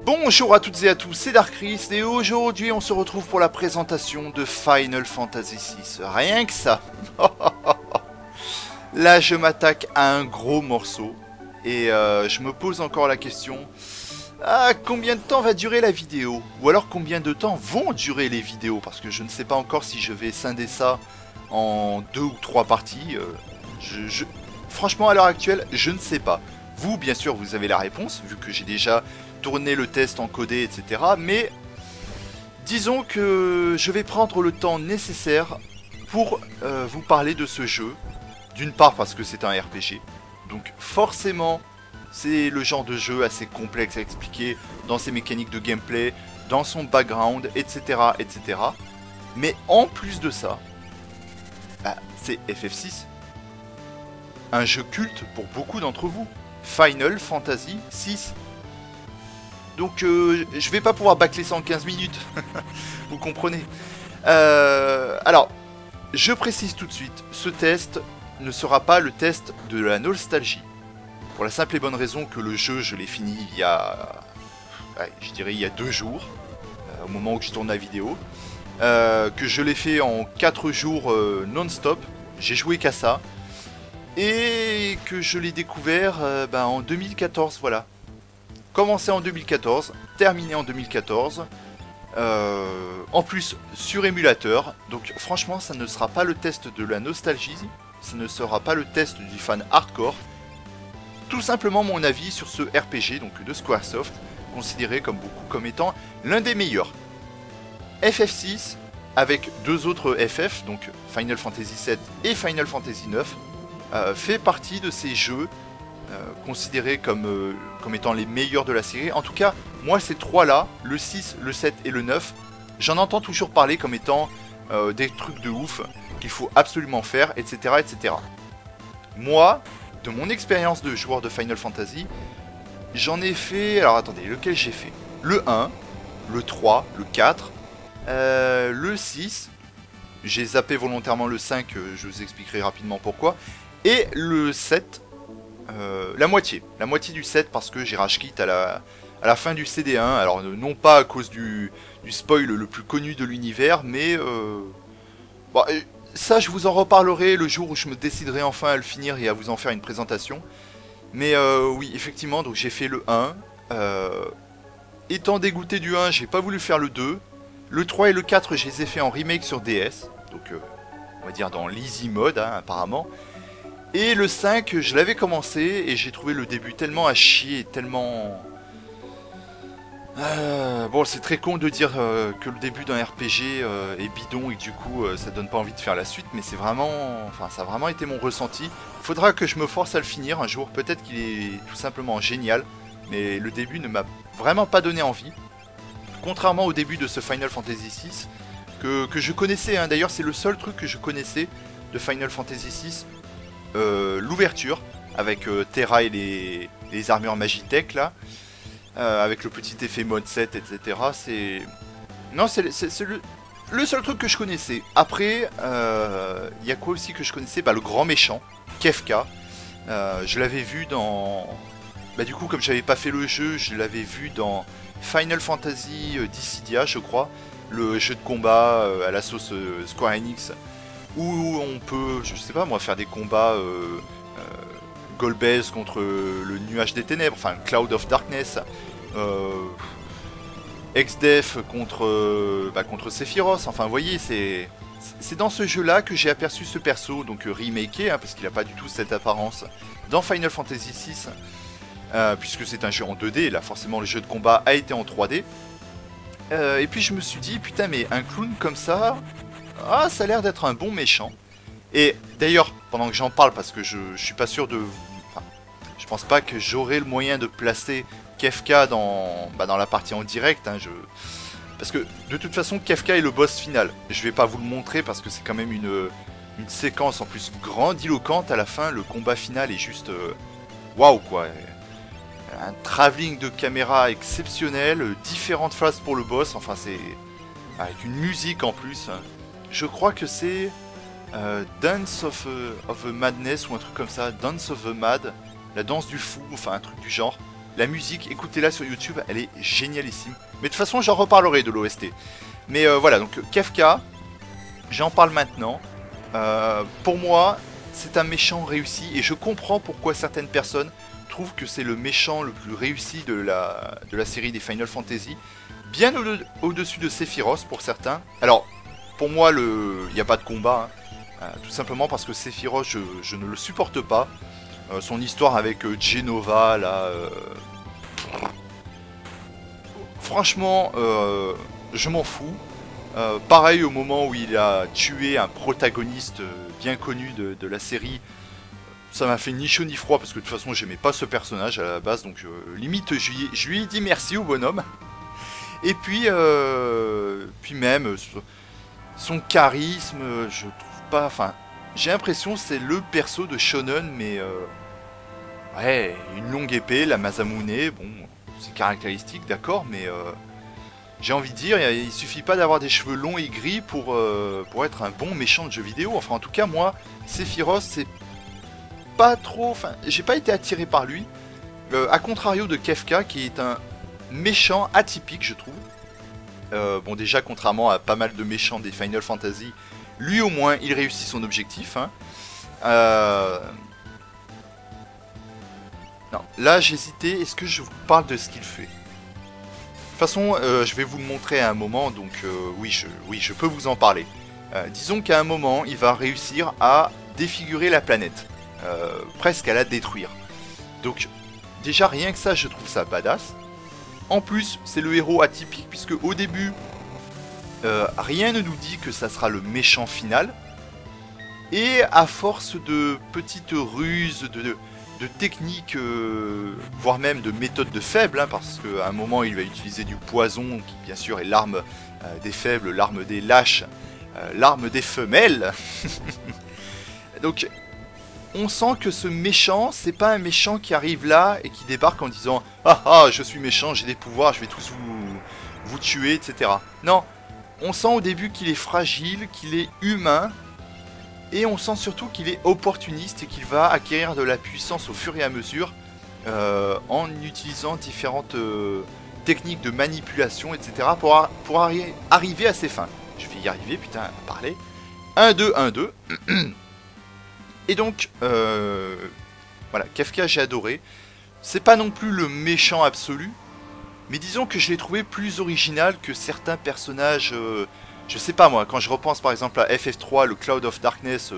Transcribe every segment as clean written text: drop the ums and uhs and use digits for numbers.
Bonjour à toutes et à tous, c'est Darkris et aujourd'hui on se retrouve pour la présentation de Final Fantasy VI. Rien que ça. Là je m'attaque à un gros morceau et je me pose encore la question, combien de temps va durer la vidéo? Ou alors combien de temps vont durer les vidéos? Parce que je ne sais pas encore si je vais scinder ça en 2 ou 3 parties. Franchement à l'heure actuelle je ne sais pas. Vous bien sûr vous avez la réponse vu que j'ai déjà tourner le test encodé, etc. Mais disons que je vais prendre le temps nécessaire pour vous parler de ce jeu. D'une part parce que c'est un RPG, donc forcément c'est le genre de jeu assez complexe à expliquer dans ses mécaniques de gameplay, dans son background, etc. etc. Mais en plus de ça, c'est FF6. Un jeu culte pour beaucoup d'entre vous. Final Fantasy VI. Donc je vais pas pouvoir bâcler ça en 15 minutes, vous comprenez. Alors, je précise tout de suite, ce test ne sera pas le test de la nostalgie. Pour la simple et bonne raison que le jeu, je l'ai fini il y a, je dirais il y a 2 jours, au moment où je tourne la vidéo. Que je l'ai fait en 4 jours non-stop, j'ai joué qu'à ça. Et que je l'ai découvert en 2014, voilà. Commencé en 2014, terminé en 2014, en plus sur émulateur, donc franchement ça ne sera pas le test de la nostalgie, ça ne sera pas le test du fan hardcore, tout simplement mon avis sur ce RPG donc de Squaresoft, considéré comme beaucoup comme étant l'un des meilleurs. FF6 avec 2 autres FF, donc Final Fantasy VII et Final Fantasy IX, fait partie de ces jeux considérés comme étant les meilleurs de la série. En tout cas, moi ces 3 là, le 6, le 7 et le 9, j'en entends toujours parler comme étant des trucs de ouf qu'il faut absolument faire, etc. etc. Moi, de mon expérience de joueur de Final Fantasy, j'en ai fait... Alors attendez, lequel j'ai fait? Le 1, le 3, le 4, le 6, j'ai zappé volontairement le 5, je vous expliquerai rapidement pourquoi, et le 7, la moitié du 7 parce que j'ai rage quit à la fin du CD1, alors non pas à cause du spoil le plus connu de l'univers, mais bon, ça je vous en reparlerai le jour où je me déciderai enfin à le finir et à vous en faire une présentation. Mais oui, effectivement, donc j'ai fait le 1, étant dégoûté du 1, j'ai pas voulu faire le 2, le 3 et le 4 je les ai fait en remake sur DS, donc on va dire dans l'easy mode apparemment. Et le 5, je l'avais commencé et j'ai trouvé le début tellement à chier, tellement... Bon, c'est très con de dire que le début d'un RPG est bidon et que du coup ça donne pas envie de faire la suite, mais c'est vraiment... Enfin, ça a vraiment été mon ressenti. Faudra que je me force à le finir un jour, peut-être qu'il est tout simplement génial, mais le début ne m'a vraiment pas donné envie. Contrairement au début de ce Final Fantasy VI, que je connaissais, d'ailleurs c'est le seul truc que je connaissais de Final Fantasy VI. L'ouverture avec Terra et les armures Magitech là, avec le petit effet mode 7, etc. C'est le seul truc que je connaissais. Après, il y a quoi aussi que je connaissais? Le grand méchant, Kefka. Je l'avais vu dans... du coup, comme j'avais pas fait le jeu, je l'avais vu dans Final Fantasy Dissidia, je crois. Le jeu de combat à la sauce Square Enix. Où on peut, je sais pas moi, faire des combats goal-based contre le nuage des ténèbres, enfin Cloud of Darkness, Exdef contre Sephiroth, enfin vous voyez, c'est dans ce jeu là que j'ai aperçu ce perso, donc remaké, parce qu'il n'a pas du tout cette apparence dans Final Fantasy VI, puisque c'est un jeu en 2D, là forcément le jeu de combat a été en 3D, et puis je me suis dit, putain mais un clown comme ça... ça a l'air d'être un bon méchant. Et d'ailleurs, pendant que j'en parle, parce que je suis pas sûr de... Enfin, je pense pas que j'aurai le moyen de placer Kefka dans la partie en direct. Parce que de toute façon, Kefka est le boss final. Je vais pas vous le montrer parce que c'est quand même une séquence en plus grandiloquente à la fin. Le combat final est juste... Waouh quoi. Un travelling de caméra exceptionnel, différentes phases pour le boss. Enfin c'est... Avec une musique en plus... Je crois que c'est Dance of a Madness ou un truc comme ça, Dance of the Mad, la danse du fou, enfin un truc du genre. La musique, écoutez-la sur YouTube, elle est génialissime. Mais de toute façon, j'en reparlerai de l'OST. Mais voilà, donc Kefka, j'en parle maintenant. Pour moi, c'est un méchant réussi et je comprends pourquoi certaines personnes trouvent que c'est le méchant le plus réussi de la série des Final Fantasy. Bien au-dessus de Sephiroth pour certains. Alors, pour moi, il n'y a pas de combat. Hein. Tout simplement parce que Sephiroth, je ne le supporte pas. Son histoire avec Genova, là... Franchement, je m'en fous. Pareil au moment où il a tué un protagoniste bien connu de la série, ça m'a fait ni chaud ni froid parce que de toute façon j'aimais pas ce personnage à la base, donc limite je lui ai dit merci au bonhomme. Et puis, même son charisme, je trouve pas, enfin j'ai l'impression c'est le perso de Shonen, mais ouais, une longue épée, la Masamune, bon c'est caractéristique d'accord, mais j'ai envie de dire, il suffit pas d'avoir des cheveux longs et gris pour être un bon méchant de jeu vidéo. Enfin, en tout cas, moi, Sephiroth, c'est pas trop... Enfin, j'ai pas été attiré par lui. A contrario de Kefka, qui est un méchant atypique, je trouve. Bon, déjà, contrairement à pas mal de méchants des Final Fantasy, lui, au moins, il réussit son objectif. Hein. Non, là, j'hésitais. Est-ce que je vous parle de ce qu'il fait ? De toute façon, je vais vous le montrer à un moment, donc oui, je peux vous en parler. Disons qu'à un moment, il va réussir à défigurer la planète, presque à la détruire. Donc, déjà, rien que ça, je trouve ça badass. En plus, c'est le héros atypique, puisque au début, rien ne nous dit que ça sera le méchant final. Et à force de petites ruses, de techniques, voire même de méthodes de faibles, hein, parce qu'à un moment il va utiliser du poison, qui bien sûr est l'arme des faibles, l'arme des lâches, l'arme des femelles. Donc on sent que ce méchant, c'est pas un méchant qui arrive là et qui débarque en disant « Ah ah, je suis méchant, j'ai des pouvoirs, je vais tous vous tuer, etc. » Non, on sent au début qu'il est fragile, qu'il est humain. Et on sent surtout qu'il est opportuniste et qu'il va acquérir de la puissance au fur et à mesure en utilisant différentes techniques de manipulation, etc. pour arriver à ses fins. Je vais y arriver, putain, à parler. 1-2, 1-2. Et donc, voilà, Kefka j'ai adoré. C'est pas non plus le méchant absolu, mais disons que je l'ai trouvé plus original que certains personnages... je sais pas moi, quand je repense par exemple à FF3, le Cloud of Darkness,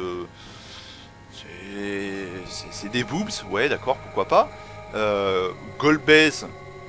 c'est des boobs, ouais d'accord, pourquoi pas. Golbez,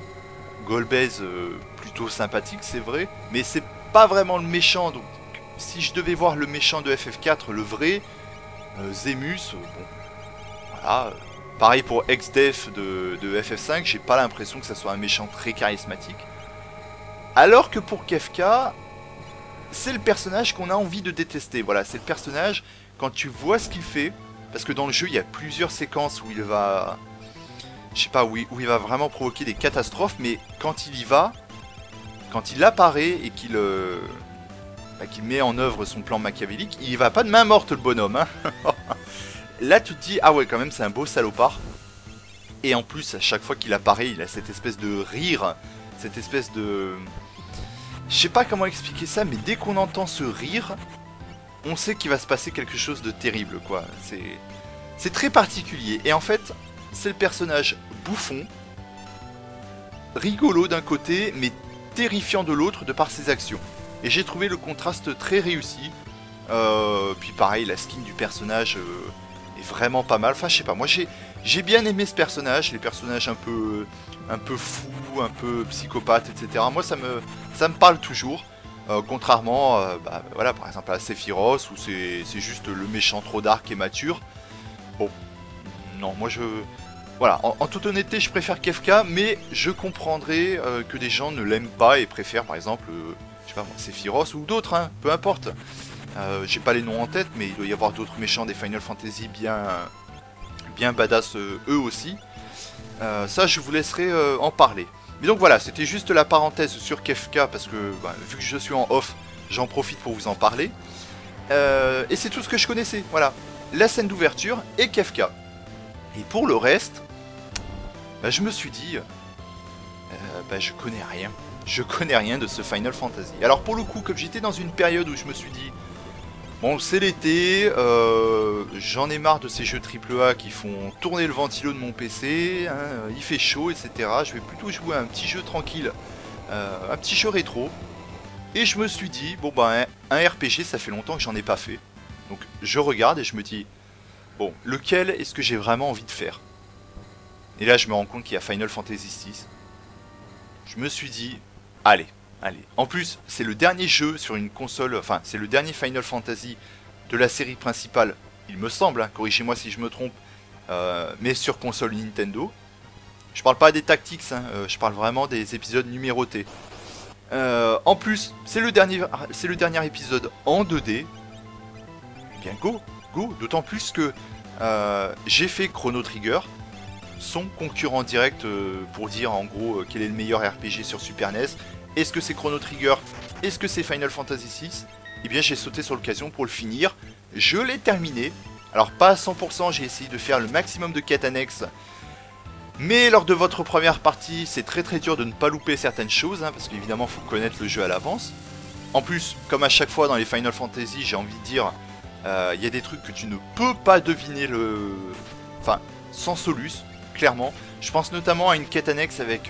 plutôt sympathique c'est vrai, mais c'est pas vraiment le méchant, donc si je devais voir le méchant de FF4, le vrai, Zemus, bon, voilà. Pareil pour Exdef de FF5, j'ai pas l'impression que ça soit un méchant très charismatique. Alors que pour Kefka... c'est le personnage qu'on a envie de détester, voilà, c'est le personnage, quand tu vois ce qu'il fait, parce que dans le jeu, il y a plusieurs séquences où il va, je sais pas, où il va vraiment provoquer des catastrophes, mais quand il y va, quand il apparaît et qu'il met en œuvre son plan machiavélique, il y va pas de main morte le bonhomme, hein. Là, tu te dis, ah ouais, quand même, c'est un beau salopard, et en plus, à chaque fois qu'il apparaît, il a cette espèce de rire, cette espèce de... Je sais pas comment expliquer ça, mais dès qu'on entend ce rire, on sait qu'il va se passer quelque chose de terrible, quoi. C'est très particulier. Et en fait, c'est le personnage bouffon, rigolo d'un côté, mais terrifiant de l'autre de par ses actions. Et j'ai trouvé le contraste très réussi. Puis pareil, la skin du personnage est vraiment pas mal. Enfin, je sais pas, moi j'ai bien aimé ce personnage, les personnages un peu fous, un peu psychopathes, etc. Moi, ça me parle toujours. Contrairement, voilà, par exemple à Sephiroth, où c'est juste le méchant trop dark et mature. Bon, non, moi voilà, en toute honnêteté, je préfère Kefka, mais je comprendrais que des gens ne l'aiment pas et préfèrent, par exemple, je sais pas moi, Sephiroth ou d'autres, hein, peu importe. J'ai pas les noms en tête, mais il doit y avoir d'autres méchants des Final Fantasy bien badass eux aussi. Ça, je vous laisserai en parler. Mais donc voilà, c'était juste la parenthèse sur Kefka, parce que vu que je suis en off, j'en profite pour vous en parler. Et c'est tout ce que je connaissais, voilà. La scène d'ouverture et Kefka. Et pour le reste, je me suis dit, bah je connais rien. Je connais rien de ce Final Fantasy. Alors pour le coup, comme j'étais dans une période où je me suis dit, bon c'est l'été, j'en ai marre de ces jeux AAA qui font tourner le ventilo de mon PC, hein, il fait chaud, etc. Je vais plutôt jouer à un petit jeu tranquille, un petit jeu rétro. Et je me suis dit, bon bah un RPG ça fait longtemps que j'en ai pas fait. Donc je regarde et je me dis, bon lequel est-ce que j'ai vraiment envie de faire? Et là je me rends compte qu'il y a Final Fantasy VI. Je me suis dit, allez. En plus c'est le dernier jeu sur une console, enfin c'est le dernier Final Fantasy de la série principale, il me semble, hein, corrigez-moi si je me trompe, mais sur console Nintendo. Je parle pas des tactics, hein, je parle vraiment des épisodes numérotés. En plus, c'est le dernier épisode en 2D. Eh bien go, d'autant plus que j'ai fait Chrono Trigger, son concurrent direct pour dire en gros quel est le meilleur RPG sur Super NES. Est-ce que c'est Chrono Trigger? Est-ce que c'est Final Fantasy VI? Eh bien j'ai sauté sur l'occasion pour le finir. Je l'ai terminé. Alors pas à 100%, j'ai essayé de faire le maximum de quêtes annexes. Mais lors de votre première partie, c'est très dur de ne pas louper certaines choses, hein, parce qu'évidemment, il faut connaître le jeu à l'avance. En plus, comme à chaque fois dans les Final Fantasy, j'ai envie de dire, il y a des trucs que tu ne peux pas deviner enfin, sans solus, clairement. Je pense notamment à une quête annexe avec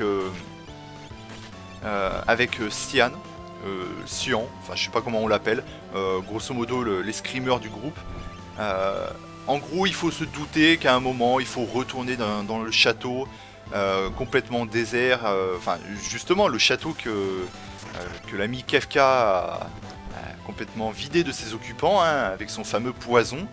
Cyan, Cyan, enfin je sais pas comment on l'appelle, grosso modo les screamers du groupe. En gros, il faut se douter qu'à un moment, il faut retourner dans le château complètement désert. Enfin, justement, le château que l'ami Kefka a complètement vidé de ses occupants, hein, avec son fameux poison.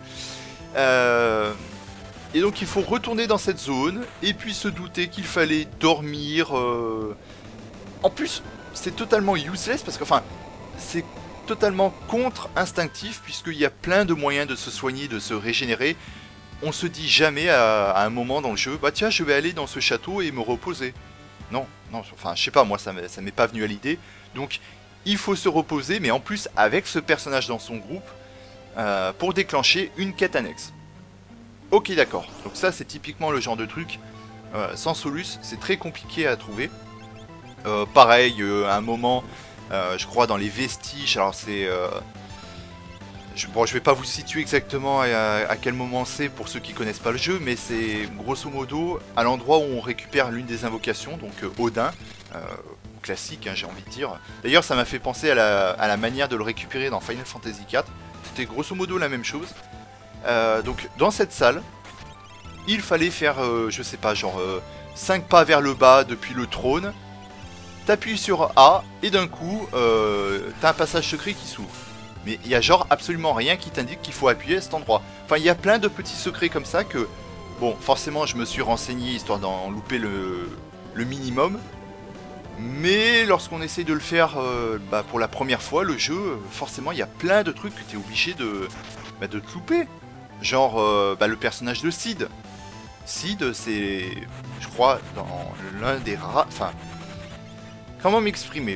Et donc, il faut retourner dans cette zone, et puis se douter qu'il fallait dormir. En plus, c'est totalement useless, parce que, enfin, c'est totalement contre-instinctif puisqu'il y a plein de moyens de se soigner, de se régénérer. On se dit jamais à un moment dans le jeu, bah tiens je vais aller dans ce château et me reposer. Non, enfin je sais pas, moi ça m'est pas venu à l'idée. Donc il faut se reposer, mais en plus avec ce personnage dans son groupe pour déclencher une quête annexe. Ok d'accord, donc ça c'est typiquement le genre de truc, sans solus, c'est très compliqué à trouver. Pareil, à un moment... je crois dans les vestiges, alors c'est... bon, je vais pas vous situer exactement à quel moment c'est pour ceux qui connaissent pas le jeu, mais c'est grosso modo à l'endroit où on récupère l'une des invocations, donc Odin, classique hein, j'ai envie de dire. D'ailleurs ça m'a fait penser à la manière de le récupérer dans Final Fantasy IV, c'était grosso modo la même chose. Donc dans cette salle, il fallait faire, je sais pas, genre 5 pas vers le bas depuis le trône. T'appuies sur A et d'un coup, t'as un passage secret qui s'ouvre. Mais il y a genre absolument rien qui t'indique qu'il faut appuyer à cet endroit. Enfin, il y a plein de petits secrets comme ça que... Bon, forcément, je me suis renseigné histoire d'en louper le minimum. Mais lorsqu'on essaie de le faire pour la première fois, le jeu, forcément, il y a plein de trucs que t'es obligé de te louper. Genre, le personnage de Cid. Cid, c'est... Je crois, dans l'un des rares... Enfin... Comment m'exprimer?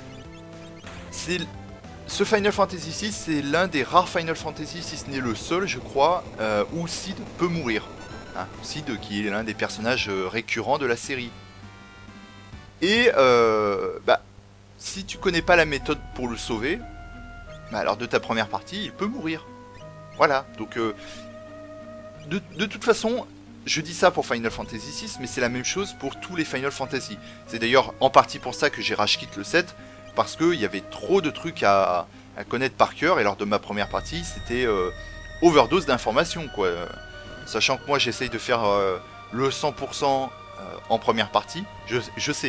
Ce Final Fantasy VI, c'est l'un des rares Final Fantasy, si ce n'est le seul, je crois, où Cid peut mourir. Hein, Cid, qui est l'un des personnages récurrents de la série. Et, si tu connais pas la méthode pour le sauver, alors de ta première partie, il peut mourir. Voilà, donc, de toute façon... Je dis ça pour Final Fantasy VI, mais c'est la même chose pour tous les Final Fantasy. C'est d'ailleurs en partie pour ça que j'ai rage quit le 7, parce qu'il y avait trop de trucs à connaître par cœur, et lors de ma première partie, c'était overdose d'informations, quoi. Sachant que moi, j'essaye de faire le 100% en première partie. Je sais,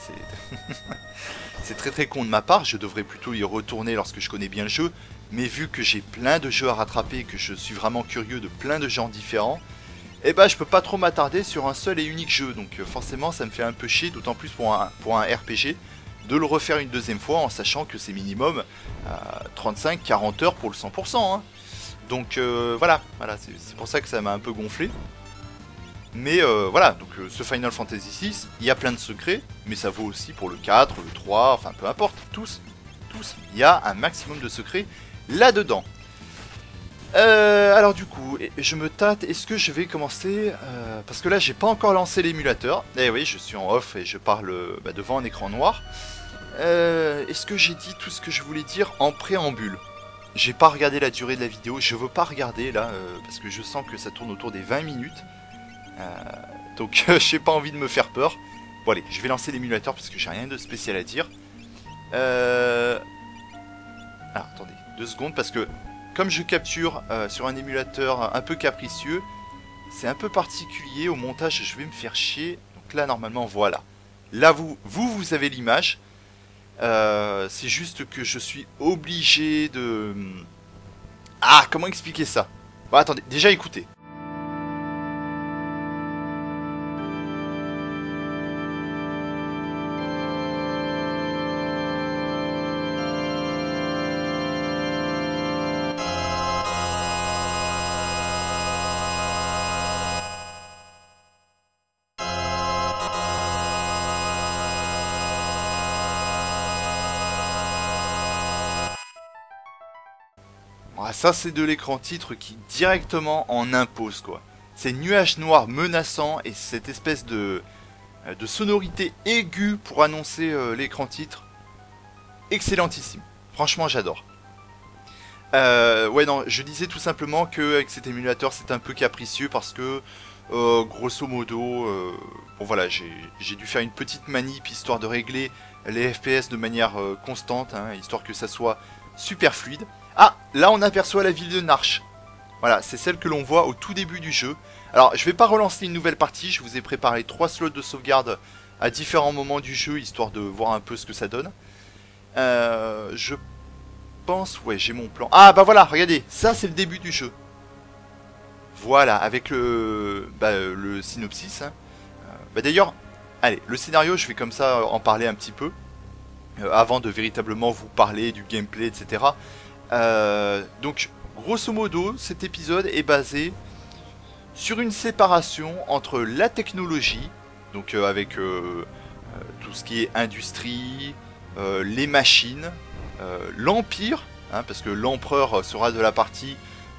c'est très con de ma part, je devrais plutôt y retourner lorsque je connais bien le jeu, mais vu que j'ai plein de jeux à rattraper, et que je suis vraiment curieux de plein de genres différents, et je peux pas trop m'attarder sur un seul et unique jeu, donc forcément ça me fait un peu chier, d'autant plus pour un RPG, de le refaire une deuxième fois en sachant que c'est minimum 35-40 heures pour le 100%. Hein. Donc voilà, c'est pour ça que ça m'a un peu gonflé. Mais voilà, donc ce Final Fantasy VI, il y a plein de secrets, mais ça vaut aussi pour le 4, le 3, enfin peu importe, tous, il y a un maximum de secrets là-dedans. Alors du coup, je me tâte, est-ce que je vais commencer parce que là j'ai pas encore lancé l'émulateur. Eh oui, je suis en off et je parle devant un écran noir. Est-ce que j'ai dit tout ce que je voulais dire en préambule? J'ai pas regardé la durée de la vidéo, je veux pas regarder là, parce que je sens que ça tourne autour des 20 minutes. Donc j'ai pas envie de me faire peur. Bon allez, je vais lancer l'émulateur parce que j'ai rien de spécial à dire. Ah, attendez, 2 secondes parce que comme je capture sur un émulateur un peu capricieux, c'est un peu particulier. Au montage, je vais me faire chier. Donc là, normalement, voilà. Là, vous avez l'image. C'est juste que je suis obligé de... Ah, comment expliquer ça? Bon, attendez, déjà écoutez. Ah, ça c'est de l'écran titre qui directement en impose quoi. Ces nuages noirs menaçants et cette espèce de sonorité aiguë pour annoncer l'écran titre. Excellentissime. Franchement j'adore. Ouais non, je disais tout simplement qu'avec cet émulateur c'est un peu capricieux parce que grosso modo, bon voilà, j'ai dû faire une petite manip histoire de régler les FPS de manière constante, hein, histoire que ça soit super fluide. Ah, là on aperçoit la ville de Narch. Voilà, c'est celle que l'on voit au tout début du jeu. Alors, je vais pas relancer une nouvelle partie, je vous ai préparé 3 slots de sauvegarde à différents moments du jeu, histoire de voir un peu ce que ça donne. Je pense... Ouais, j'ai mon plan. Ah, bah voilà, regardez, ça c'est le début du jeu. Voilà, avec le synopsis. Hein. D'ailleurs, allez, le scénario, je vais comme ça en parler un petit peu. Avant de véritablement vous parler du gameplay, etc. Donc, grosso modo, cet épisode est basé sur une séparation entre la technologie, donc avec tout ce qui est industrie, les machines, l'Empire, hein, parce que l'Empereur sera de la partie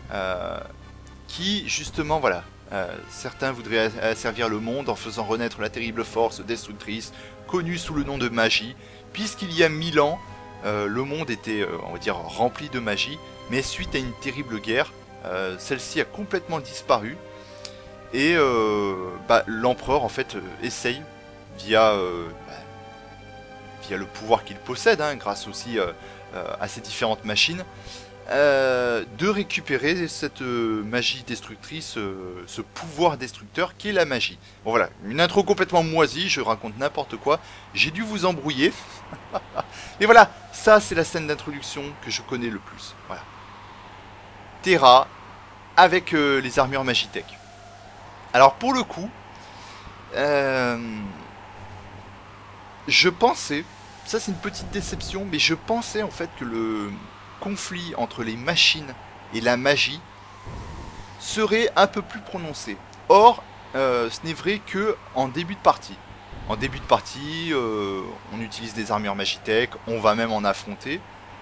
qui, justement, voilà, certains voudraient asservir le monde en faisant renaître la terrible force destructrice, connue sous le nom de magie, puisqu'il y a 1000 ans, le monde était, on va dire, rempli de magie, mais suite à une terrible guerre, celle-ci a complètement disparu, et l'empereur, en fait, essaye, via le pouvoir qu'il possède, hein, grâce aussi à ses différentes machines, de récupérer cette magie destructrice, ce pouvoir destructeur qui est la magie. Bon voilà, une intro complètement moisie, je raconte n'importe quoi, j'ai dû vous embrouiller. Et voilà, ça c'est la scène d'introduction que je connais le plus. Voilà. Terra avec les armures Magitech. Alors pour le coup, je pensais, ça c'est une petite déception, mais je pensais en fait que le conflit entre les machines et la magie serait un peu plus prononcé. Or, ce n'est vrai que en début de partie. En début de partie, on utilise des armures Magitech, on va même en affronter.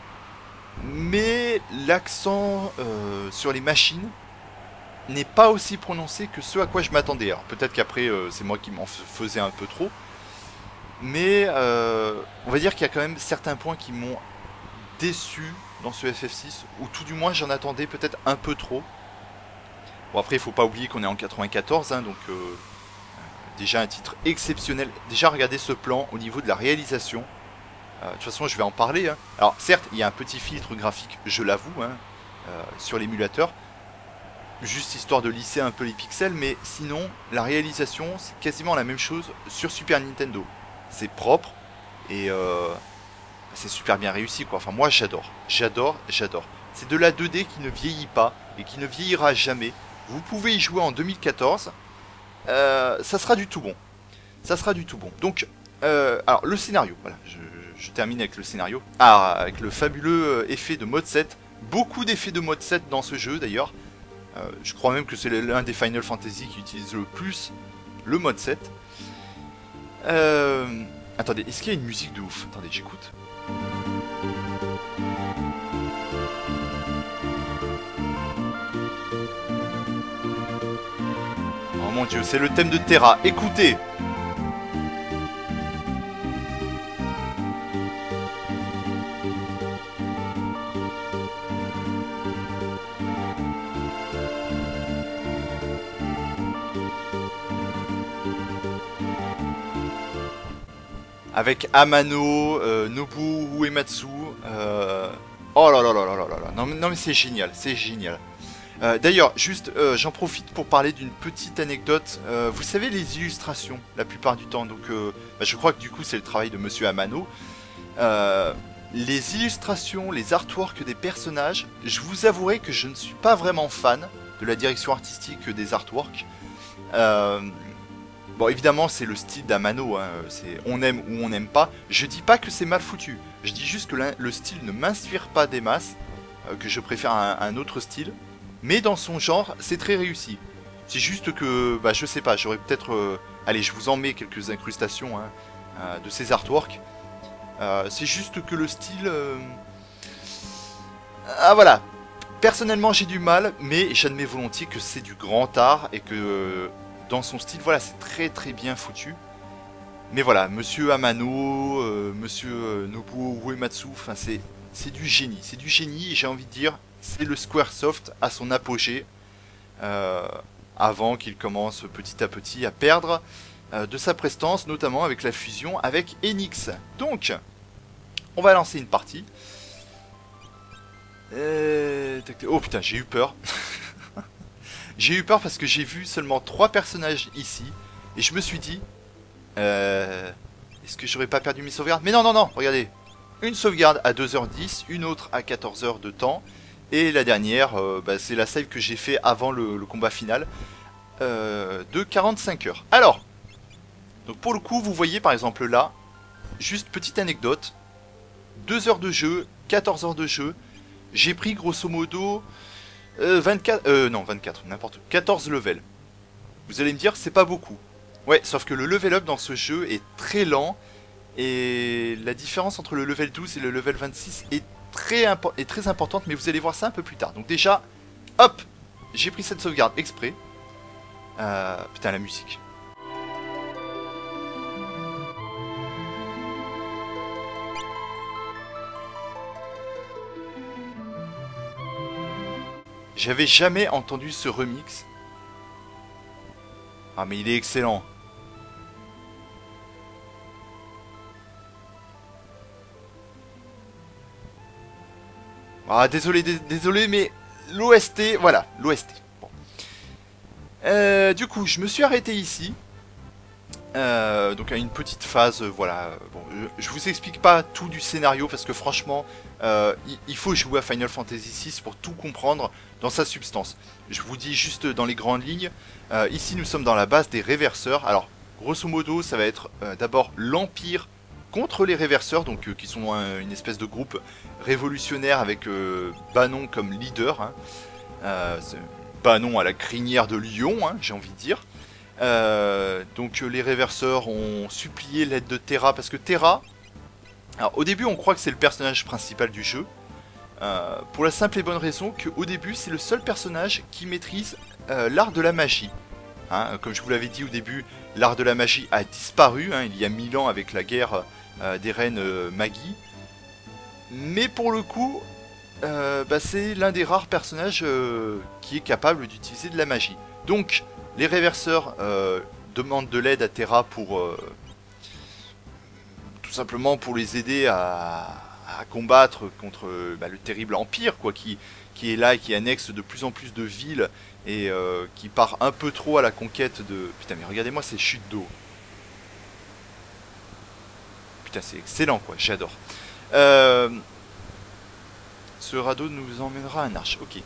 Mais l'accent sur les machines n'est pas aussi prononcé que ce à quoi je m'attendais. Alors peut-être qu'après c'est moi qui m'en faisais un peu trop. Mais on va dire qu'il y a quand même certains points qui m'ont déçu dans ce FF6, ou tout du moins j'en attendais peut-être un peu trop. Bon après il faut pas oublier qu'on est en 94, hein, donc déjà un titre exceptionnel. Déjà regardez ce plan au niveau de la réalisation. De toute façon je vais en parler. Hein. Alors certes il y a un petit filtre graphique, je l'avoue, hein, sur l'émulateur. Juste histoire de lisser un peu les pixels, mais sinon la réalisation c'est quasiment la même chose sur Super Nintendo. C'est propre et c'est super bien réussi quoi. Enfin moi j'adore, j'adore, j'adore. C'est de la 2D qui ne vieillit pas et qui ne vieillira jamais. Vous pouvez y jouer en 2014. Ça sera du tout bon. Ça sera du tout bon. Donc, alors le scénario, voilà, je termine avec le scénario. Ah, avec le fabuleux effet de mode 7. Beaucoup d'effets de mode 7 dans ce jeu d'ailleurs. Je crois même que c'est l'un des Final Fantasy qui utilise le plus le mode 7. Attendez, est-ce qu'il y a une musique de ouf? Attendez, j'écoute. mon dieu, c'est le thème de Terra. Écoutez. Avec Amano, Nobuo Uematsu. Oh là là là là là là là. Non mais c'est génial, c'est génial. D'ailleurs, juste, j'en profite pour parler d'une petite anecdote. Vous savez, les illustrations, la plupart du temps, donc bah, je crois que du coup c'est le travail de Monsieur Amano. Les illustrations, les artworks des personnages, je vous avouerai que je ne suis pas vraiment fan de la direction artistique des artworks. Bon, évidemment, c'est le style d'Amano, hein, on aime ou on n'aime pas. Je dis pas que c'est mal foutu, je dis juste que le style ne m'inspire pas des masses, que je préfère un autre style. Mais dans son genre, c'est très réussi. C'est juste que, bah, je sais pas, j'aurais peut-être... allez, je vous en mets quelques incrustations hein, de ces artworks. C'est juste que le style... Ah voilà. Personnellement, j'ai du mal, mais j'admets volontiers que c'est du grand art et que dans son style, voilà, c'est très très bien foutu. Mais voilà, Monsieur Amano, Monsieur Nobuo Uematsu, enfin c'est du génie. C'est du génie et j'ai envie de dire... C'est le Squaresoft à son apogée, avant qu'il commence petit à petit à perdre de sa prestance, notamment avec la fusion avec Enix. Donc, on va lancer une partie. Oh putain, j'ai eu peur. J'ai eu peur parce que j'ai vu seulement 3 personnages ici, et je me suis dit, est-ce que j'aurais pas perdu mes sauvegardes? Mais non, non, non, regardez. Une sauvegarde à 2h10, une autre à 14h de temps. Et la dernière, bah, c'est la save que j'ai fait avant le combat final de 45 heures. Alors, donc pour le coup, vous voyez par exemple là, juste petite anecdote, 2 heures de jeu, 14 heures de jeu, j'ai pris grosso modo 24, n'importe, 14 levels. Vous allez me dire, c'est pas beaucoup. Ouais, sauf que le level up dans ce jeu est très lent, et la différence entre le level 12 et le level 26 est très importante, mais vous allez voir ça un peu plus tard. Donc déjà, hop, j'ai pris cette sauvegarde exprès. Putain, la musique. J'avais jamais entendu ce remix. Ah mais il est excellent. Ah désolé, désolé, mais l'OST, voilà, l'OST. Bon. Du coup, je me suis arrêté ici. Donc à une petite phase, voilà. Bon, je vous explique pas tout du scénario parce que franchement, il faut jouer à Final Fantasy VI pour tout comprendre dans sa substance. Je vous dis juste dans les grandes lignes. Ici, nous sommes dans la base des réverseurs. Alors, grosso modo, ça va être d'abord l'Empire contre les réverseurs, donc qui sont une espèce de groupe révolutionnaire avec Banon comme leader. Hein. Banon à la crinière de lion, hein, j'ai envie de dire. Donc les réverseurs ont supplié l'aide de Terra, parce que Terra, alors au début on croit que c'est le personnage principal du jeu, pour la simple et bonne raison qu'au début c'est le seul personnage qui maîtrise l'art de la magie. Hein, comme je vous l'avais dit au début, l'art de la magie a disparu, hein, il y a 1000 ans avec la guerre des reines Magi. Mais pour le coup, bah, c'est l'un des rares personnages qui est capable d'utiliser de la magie. Donc les réverseurs demandent de l'aide à Terra pour tout simplement pour les aider à combattre contre bah, le terrible Empire, quoi, qui est là, qui annexe de plus en plus de villes et qui part un peu trop à la conquête de... Putain, mais regardez-moi ces chutes d'eau. Putain, c'est excellent, quoi, j'adore. Ce radeau nous emmènera à un arche, ok.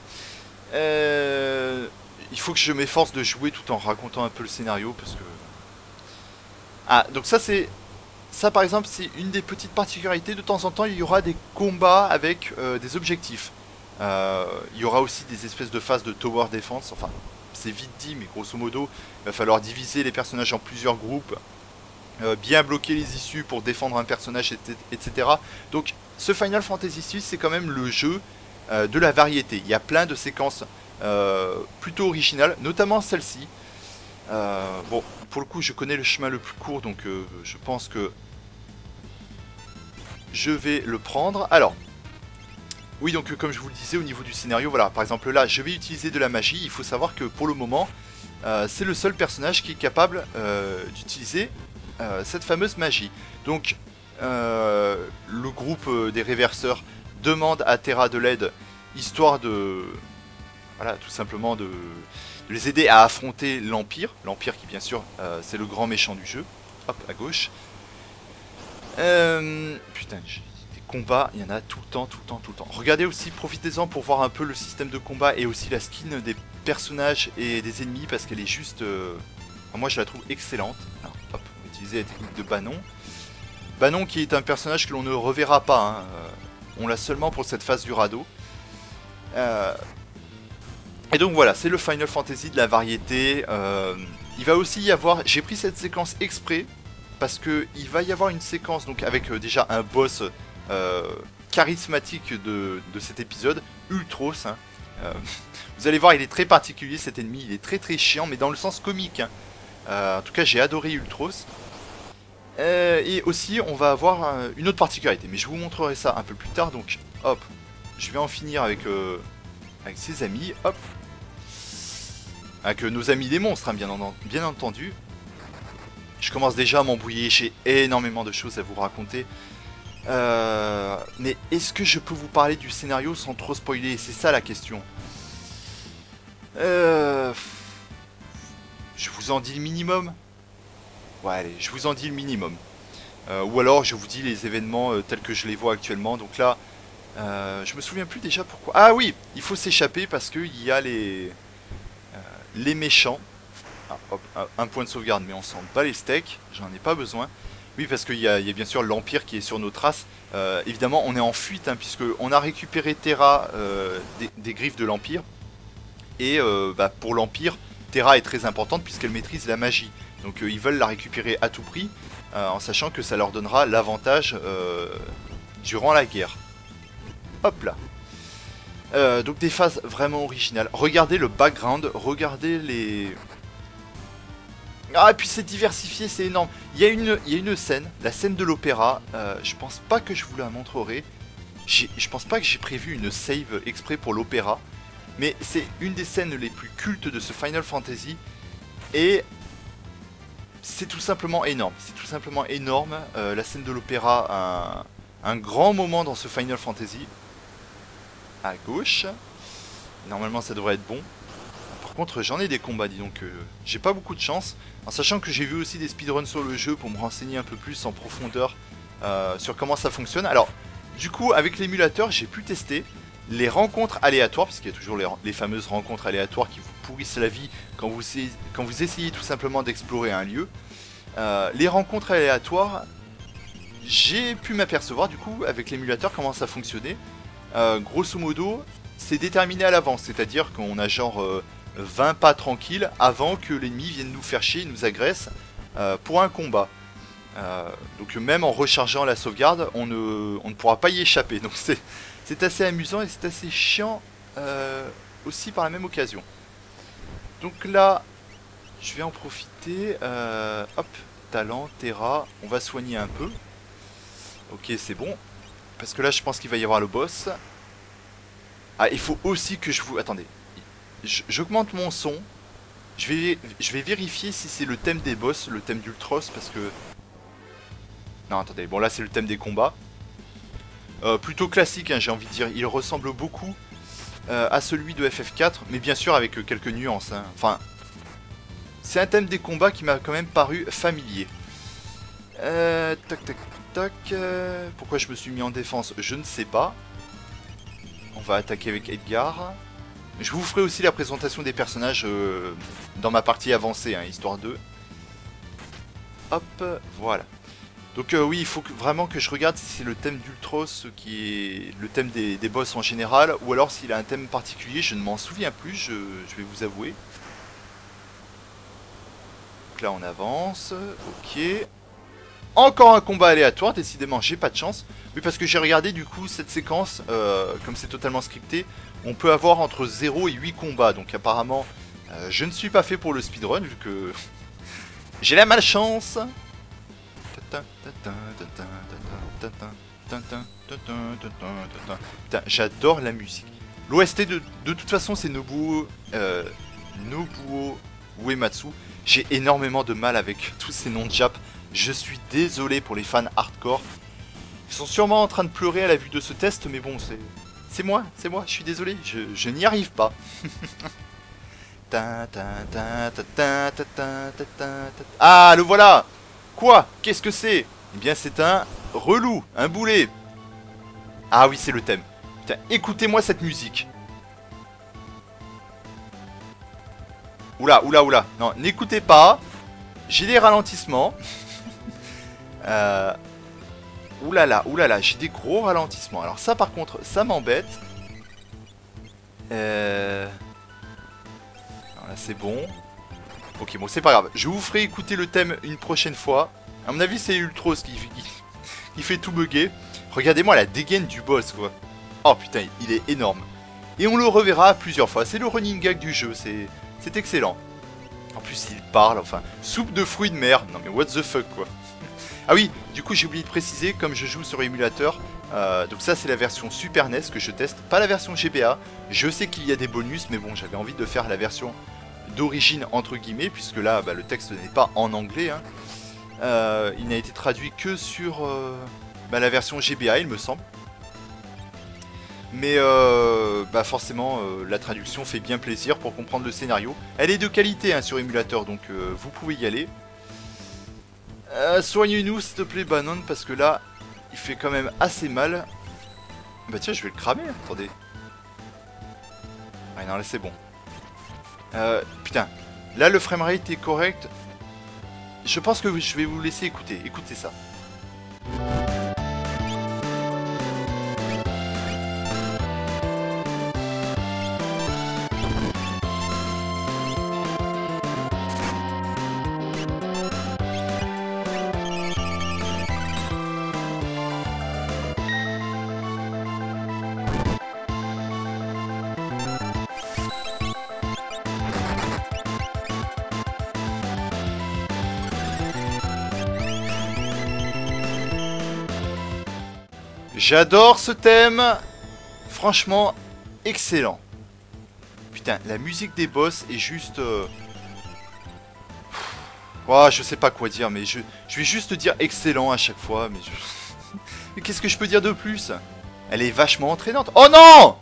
Il faut que je m'efforce de jouer tout en racontant un peu le scénario, parce que... Ah, donc ça c'est... Ça par exemple c'est une des petites particularités. De temps en temps il y aura des combats avec des objectifs. Il y aura aussi des espèces de phases de tower defense. Enfin c'est vite dit, mais grosso modo il va falloir diviser les personnages en plusieurs groupes, bien bloquer les issues pour défendre un personnage, etc. Donc ce Final Fantasy VI c'est quand même le jeu de la variété. Il y a plein de séquences plutôt originales, notamment celle-ci. Bon, pour le coup, je connais le chemin le plus court, donc je pense que je vais le prendre. Alors, oui, donc comme je vous le disais, au niveau du scénario, voilà, par exemple là, je vais utiliser de la magie. Il faut savoir que pour le moment, c'est le seul personnage qui est capable d'utiliser cette fameuse magie. Donc, le groupe des réverseurs demande à Terra de l'aide, histoire de... Voilà, tout simplement de les aider à affronter l'Empire. L'Empire qui, bien sûr, c'est le grand méchant du jeu. Hop, à gauche. Putain, des combats, il y en a tout le temps, tout le temps, tout le temps. Regardez aussi, profitez-en pour voir un peu le système de combat et aussi la skin des personnages et des ennemis parce qu'elle est juste... moi, je la trouve excellente. Alors, hop, on va utiliser la technique de Banon. Banon qui est un personnage que l'on ne reverra pas. Hein. On l'a seulement pour cette phase du radeau. Et donc voilà, c'est le Final Fantasy de la variété. Il va aussi y avoir... J'ai pris cette séquence exprès parce que il va y avoir une séquence donc avec déjà un boss charismatique de cet épisode, Ultros. Hein. Vous allez voir, il est très particulier cet ennemi, il est très très chiant, mais dans le sens comique. Hein. En tout cas, j'ai adoré Ultros. Et aussi, on va avoir une autre particularité, mais je vous montrerai ça un peu plus tard. Donc, hop, je vais en finir avec ses amis, hop. Avec nos amis les monstres, hein, bien entendu. Je commence déjà à m'embrouiller, j'ai énormément de choses à vous raconter. Mais est-ce que je peux vous parler du scénario sans trop spoiler? C'est ça la question. Je vous en dis le minimum. Ouais, allez, je vous en dis le minimum. Ou alors je vous dis les événements tels que je les vois actuellement. Donc là, je me souviens plus déjà pourquoi. Ah oui, il faut s'échapper parce qu'il y a les méchants. Ah, hop, un point de sauvegarde, mais on s'en bat les steaks, j'en ai pas besoin. Oui, parce qu'il y a bien sûr l'Empire qui est sur nos traces. Évidemment, on est en fuite, hein, puisqu'on a récupéré Terra des griffes de l'Empire. Et pour l'Empire, Terra est très importante puisqu'elle maîtrise la magie. Donc ils veulent la récupérer à tout prix, en sachant que ça leur donnera l'avantage durant la guerre. Hop là. Donc des phases vraiment originales. Regardez le background, regardez les... Ah, et puis c'est diversifié, c'est énorme. Il y a une scène, la scène de l'opéra. Je pense pas que je vous la montrerai. Je pense pas que j'ai prévu une save exprès pour l'opéra. Mais c'est une des scènes les plus cultes de ce Final Fantasy. Et c'est tout simplement énorme. C'est tout simplement énorme. La scène de l'opéra, un grand moment dans ce Final Fantasy. À gauche. Normalement ça devrait être bon. Par contre j'en ai des combats, dis donc. J'ai pas beaucoup de chance. En sachant que j'ai vu aussi des speedruns sur le jeu pour me renseigner un peu plus en profondeur sur comment ça fonctionne. Alors du coup avec l'émulateur j'ai pu tester les rencontres aléatoires, parce qu'il y a toujours les fameuses rencontres aléatoires qui vous pourrissent la vie quand vous essayez tout simplement d'explorer un lieu. Les rencontres aléatoires, j'ai pu m'apercevoir du coup avec l'émulateur comment ça fonctionnait. Grosso modo, c'est déterminé à l'avance, c'est-à-dire qu'on a genre 20 pas tranquilles avant que l'ennemi vienne nous faire chier, nous agresse pour un combat. Donc même en rechargeant la sauvegarde, on ne pourra pas y échapper. Donc c'est assez amusant et c'est assez chiant aussi par la même occasion. Donc là, je vais en profiter. Hop, talent, Terra, on va soigner un peu. Ok, c'est bon. Parce que là, je pense qu'il va y avoir le boss. Ah, il faut aussi que je vous... Attendez. J'augmente mon son. Je vais vérifier si c'est le thème des boss, le thème d'Ultros, parce que... Non, attendez. Bon, là, c'est le thème des combats. Plutôt classique, hein, j'ai envie de dire. Il ressemble beaucoup à celui de FF4, mais bien sûr avec quelques nuances. Hein. Enfin, c'est un thème des combats qui m'a quand même paru familier. Tac, tac, tac. Pourquoi je me suis mis en défense, je ne sais pas. On va attaquer avec Edgar. Je vous ferai aussi la présentation des personnages dans ma partie avancée, hein, histoire de... Hop, voilà. Donc oui, il faut vraiment que je regarde si c'est le thème d'Ultros qui est le thème des boss en général, ou alors s'il a un thème particulier, je ne m'en souviens plus, je vais vous avouer. Donc là on avance, ok. Encore un combat aléatoire, décidément j'ai pas de chance. Oui, parce que j'ai regardé du coup cette séquence, comme c'est totalement scripté, on peut avoir entre 0 et 8 combats, donc apparemment Je ne suis pas fait pour le speedrun vu que j'ai la malchance. Putain, j'adore la musique. L'OST de toute façon c'est Nobuo Uematsu. J'ai énormément de mal avec tous ces noms de Jap. Je suis désolé pour les fans hardcore. Ils sont sûrement en train de pleurer à la vue de ce test, mais bon, c'est moi, je suis désolé, je n'y arrive pas. Ah, le voilà. Quoi? Qu'est-ce que c'est? Eh bien, c'est un relou, un boulet. Ah oui, c'est le thème. Putain, écoutez-moi cette musique. Oula, oula, oula. Non, n'écoutez pas. J'ai des ralentissements. Oulala, oulala, j'ai des gros ralentissements. Alors ça, par contre, ça m'embête. Là, c'est bon. Ok, bon, c'est pas grave. Je vous ferai écouter le thème une prochaine fois. À mon avis, c'est Ultros qui fait tout bugger. Regardez-moi la dégaine du boss, quoi. Oh putain, il est énorme. Et on le reverra plusieurs fois. C'est le running gag du jeu, c'est excellent. En plus, il parle, enfin, soupe de fruits de mer. Non mais what the fuck, quoi. Ah oui, du coup, j'ai oublié de préciser, comme je joue sur émulateur, donc ça, c'est la version Super NES que je teste, pas la version GBA. Je sais qu'il y a des bonus, mais bon, j'avais envie de faire la version d'origine, entre guillemets, puisque là, bah, le texte n'est pas en anglais, hein. Il n'a été traduit que sur bah, la version GBA, il me semble. Mais bah forcément, la traduction fait bien plaisir pour comprendre le scénario. Elle est de qualité hein, sur émulateur, donc vous pouvez y aller. Soigne-nous s'il te plaît, Banane, parce que là, il fait quand même assez mal. Bah tiens, je vais le cramer, attendez. Ouais, non, là c'est bon. Putain, là le framerate est correct. Je pense que je vais vous laisser écouter. Écoutez ça. J'adore ce thème. Franchement, excellent. Putain, la musique des boss est juste... Oh, je sais pas quoi dire, mais je vais juste dire excellent à chaque fois. Mais, mais qu'est-ce que je peux dire de plus? Elle est vachement entraînante. Oh non!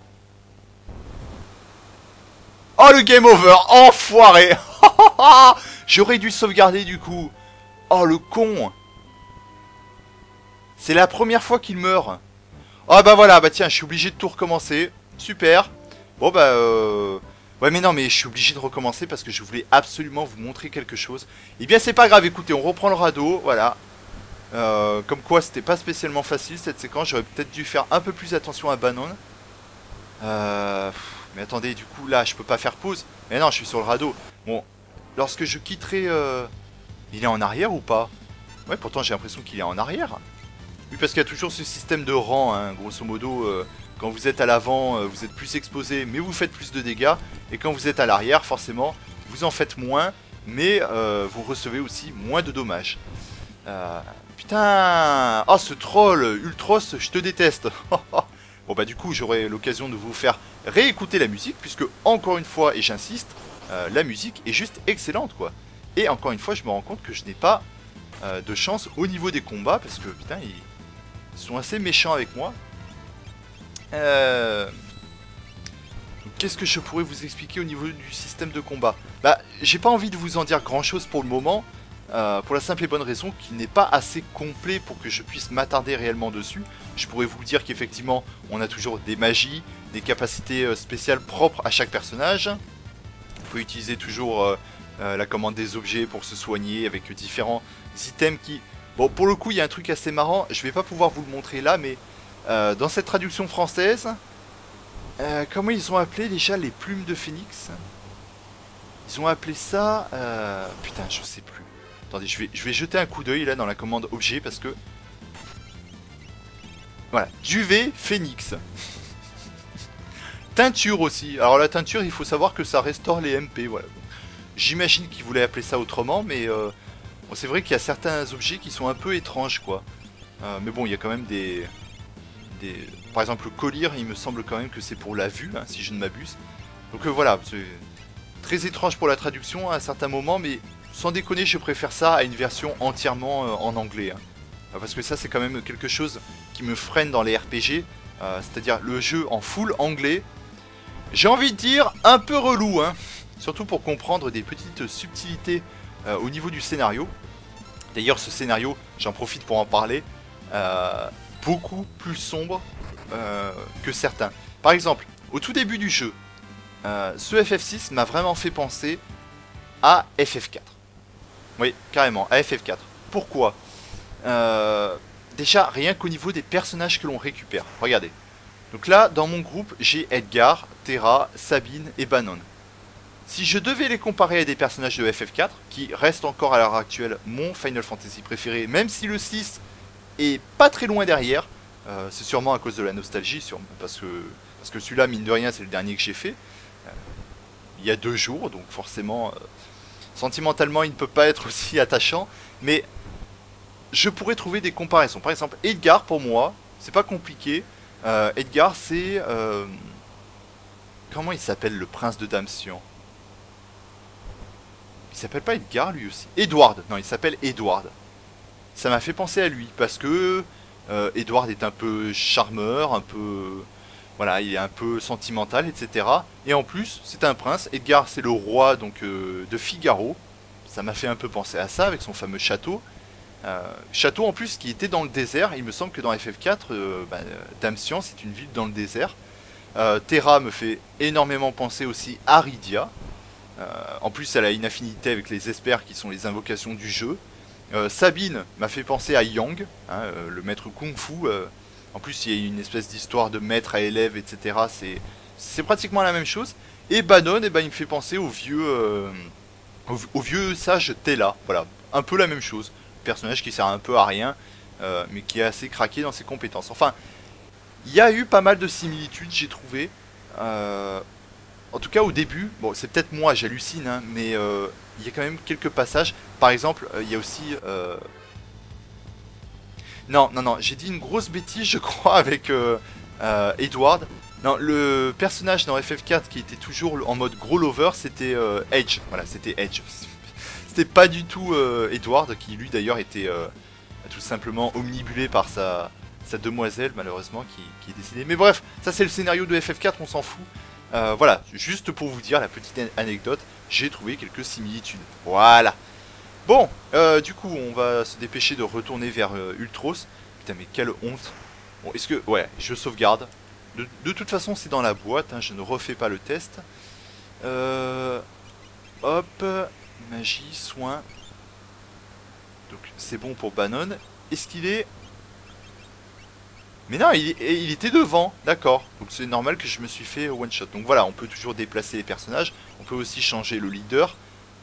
Oh, le game over. Enfoiré. J'aurais dû sauvegarder du coup. Oh, le con. C'est la première fois qu'il meurt. Ah bah voilà, bah tiens, je suis obligé de tout recommencer. Super. Bon bah ouais mais non mais je suis obligé de recommencer parce que je voulais absolument vous montrer quelque chose. Eh bien c'est pas grave, écoutez, on reprend le radeau, voilà. Comme quoi c'était pas spécialement facile cette séquence, j'aurais peut-être dû faire un peu plus attention à Banane. Mais attendez, du coup là je peux pas faire pause. Mais non, je suis sur le radeau. Bon, lorsque je quitterai... Il est en arrière ou pas? Ouais, pourtant j'ai l'impression qu'il est en arrière. Oui, parce qu'il y a toujours ce système de rang, hein. Grosso modo, quand vous êtes à l'avant, vous êtes plus exposé, mais vous faites plus de dégâts. Et quand vous êtes à l'arrière, forcément, vous en faites moins, mais vous recevez aussi moins de dommages. Putain! Oh, ce troll Ultros, je te déteste. Bon, bah du coup, j'aurai l'occasion de vous faire réécouter la musique, puisque, encore une fois, et j'insiste, la musique est juste excellente, quoi. Et encore une fois, je me rends compte que je n'ai pas de chance au niveau des combats, parce que, putain, ils sont assez méchants avec moi. Qu'est-ce que je pourrais vous expliquer au niveau du système de combat? Bah, j'ai pas envie de vous en dire grand chose pour le moment, pour la simple et bonne raison qu'il n'est pas assez complet pour que je puisse m'attarder réellement dessus. Je pourrais vous dire qu'effectivement, on a toujours des magies, des capacités spéciales propres à chaque personnage. On peut utiliser toujours la commande des objets pour se soigner avec différents items qui... Bon, pour le coup, il y a un truc assez marrant, je vais pas pouvoir vous le montrer là, mais dans cette traduction française, comment ils ont appelé déjà les plumes de phénix? Ils ont appelé ça... putain, je sais plus. Attendez, je vais jeter un coup d'œil là dans la commande objet parce que... Voilà, duvet phénix. Teinture aussi. Alors la teinture, il faut savoir que ça restaure les MP, voilà. j'imagine qu'ils voulaient appeler ça autrement, mais bon, c'est vrai qu'il y a certains objets qui sont un peu étranges, quoi. Mais bon, il y a quand même des... Par exemple, le collier, il me semble quand même que c'est pour la vue, hein, si je ne m'abuse. Donc voilà, c'est très étrange pour la traduction à certains moments, mais sans déconner, je préfère ça à une version entièrement en anglais. Hein. Parce que ça, c'est quand même quelque chose qui me freine dans les RPG, c'est-à-dire le jeu en full anglais. J'ai envie de dire un peu relou, hein. Surtout pour comprendre des petites subtilités au niveau du scénario. D'ailleurs, ce scénario, j'en profite pour en parler, beaucoup plus sombre que certains. Par exemple, au tout début du jeu, ce FF6 m'a vraiment fait penser à FF4. Oui, carrément, à FF4. Pourquoi déjà, rien qu'au niveau des personnages que l'on récupère. Regardez. Donc là, dans mon groupe, j'ai Edgar, Terra, Sabine et Bannon. Si je devais les comparer à des personnages de FF4, qui restent encore à l'heure actuelle mon Final Fantasy préféré, même si le 6 est pas très loin derrière, c'est sûrement à cause de la nostalgie, parce que celui-là, mine de rien, c'est le dernier que j'ai fait. Il y a 2 jours, donc forcément, sentimentalement, il ne peut pas être aussi attachant, mais je pourrais trouver des comparaisons. Par exemple, Edgar, pour moi, c'est pas compliqué. Edgar, c'est... comment il s'appelle, le prince de Damsion? Il s'appelle pas Edgar, lui aussi. Edward, non, il s'appelle Edward. Ça m'a fait penser à lui, parce que Edward est un peu charmeur, un peu... Voilà, il est un peu sentimental, etc. Et en plus, c'est un prince. Edgar, c'est le roi donc de Figaro. Ça m'a fait un peu penser à ça, avec son fameux château. Château en plus qui était dans le désert. Il me semble que dans FF4, Damsion, c'est une ville dans le désert. Terra me fait énormément penser aussi à Rydia. En plus, elle a une affinité avec les espers qui sont les invocations du jeu. Sabine m'a fait penser à Yang, hein, le maître Kung Fu. En plus, il y a une espèce d'histoire de maître à élève, etc. C'est pratiquement la même chose. Et Bannon, eh ben, il me fait penser au vieux sage Tella. Voilà, un peu la même chose. Personnage qui sert un peu à rien, mais qui est assez craqué dans ses compétences. Enfin, il y a eu pas mal de similitudes, j'ai trouvé. En tout cas, au début, bon, c'est peut-être moi, j'hallucine, hein, mais il y a quand même quelques passages. Par exemple, il y a aussi... Non, j'ai dit une grosse bêtise, je crois, avec Edward. Non, le personnage dans FF4 qui était toujours en mode gros lover, c'était Edge. Voilà, c'était Edge. C'était pas du tout Edward, qui lui d'ailleurs était tout simplement omnibulé par sa demoiselle, malheureusement, qui est décédée. Mais bref, ça c'est le scénario de FF4, on s'en fout. Voilà, juste pour vous dire la petite anecdote, j'ai trouvé quelques similitudes. Voilà. Bon, du coup, on va se dépêcher de retourner vers Ultros. Putain, mais quelle honte. Bon, est-ce que... Ouais, je sauvegarde. De toute façon, c'est dans la boîte, hein, je ne refais pas le test. Hop... Magie, soin. Donc c'est bon pour Bannon. Est-ce qu'il est... Mais non, il était devant, d'accord. Donc c'est normal que je me suis fait one shot. Donc voilà, on peut toujours déplacer les personnages. On peut aussi changer le leader.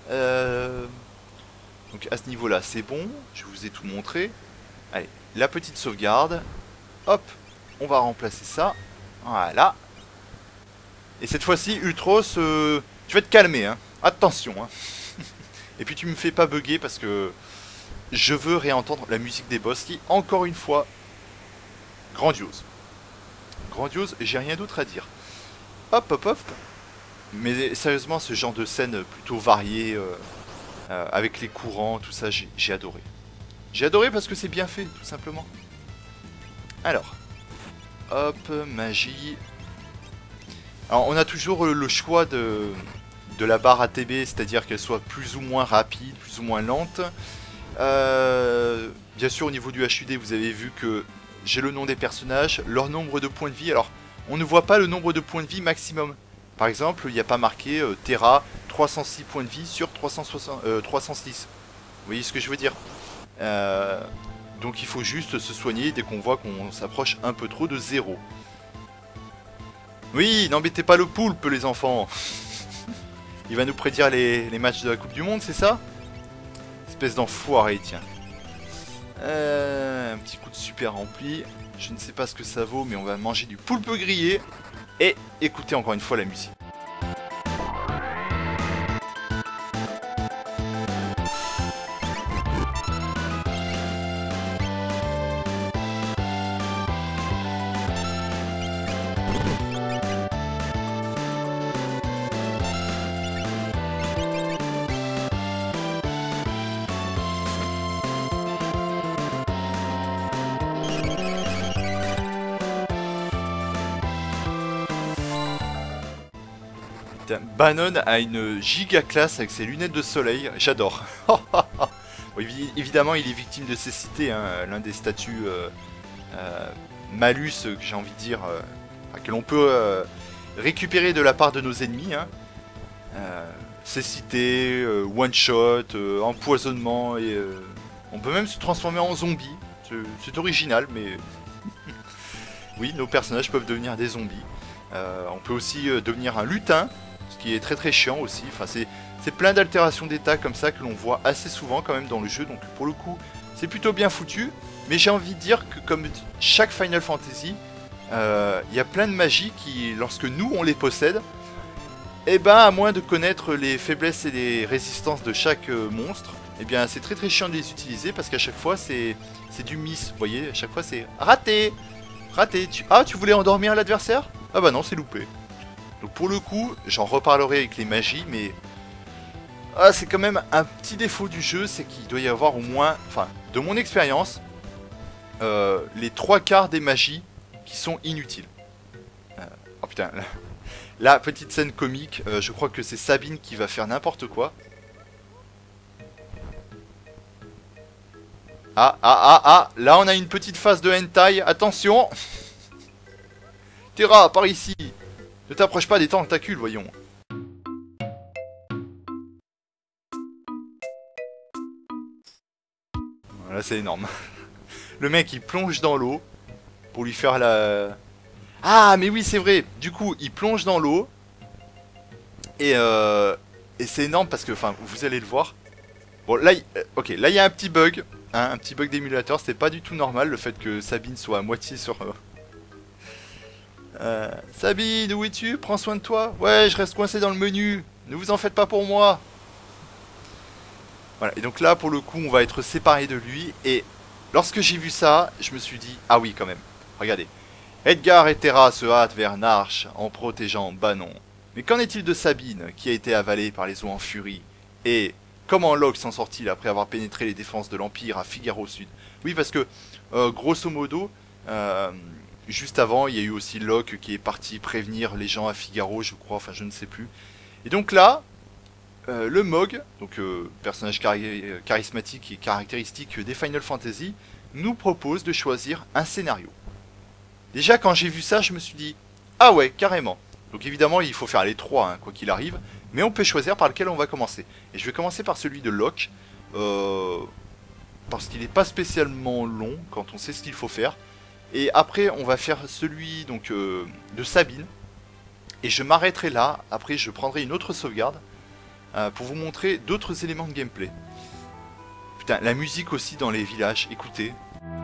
Donc à ce niveau-là, c'est bon. Je vous ai tout montré. Allez, la petite sauvegarde. Hop, on va remplacer ça. Voilà. Et cette fois-ci, Ultros, je vais te calmer, hein. Attention, hein. Et puis tu me fais pas bugger parce que je veux réentendre la musique des boss qui, encore une fois, grandiose. Grandiose, j'ai rien d'autre à dire. Hop, hop, hop. Mais sérieusement, ce genre de scène plutôt variée, avec les courants, tout ça, j'ai adoré. J'ai adoré parce que c'est bien fait, tout simplement. Alors, hop, magie. Alors, on a toujours le choix de la barre ATB, c'est-à-dire qu'elle soit plus ou moins rapide, plus ou moins lente. Bien sûr, au niveau du HUD, vous avez vu que j'ai le nom des personnages, leur nombre de points de vie. Alors, on ne voit pas le nombre de points de vie maximum. Par exemple, il n'y a pas marqué Terra, 306 points de vie sur 306. Vous voyez ce que je veux dire? Donc il faut juste se soigner dès qu'on voit qu'on s'approche un peu trop de 0. Oui, n'embêtez pas le poulpe, les enfants. Il va nous prédire les matchs de la Coupe du Monde, c'est ça? Espèce d'enfoiré, tiens. Un petit coup de super rempli. Je ne sais pas ce que ça vaut, mais on va manger du poulpe grillé. Et écoutez encore une fois la musique. Putain, Bannon a une giga classe avec ses lunettes de soleil, j'adore. Bon, évidemment, il est victime de cécité, hein, l'un des statuts malus que j'ai envie de dire, que l'on peut récupérer de la part de nos ennemis. Hein. Cécité, one shot, empoisonnement, et on peut même se transformer en zombie. C'est original, mais oui, nos personnages peuvent devenir des zombies. On peut aussi devenir un lutin, ce qui est très très chiant aussi. Enfin, c'est plein d'altérations d'état comme ça que l'on voit assez souvent quand même dans le jeu. Donc pour le coup, c'est plutôt bien foutu. Mais j'ai envie de dire que comme chaque Final Fantasy, il y a plein de magies qui, lorsque nous on les possède, et ben à moins de connaître les faiblesses et les résistances de chaque monstre, et bien c'est très très chiant de les utiliser parce qu'à chaque fois c'est du miss. Vous voyez, à chaque fois c'est raté. Raté. Tu voulais endormir l'adversaire? Ah bah non, c'est loupé. Donc pour le coup, j'en reparlerai avec les magies, mais c'est quand même un petit défaut du jeu, c'est qu'il doit y avoir au moins, enfin, de mon expérience, les 3/4 des magies qui sont inutiles. Oh putain, la petite scène comique, je crois que c'est Sabine qui va faire n'importe quoi. Là on a une petite phase de hentai, attention. Terra, par ici. Ne t'approche pas des tentacules, voyons. Voilà, c'est énorme. Le mec, il plonge dans l'eau pour lui faire la... Ah, mais oui, c'est vrai. Du coup, il plonge dans l'eau. Et c'est énorme parce que, enfin, vous allez le voir. Bon, là, ok, là, il y a un petit bug. Hein, un petit bug d'émulateur. C'est pas du tout normal, le fait que Sabine soit à moitié sur... Sabine, où es-tu? Prends soin de toi. Ouais, je reste coincé dans le menu. Ne vous en faites pas pour moi. Voilà, et donc là, pour le coup, on va être séparés de lui. Et lorsque j'ai vu ça, je me suis dit, ah oui, quand même. Regardez. Edgar et Terra se hâtent vers Narshe en protégeant Bannon. Mais qu'en est-il de Sabine, qui a été avalée par les eaux en furie? Et comment Locke s'en sort-il après avoir pénétré les défenses de l'Empire à Figaro Sud? Oui, parce que, grosso modo... juste avant, il y a eu aussi Locke qui est parti prévenir les gens à Figaro, je crois, enfin je ne sais plus. Et donc là, le Mog, donc personnage charismatique et caractéristique des Final Fantasy, nous propose de choisir un scénario. Déjà quand j'ai vu ça, je me suis dit, ah ouais, carrément. Donc évidemment, il faut faire les trois, hein, quoi qu'il arrive, mais on peut choisir par lequel on va commencer. Et je vais commencer par celui de Locke, parce qu'il n'est pas spécialement long quand on sait ce qu'il faut faire. Et après on va faire celui donc de Sabine. Et je m'arrêterai là, après je prendrai une autre sauvegarde pour vous montrer d'autres éléments de gameplay. Putain, la musique aussi dans les villages, écoutez.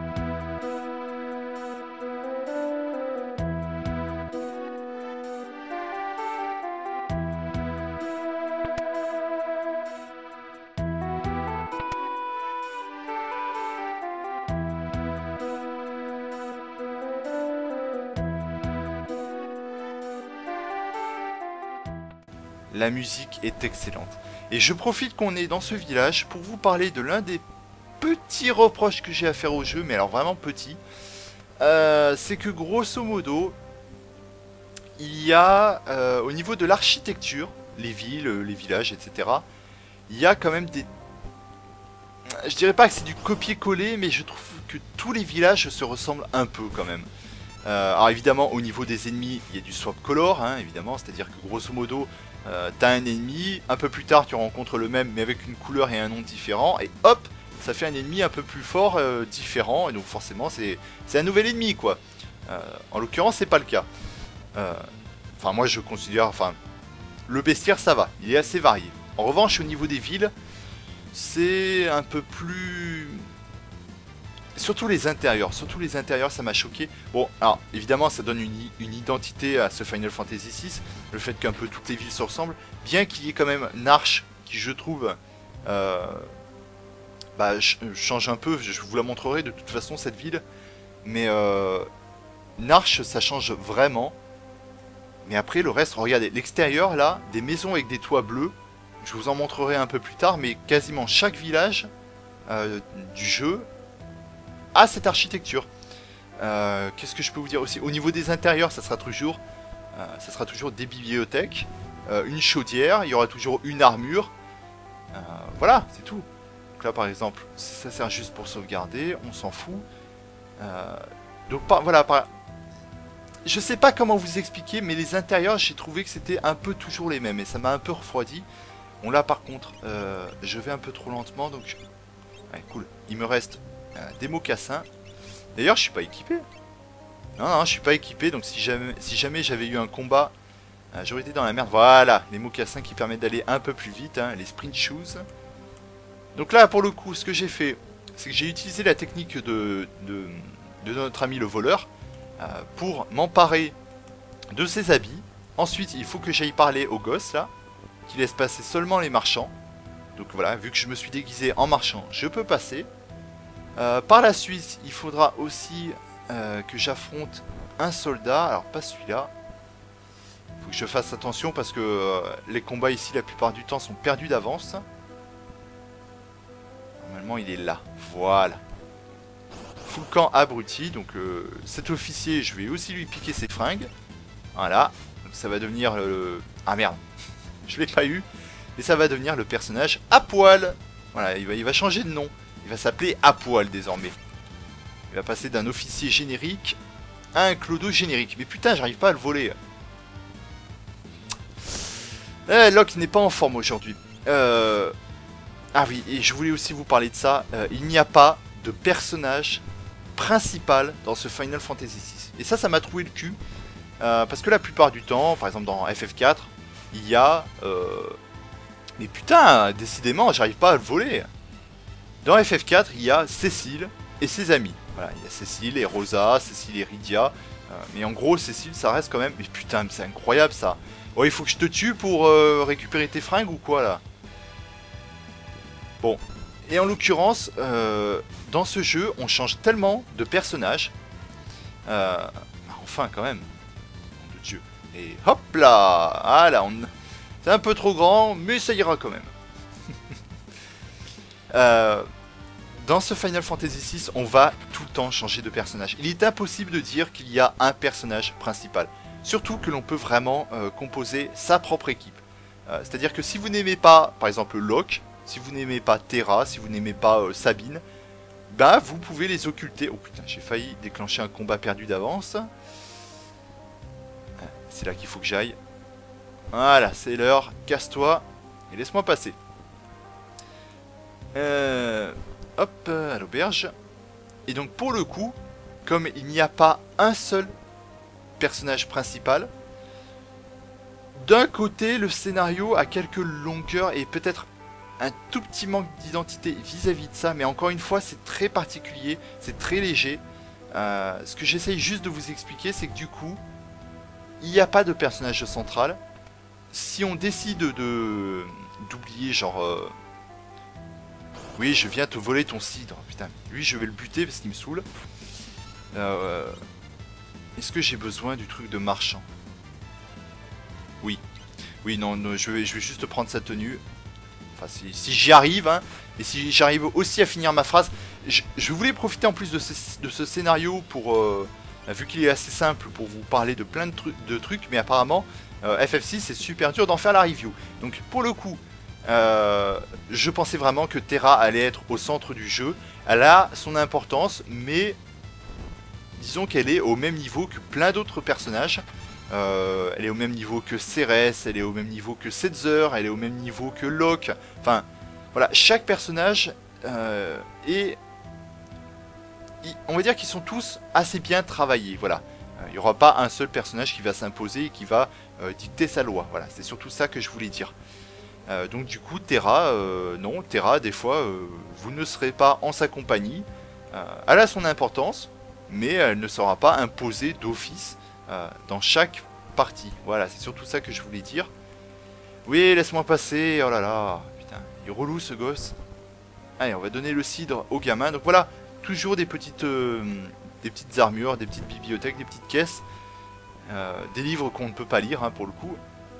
La musique est excellente. Et je profite qu'on est dans ce village pour vous parler de l'un des petits reproches que j'ai à faire au jeu, mais alors vraiment petit. C'est que grosso modo, il y a au niveau de l'architecture, les villes, les villages, etc. Il y a quand même des... Je dirais pas que c'est du copier-coller, mais je trouve que tous les villages se ressemblent un peu quand même. Alors évidemment, au niveau des ennemis, il y a du swap color, hein, évidemment, c'est-à-dire que grosso modo... t'as un ennemi, un peu plus tard tu rencontres le même mais avec une couleur et un nom différent, et hop, ça fait un ennemi un peu plus fort, différent, et donc forcément c'est un nouvel ennemi quoi. En l'occurrence c'est pas le cas. Enfin moi je considère, enfin le bestiaire ça va, il est assez varié. En revanche au niveau des villes, c'est un peu plus... Surtout les intérieurs ça m'a choqué. Bon, alors évidemment ça donne une identité à ce Final Fantasy VI, le fait qu'un peu toutes les villes se ressemblent, bien qu'il y ait quand même Narshe qui je trouve change un peu, je vous la montrerai de toute façon cette ville, mais Narshe ça change vraiment. Mais après le reste, regardez, l'extérieur là, des maisons avec des toits bleus, je vous en montrerai un peu plus tard, mais quasiment chaque village du jeu à cette architecture. Qu'est-ce que je peux vous dire aussi? Au niveau des intérieurs, ça sera toujours des bibliothèques. une chaudière, il y aura toujours une armure. Voilà, c'est tout. Donc là, par exemple, ça sert juste pour sauvegarder, on s'en fout. Donc voilà, je sais pas comment vous expliquer, mais les intérieurs, j'ai trouvé que c'était un peu toujours les mêmes, et ça m'a un peu refroidi. Bon là, par contre, je vais un peu trop lentement, donc... Ouais, cool. Il me reste des mocassins. D'ailleurs, je suis pas équipé. Non, je suis pas équipé, donc si jamais j'avais eu un combat, j'aurais été dans la merde. Voilà, les mocassins qui permettent d'aller un peu plus vite, hein, les sprint shoes. Donc là, pour le coup, ce que j'ai fait, c'est que j'ai utilisé la technique de notre ami le voleur pour m'emparer de ses habits. Ensuite, il faut que j'aille parler au gosse, là, qui laisse passer seulement les marchands. Donc voilà, vu que je me suis déguisé en marchand, je peux passer. Par la suite, il faudra aussi que j'affronte un soldat. Alors, pas celui-là. Il faut que je fasse attention parce que les combats ici, la plupart du temps, sont perdus d'avance. Normalement, il est là. Voilà. Full camp abruti. Donc, cet officier, je vais aussi lui piquer ses fringues. Voilà. Donc, ça va devenir le... Ah merde. Je l'ai pas eu. Mais ça va devenir le personnage à poil. Voilà, il va changer de nom. Il va s'appeler à poil désormais. Il va passer d'un officier générique à un clodo générique. Mais putain, j'arrive pas à le voler. Locke n'est pas en forme aujourd'hui. Ah oui, et je voulais aussi vous parler de ça. Il n'y a pas de personnage principal dans ce Final Fantasy VI. Et ça m'a trouvé le cul. Parce que la plupart du temps, par exemple dans FF4, il y a... Mais putain, décidément, j'arrive pas à le voler. Dans FF4, il y a Cécile et ses amis. Voilà, il y a Cécile et Rosa, Cécile et Rydia. Mais en gros, Cécile, ça reste quand même... Mais putain, c'est incroyable ça. Oh, il faut que je te tue pour récupérer tes fringues ou quoi là? Bon. Et en l'occurrence, dans ce jeu, on change tellement de personnages. Enfin, quand même. Nom de Dieu. Et hop là. Voilà, c'est un peu trop grand, mais ça ira quand même. Dans ce Final Fantasy VI, on va tout le temps changer de personnage. Il est impossible de dire qu'il y a un personnage principal. Surtout que l'on peut vraiment composer sa propre équipe. C'est-à-dire que si vous n'aimez pas, par exemple, Locke, si vous n'aimez pas Terra, si vous n'aimez pas Sabine, bah vous pouvez les occulter. Oh putain, j'ai failli déclencher un combat perdu d'avance. C'est là qu'il faut que j'aille. Voilà, c'est l'heure. Casse-toi et laisse-moi passer. Hop, à l'auberge. Et donc pour le coup, comme il n'y a pas un seul personnage principal, d'un côté le scénario a quelques longueurs et peut-être un tout petit manque d'identité vis-à-vis de ça, mais encore une fois c'est très particulier, c'est très léger. Ce que j'essaye juste de vous expliquer, c'est que du coup il n'y a pas de personnage central. Si on décide d'oublier genre oui, je viens te voler ton cidre. Putain, lui, je vais le buter parce qu'il me saoule. Est-ce que j'ai besoin du truc de marchand? Oui. Oui, non, je vais juste prendre sa tenue. Enfin, si j'y arrive, hein. Et si j'arrive aussi à finir ma phrase. Je voulais profiter en plus de ce scénario pour... vu qu'il est assez simple, pour vous parler de plein de trucs. Mais apparemment, FF6, c'est super dur d'en faire la review. Donc, pour le coup... je pensais vraiment que Terra allait être au centre du jeu. Elle a son importance, mais disons qu'elle est au même niveau que plein d'autres personnages. Elle est au même niveau que Ceres, elle est au même niveau que Setzer, elle est au même niveau que Locke. Enfin, voilà, chaque personnage est... On va dire qu'ils sont tous assez bien travaillés, voilà. Il n'y aura pas un seul personnage qui va s'imposer et qui va dicter sa loi. Voilà, c'est surtout ça que je voulais dire. Donc du coup Terra, non, Terra des fois vous ne serez pas en sa compagnie. Elle a son importance, mais elle ne sera pas imposée d'office dans chaque partie. Voilà, c'est surtout ça que je voulais dire. Oui, laisse-moi passer, oh là là, putain, il est relou ce gosse. Allez, on va donner le cidre au gamin. Donc voilà, toujours des petites armures, des petites bibliothèques, des petites caisses. Des livres qu'on ne peut pas lire hein, pour le coup.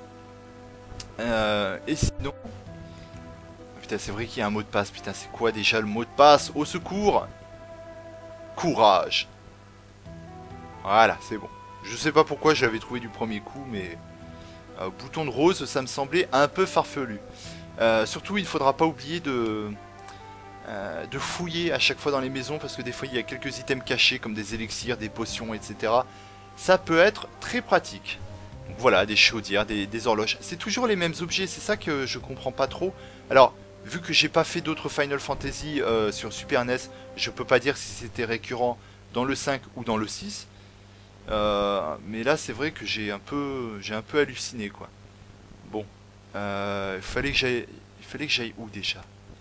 Et sinon... Putain, c'est vrai qu'il y a un mot de passe. Putain, c'est quoi déjà le mot de passe? Au secours! Courage. Voilà, c'est bon. Je sais pas pourquoi j'avais trouvé du premier coup, mais... Bouton de rose, ça me semblait un peu farfelu. Surtout, il ne faudra pas oublier de fouiller à chaque fois dans les maisons, parce que des fois, il y a quelques items cachés, comme des élixirs, des potions, etc. Ça peut être très pratique. Donc, voilà, des chaudières, des horloges. C'est toujours les mêmes objets, c'est ça que je comprends pas trop. Alors, vu que j'ai pas fait d'autres Final Fantasy sur Super NES, je peux pas dire si c'était récurrent dans le 5 ou dans le 6. Mais là, c'est vrai que j'ai un peu halluciné, quoi. Bon, il fallait que j'aille où déjà?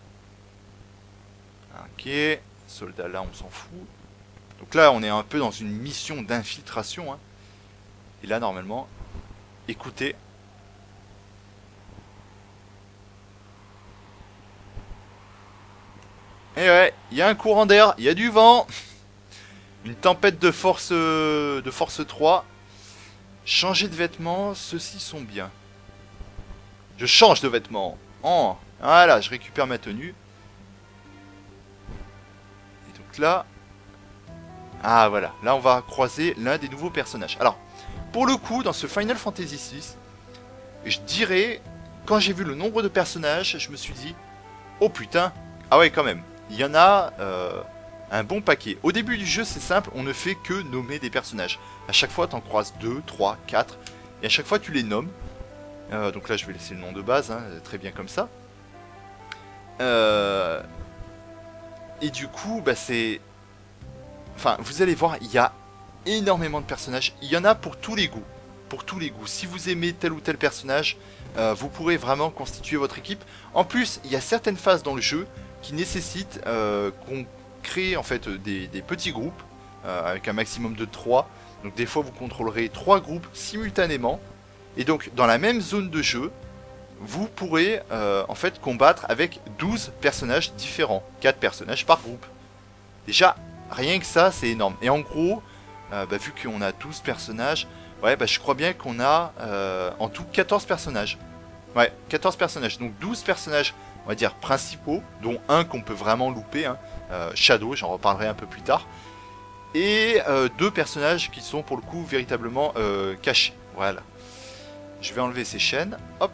Ok, soldat là, on s'en fout. Donc là, on est un peu dans une mission d'infiltration, hein. Et là, normalement, écoutez. Et ouais, il y a un courant d'air, il y a du vent. Une tempête de force 3. Changer de vêtements, ceux-ci sont bien. Je change de vêtements. Oh, voilà, je récupère ma tenue. Et donc là... Ah voilà, là on va croiser l'un des nouveaux personnages. Alors, pour le coup, dans ce Final Fantasy VI, je dirais, quand j'ai vu le nombre de personnages, je me suis dit, oh putain, ah ouais quand même, il y en a un bon paquet. Au début du jeu, c'est simple, on ne fait que nommer des personnages. À chaque fois, tu en croises 2, 3, 4, et à chaque fois, tu les nommes. Donc là, je vais laisser le nom de base, hein, très bien comme ça. Et du coup, bah c'est... Enfin, vous allez voir, il y a énormément de personnages. Il y en a pour tous les goûts. Pour tous les goûts. Si vous aimez tel ou tel personnage, vous pourrez vraiment constituer votre équipe. En plus, il y a certaines phases dans le jeu qui nécessitent qu'on crée en fait des petits groupes avec un maximum de 3. Donc des fois, vous contrôlerez 3 groupes simultanément. Et donc, dans la même zone de jeu, vous pourrez en fait combattre avec 12 personnages différents. 4 personnages par groupe. Déjà, rien que ça, c'est énorme. Et en gros, vu qu'on a 12 personnages, ouais, je crois bien qu'on a en tout 14 personnages. Ouais, 14 personnages. Donc 12 personnages, on va dire, principaux, dont un qu'on peut vraiment louper, hein, Shadow, j'en reparlerai un peu plus tard. Et 2 personnages qui sont pour le coup véritablement cachés. Voilà. Je vais enlever ces chaînes. Hop.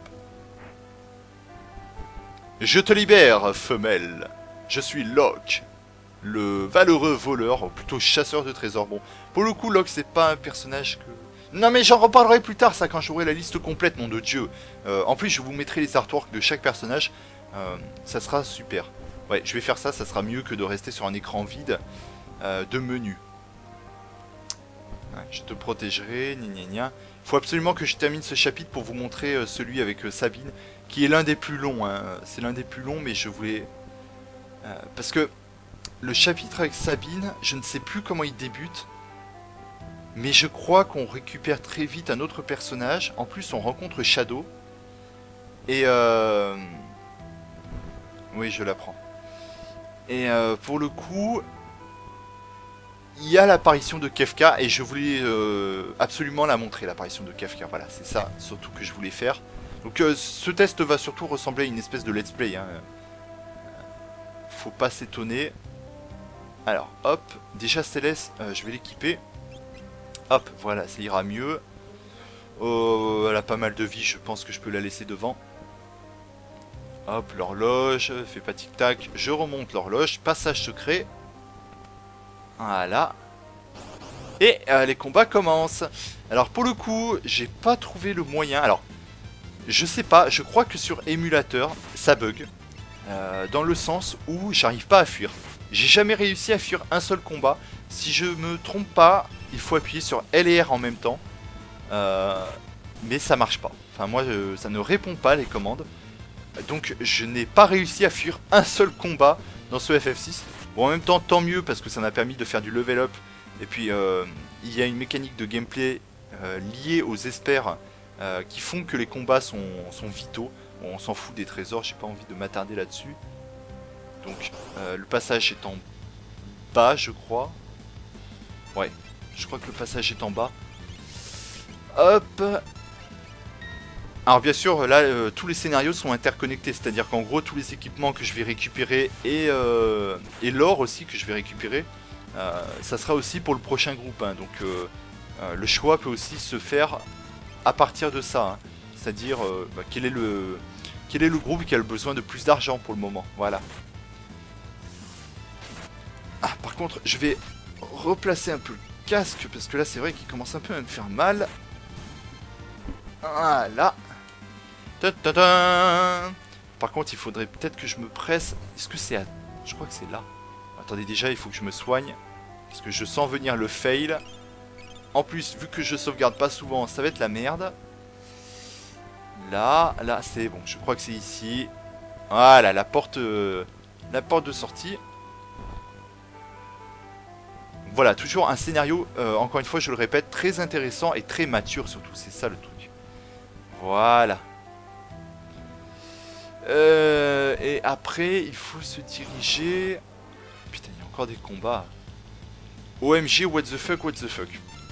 Je te libère, femelle. Je suis Locke, le valeureux voleur, ou plutôt chasseur de trésors. Bon, pour le coup, Locke, c'est pas un personnage que... Non, mais j'en reparlerai plus tard, ça, quand j'aurai la liste complète, nom de Dieu. En plus, je vous mettrai les artworks de chaque personnage. Ça sera super. Ouais, je vais faire ça, ça sera mieux que de rester sur un écran vide de menu. Ouais, je te protégerai, gna gna gna. Faut absolument que je termine ce chapitre pour vous montrer celui avec Sabine, qui est l'un des plus longs. Hein. C'est l'un des plus longs, mais je voulais... parce que le chapitre avec Sabine, je ne sais plus comment il débute, mais je crois qu'on récupère très vite un autre personnage. En plus, on rencontre Shadow. Et oui, je l'apprends. Et pour le coup... Il y a l'apparition de Kefka et je voulais absolument la montrer, l'apparition de Kefka. Voilà, c'est ça surtout que je voulais faire. Donc ce test va surtout ressembler à une espèce de let's play. Hein. Faut pas s'étonner. Alors, hop, déjà Céleste, je vais l'équiper. Hop, voilà, ça ira mieux. Oh, elle a pas mal de vie, je pense que je peux la laisser devant. Hop, l'horloge, fait pas tic-tac. Je remonte l'horloge, passage secret. Voilà. Et les combats commencent. Alors pour le coup, j'ai pas trouvé le moyen. Alors, je sais pas, je crois que sur émulateur, ça bug. Dans le sens où j'arrive pas à fuir. J'ai jamais réussi à fuir un seul combat. Si je me trompe pas, il faut appuyer sur L et R en même temps. Mais ça marche pas. Enfin moi, ça ne répond pas les commandes. Donc je n'ai pas réussi à fuir un seul combat dans ce FF6. Bon, en même temps, tant mieux, parce que ça m'a permis de faire du level up. Et puis, il y a une mécanique de gameplay liée aux espers qui font que les combats sont vitaux. Bon, on s'en fout des trésors, j'ai pas envie de m'attarder là-dessus. Donc, le passage est en bas, je crois. Ouais, je crois que le passage est en bas. Hop. Alors bien sûr, là, tous les scénarios sont interconnectés, c'est-à-dire qu'en gros, tous les équipements que je vais récupérer et l'or aussi que je vais récupérer, ça sera aussi pour le prochain groupe. Hein, donc le choix peut aussi se faire à partir de ça. Hein. c'est-à-dire quel est le groupe qui a le besoin de plus d'argent pour le moment, voilà. Ah, par contre, je vais replacer un peu le casque, parce que là, c'est vrai qu'il commence un peu à me faire mal. Voilà. Ta-ta-ta. Par contre, il faudrait peut-être que je me presse. Est-ce que c'est à... Je crois que c'est là. Attendez, déjà, il faut que je me soigne. Parce que je sens venir le fail. En plus, vu que je sauvegarde pas souvent, ça va être la merde. Là, c'est bon. Je crois que c'est ici. Voilà, la porte de sortie. Voilà, toujours un scénario, encore une fois, je le répète, très intéressant et très mature surtout. C'est ça le truc. Voilà. Et après, il faut se diriger... Putain, il y a encore des combats. OMG, what the fuck, what the fuck.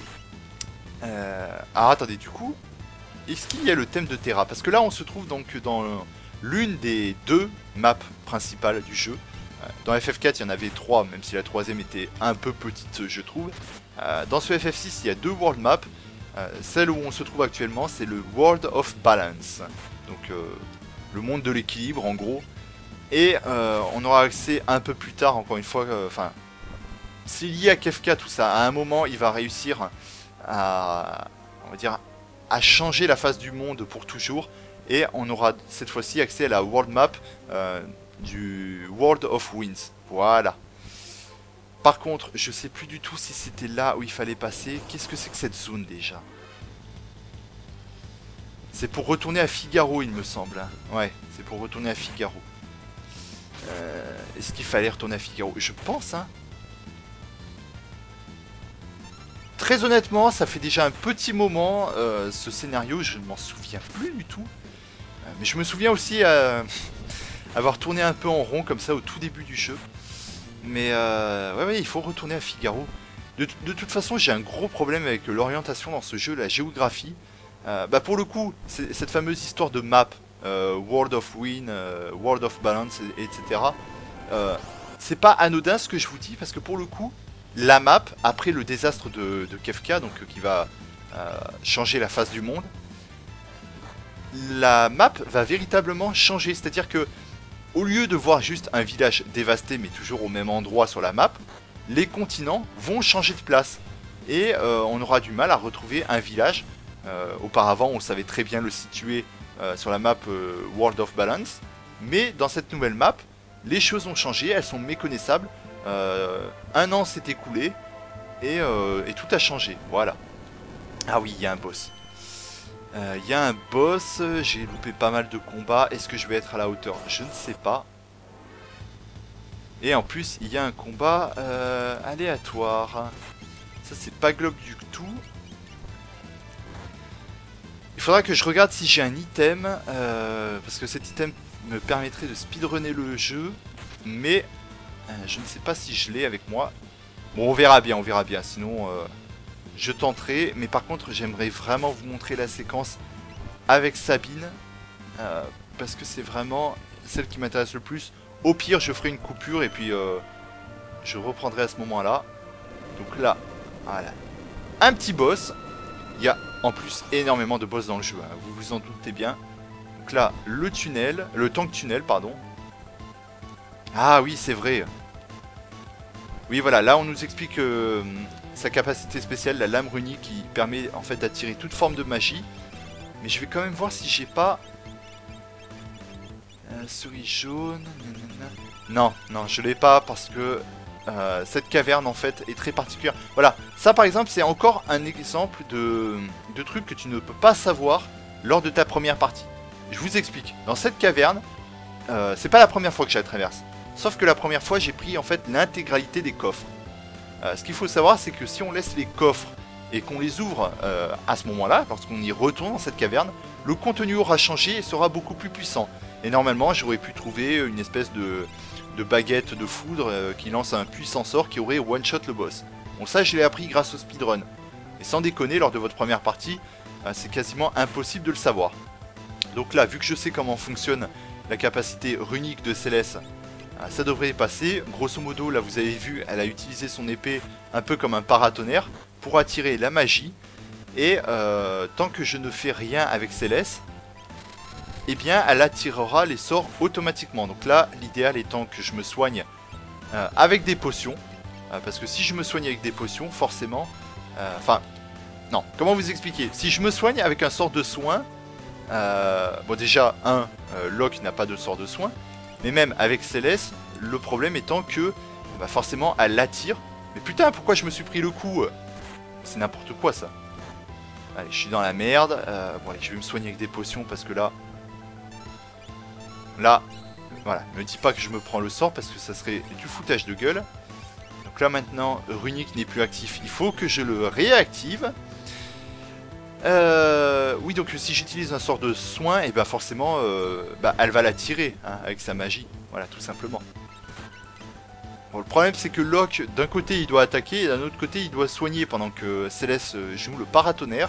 Ah, attendez, du coup, est-ce qu'il y a le thème de Terra? Parce que là, on se trouve donc dans l'une des 2 maps principales du jeu. Dans FF4, il y en avait 3, même si la 3ème était un peu petite, je trouve. Dans ce FF6, il y a 2 world maps. Celle où on se trouve actuellement, c'est le World of Balance. Donc, le monde de l'équilibre, en gros. Et on aura accès un peu plus tard, encore une fois. Enfin, c'est lié à Kefka, tout ça. À un moment, il va réussir à, on va dire, à changer la face du monde pour toujours. Et on aura cette fois-ci accès à la world map du World of Winds. Voilà. Par contre, je sais plus du tout si c'était là où il fallait passer. Qu'est-ce que c'est que cette zone déjà? C'est pour retourner à Figaro, il me semble. Ouais, c'est pour retourner à Figaro. Est-ce qu'il fallait retourner à Figaro? Je pense, hein. Très honnêtement, ça fait déjà un petit moment, ce scénario, je ne m'en souviens plus du tout. Mais je me souviens aussi avoir tourné un peu en rond comme ça au tout début du jeu. Mais ouais, il faut retourner à Figaro. De toute façon, j'ai un gros problème avec l'orientation dans ce jeu, la géographie. Pour le coup, cette fameuse histoire de map, World of Wind, World of Balance, etc. C'est pas anodin ce que je vous dis, parce que pour le coup, la map, après le désastre de Kefka, donc qui va changer la face du monde, la map va véritablement changer. C'est-à-dire que, au lieu de voir juste un village dévasté, mais toujours au même endroit sur la map, les continents vont changer de place. Et on aura du mal à retrouver un village. Auparavant, on savait très bien le situer sur la map World of Balance. Mais dans cette nouvelle map, les choses ont changé, elles sont méconnaissables. Un an s'est écoulé et tout a changé. Voilà. Ah oui, il y a un boss. Il y a un boss, j'ai loupé pas mal de combats. Est-ce que je vais être à la hauteur? Je ne sais pas. Et en plus, il y a un combat aléatoire. Ça, c'est pas Globe du tout. Il faudra que je regarde si j'ai un item. Parce que cet item me permettrait de speedrunner le jeu. Mais je ne sais pas si je l'ai avec moi. Bon, on verra bien, on verra bien. Sinon, je tenterai. Mais par contre, j'aimerais vraiment vous montrer la séquence avec Sabine. Parce que c'est vraiment celle qui m'intéresse le plus. Au pire, je ferai une coupure et puis je reprendrai à ce moment-là. Donc là, voilà. Un petit boss. Il y a en plus énormément de boss dans le jeu. Hein. Vous vous en doutez bien. Donc là, le tank tunnel, pardon. Ah oui, c'est vrai. Oui, voilà, là on nous explique sa capacité spéciale, la lame runique, qui permet en fait d'attirer toute forme de magie. Mais je vais quand même voir si j'ai pas... souris jaune... Non, non, je l'ai pas parce que cette caverne en fait est très particulière. Voilà, ça par exemple c'est encore un exemple de truc que tu ne peux pas savoir lors de ta première partie. Je vous explique, dans cette caverne, c'est pas la première fois que je la traverse. Sauf que la première fois j'ai pris en fait l'intégralité des coffres. Ce qu'il faut savoir c'est que si on laisse les coffres et qu'on les ouvre à ce moment-là, lorsqu'on y retourne dans cette caverne, le contenu aura changé et sera beaucoup plus puissant. Et normalement j'aurais pu trouver une espèce de baguette de foudre qui lance un puissant sort qui aurait one-shot le boss. Bon ça je l'ai appris grâce au speedrun. Et sans déconner, lors de votre première partie, c'est quasiment impossible de le savoir. Donc là, vu que je sais comment fonctionne la capacité runique de Céleste, ça devrait passer. Grosso modo, là vous avez vu, elle a utilisé son épée un peu comme un paratonnerre pour attirer la magie. Et tant que je ne fais rien avec Céleste, eh bien elle attirera les sorts automatiquement. Donc là, l'idéal étant que je me soigne avec des potions. Parce que si je me soigne avec des potions, forcément... Enfin, non, comment vous expliquer? Si je me soigne avec un sort de soin... bon déjà, Locke n'a pas de sort de soin. Mais même avec Céleste, le problème étant que... Bah forcément, elle l'attire. Mais putain, pourquoi je me suis pris le coup? C'est n'importe quoi ça. Allez, je suis dans la merde. Bon, allez, je vais me soigner avec des potions parce que là... Là, voilà, me dis pas que je me prends le sort parce que ça serait du foutage de gueule. Donc là maintenant, Runique n'est plus actif. Il faut que je le réactive. Oui, donc si j'utilise un sort de soin, et ben forcément, bah, elle va l'attirer hein, avec sa magie. Voilà, tout simplement. Bon, le problème c'est que Locke, d'un côté il doit attaquer et d'un autre côté il doit soigner pendant que Céleste joue le paratonnerre.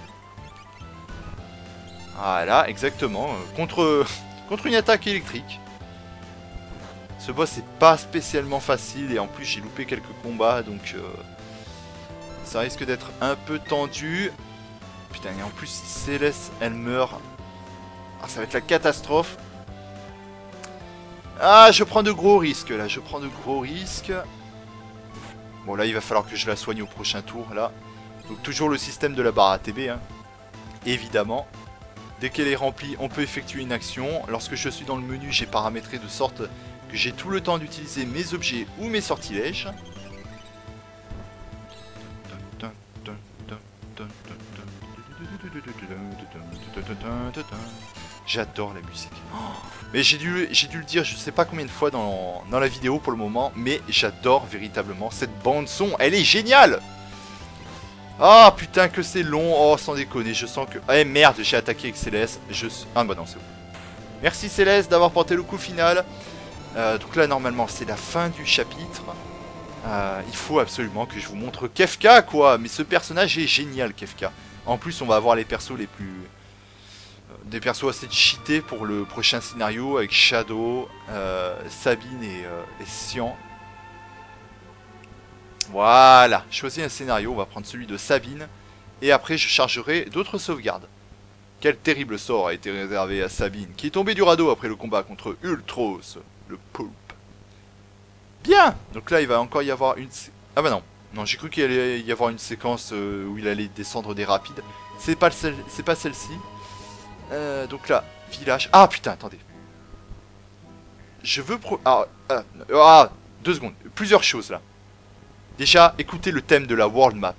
Voilà, exactement. Contre une attaque électrique. Ce boss est pas spécialement facile et en plus j'ai loupé quelques combats donc ça risque d'être un peu tendu. Putain, et en plus si Céleste elle meurt, ça va être la catastrophe. Ah, je prends de gros risques là, je prends de gros risques. Bon là il va falloir que je la soigne au prochain tour là. Donc toujours le système de la barre ATB hein. Évidemment. Dès qu'elle est remplie, on peut effectuer une action. Lorsque je suis dans le menu, j'ai paramétré de sorte que j'ai tout le temps d'utiliser mes objets ou mes sortilèges. J'adore la musique. Mais j'ai dû le dire, je sais pas combien de fois dans la vidéo pour le moment, mais j'adore véritablement cette bande son. Elle est géniale! Ah putain que c'est long, oh sans déconner, je sens que... Eh merde, j'ai attaqué avec Céleste, Ah bah non, c'est bon. Merci Céleste d'avoir porté le coup final. Donc là normalement c'est la fin du chapitre. Il faut absolument que je vous montre Kefka quoi. Mais ce personnage est génial Kefka. En plus on va avoir les persos les plus... des persos assez cheatés pour le prochain scénario avec Shadow, Sabine et Cyan. Voilà, choisis un scénario, on va prendre celui de Sabine. Et après je chargerai d'autres sauvegardes. Quel terrible sort a été réservé à Sabine, qui est tombée du radeau après le combat contre Ultros, le poulpe. Bien. Donc là il va encore y avoir une... Ah bah non, non j'ai cru qu'il allait y avoir une séquence où il allait descendre des rapides. C'est pas celle-ci. Donc là, village... Ah putain, attendez. Je veux... 2 secondes, plusieurs choses là. Déjà, écoutez le thème de la World Map.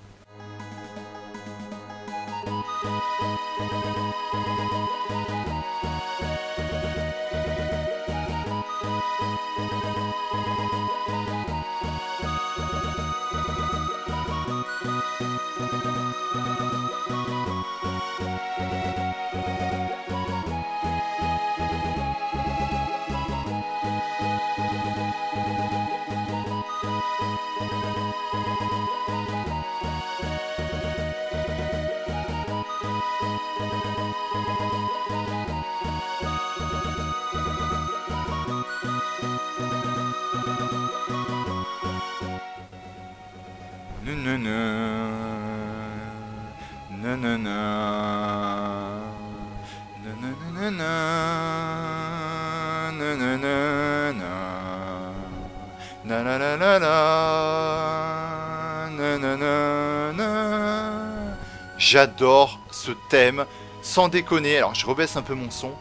J'adore ce thème, sans déconner. Alors je rebaisse un peu mon son.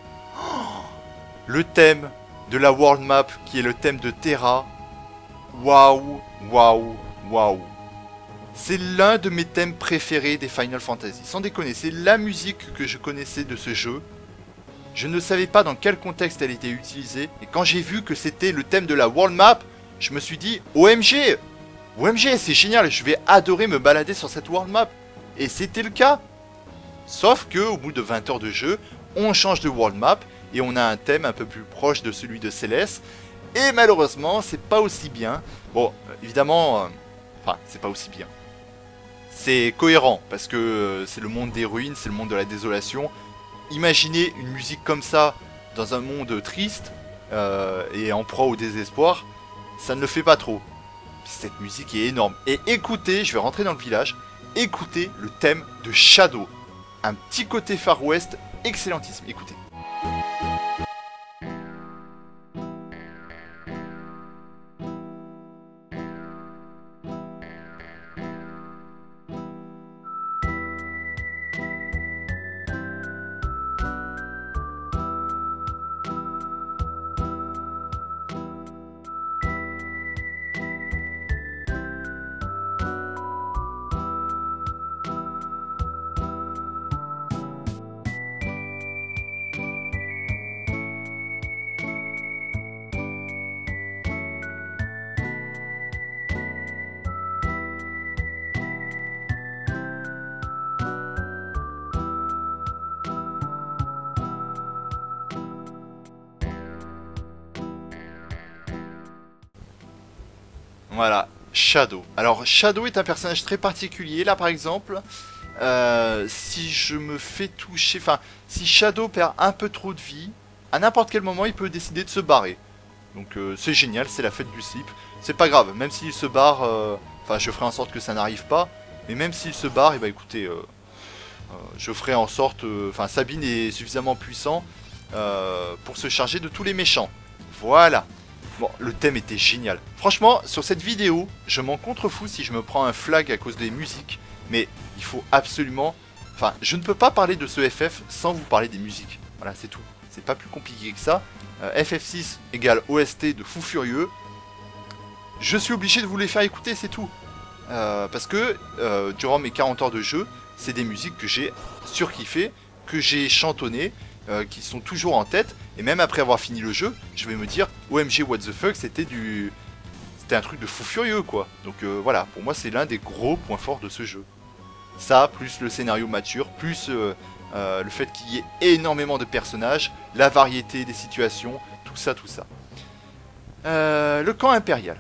Le thème de la World Map qui est le thème de Terra. Waouh, waouh, waouh. C'est l'un de mes thèmes préférés des Final Fantasy. Sans déconner, c'est la musique que je connaissais de ce jeu. Je ne savais pas dans quel contexte elle était utilisée. Et quand j'ai vu que c'était le thème de la World Map, je me suis dit, OMG! OMG, c'est génial, je vais adorer me balader sur cette World Map. Et c'était le cas. Sauf que au bout de 20 heures de jeu, on change de World Map et on a un thème un peu plus proche de celui de Céleste. Et malheureusement, c'est pas aussi bien. Bon, évidemment, enfin, c'est pas aussi bien. C'est cohérent parce que c'est le monde des ruines, c'est le monde de la désolation. Imaginez une musique comme ça dans un monde triste et en proie au désespoir, ça ne le fait pas trop. Cette musique est énorme. Et écoutez, je vais rentrer dans le village, écoutez le thème de Shadow. Un petit côté Far West excellentissime, écoutez. Voilà, Shadow. Alors Shadow est un personnage très particulier. Là par exemple, si je me fais toucher, enfin si Shadow perd un peu trop de vie, à n'importe quel moment il peut décider de se barrer. Donc c'est génial, c'est la fête du slip. C'est pas grave, même s'il se barre, enfin je ferai en sorte que ça n'arrive pas. Mais même s'il se barre, et bah écoutez, je ferai en sorte, enfin Sabine est suffisamment puissant pour se charger de tous les méchants. Voilà. Bon, le thème était génial. Franchement, sur cette vidéo, je m'en contrefous si je me prends un flag à cause des musiques. Mais il faut absolument... Enfin, je ne peux pas parler de ce FF sans vous parler des musiques. Voilà, c'est tout. C'est pas plus compliqué que ça. FF6 égale OST de fou furieux. Je suis obligé de vous les faire écouter, c'est tout. Parce que, durant mes 40 heures de jeu, c'est des musiques que j'ai surkiffé, que j'ai chantonné, qui sont toujours en tête. Et même après avoir fini le jeu, je vais me dire OMG what the fuck, c'était un truc de fou furieux quoi. Donc voilà, pour moi c'est l'un des gros points forts de ce jeu. Ça, plus le scénario mature, plus le fait qu'il y ait énormément de personnages, la variété des situations, tout ça, tout ça. Le camp impérial.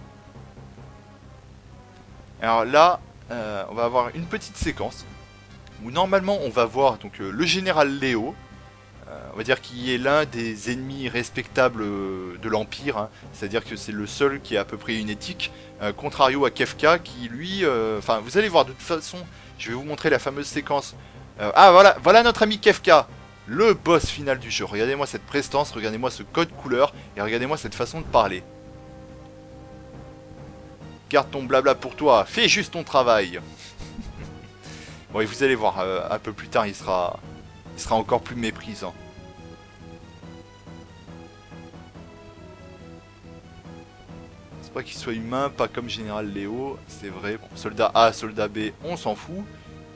Alors là, on va avoir une petite séquence où normalement on va voir donc le général Léo. On va dire qu'il est l'un des ennemis respectables de l'Empire, hein. C'est-à-dire que c'est le seul qui a à peu près une éthique, contrario à Kefka qui lui... Enfin, vous allez voir, de toute façon, je vais vous montrer la fameuse séquence. Ah, voilà notre ami Kefka, le boss final du jeu. Regardez-moi cette prestance, regardez-moi ce code couleur, et regardez-moi cette façon de parler. Garde ton blabla pour toi, fais juste ton travail. Bon, et vous allez voir, un peu plus tard, il sera encore plus méprisant. C'est pas qu'il soit humain, pas comme Général Léo, c'est vrai. Bon, soldat A, soldat B, on s'en fout.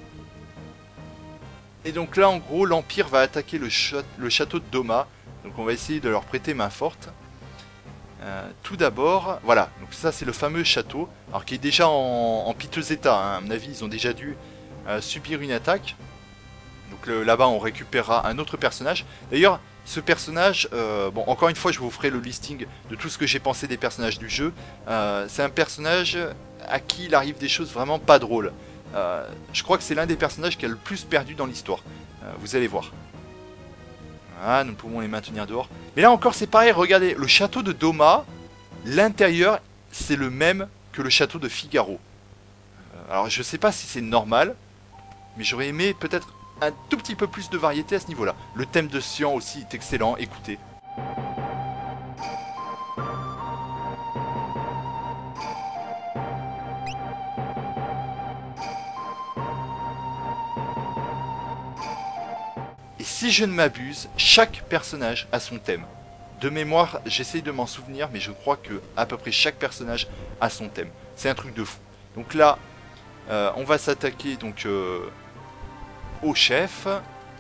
Et donc là, en gros, l'Empire va attaquer le château de Doma. Donc on va essayer de leur prêter main forte. Tout d'abord, voilà, donc ça c'est le fameux château, alors qui est déjà en piteux état, hein. À mon avis, ils ont déjà dû subir une attaque. Donc là-bas on récupérera un autre personnage. D'ailleurs ce personnage, bon encore une fois je vous ferai le listing de tout ce que j'ai pensé des personnages du jeu. C'est un personnage à qui il arrive des choses vraiment pas drôles. Je crois que c'est l'un des personnages qui a le plus perdu dans l'histoire. Vous allez voir. Ah, nous pouvons les maintenir dehors. Mais là encore c'est pareil, regardez, le château de Doma, l'intérieur c'est le même que le château de Figaro. Alors je sais pas si c'est normal, mais j'aurais aimé peut-être un tout petit peu plus de variété à ce niveau-là. Le thème de Cyan aussi est excellent, écoutez. Et si je ne m'abuse, chaque personnage a son thème. De mémoire, j'essaye de m'en souvenir, mais je crois que à peu près chaque personnage a son thème. C'est un truc de fou. Donc là, on va s'attaquer donc au chef.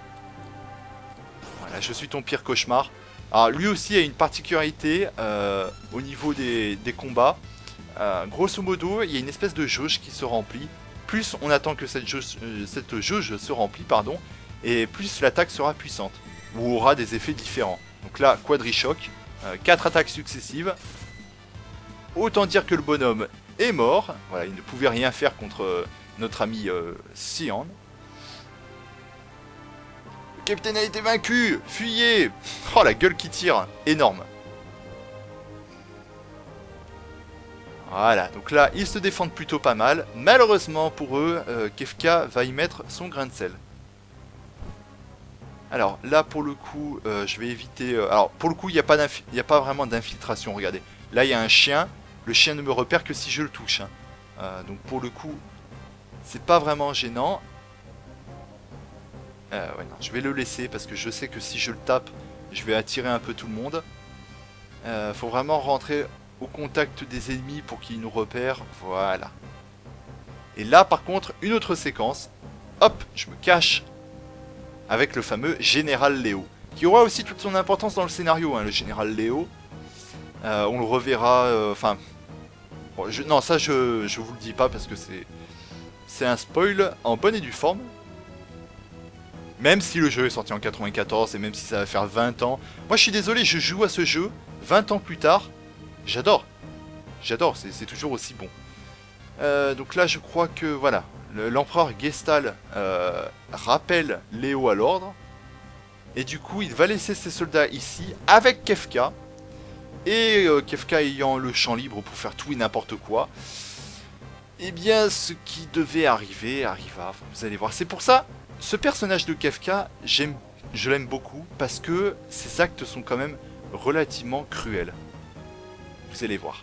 Voilà, je suis ton pire cauchemar. Alors lui aussi a une particularité au niveau des combats. Grosso modo, il y a une espèce de jauge qui se remplit. Plus on attend que cette jauge se remplit, pardon, et plus l'attaque sera puissante, ou aura des effets différents. Donc là, quadrichoc, 4 attaques successives. Autant dire que le bonhomme est mort. Voilà, il ne pouvait rien faire contre notre ami Cyan. Le capitaine a été vaincu. Fuyez. Oh, la gueule qui tire. Énorme. Voilà, donc là, ils se défendent plutôt pas mal. Malheureusement pour eux, Kefka va y mettre son grain de sel. Alors là pour le coup je vais éviter... alors pour le coup il n'y a pas vraiment d'infiltration, regardez. Là il y a un chien, le chien ne me repère que si je le touche. Hein. Donc pour le coup c'est pas vraiment gênant. Ouais, non, je vais le laisser parce que je sais que si je le tape je vais attirer un peu tout le monde. Faut vraiment rentrer au contact des ennemis pour qu'ils nous repèrent. Voilà. Et là par contre une autre séquence. Hop, je me cache avec le fameux Général Léo, qui aura aussi toute son importance dans le scénario, hein, le Général Léo. On le reverra, enfin... bon, non, ça je vous le dis pas parce que c'est un spoil en bonne et due forme. Même si le jeu est sorti en 94 et même si ça va faire 20 ans. Moi je suis désolé, je joue à ce jeu 20 ans plus tard. J'adore. J'adore, c'est toujours aussi bon. Donc là, je crois que, voilà, l'empereur Gestal rappelle Léo à l'ordre. Et du coup, il va laisser ses soldats ici, avec Kefka. Et Kefka ayant le champ libre pour faire tout et n'importe quoi. Eh bien, ce qui devait arriver, arriva. Enfin, vous allez voir. C'est pour ça, ce personnage de Kefka, je l'aime beaucoup. Parce que ses actes sont quand même relativement cruels. Vous allez voir.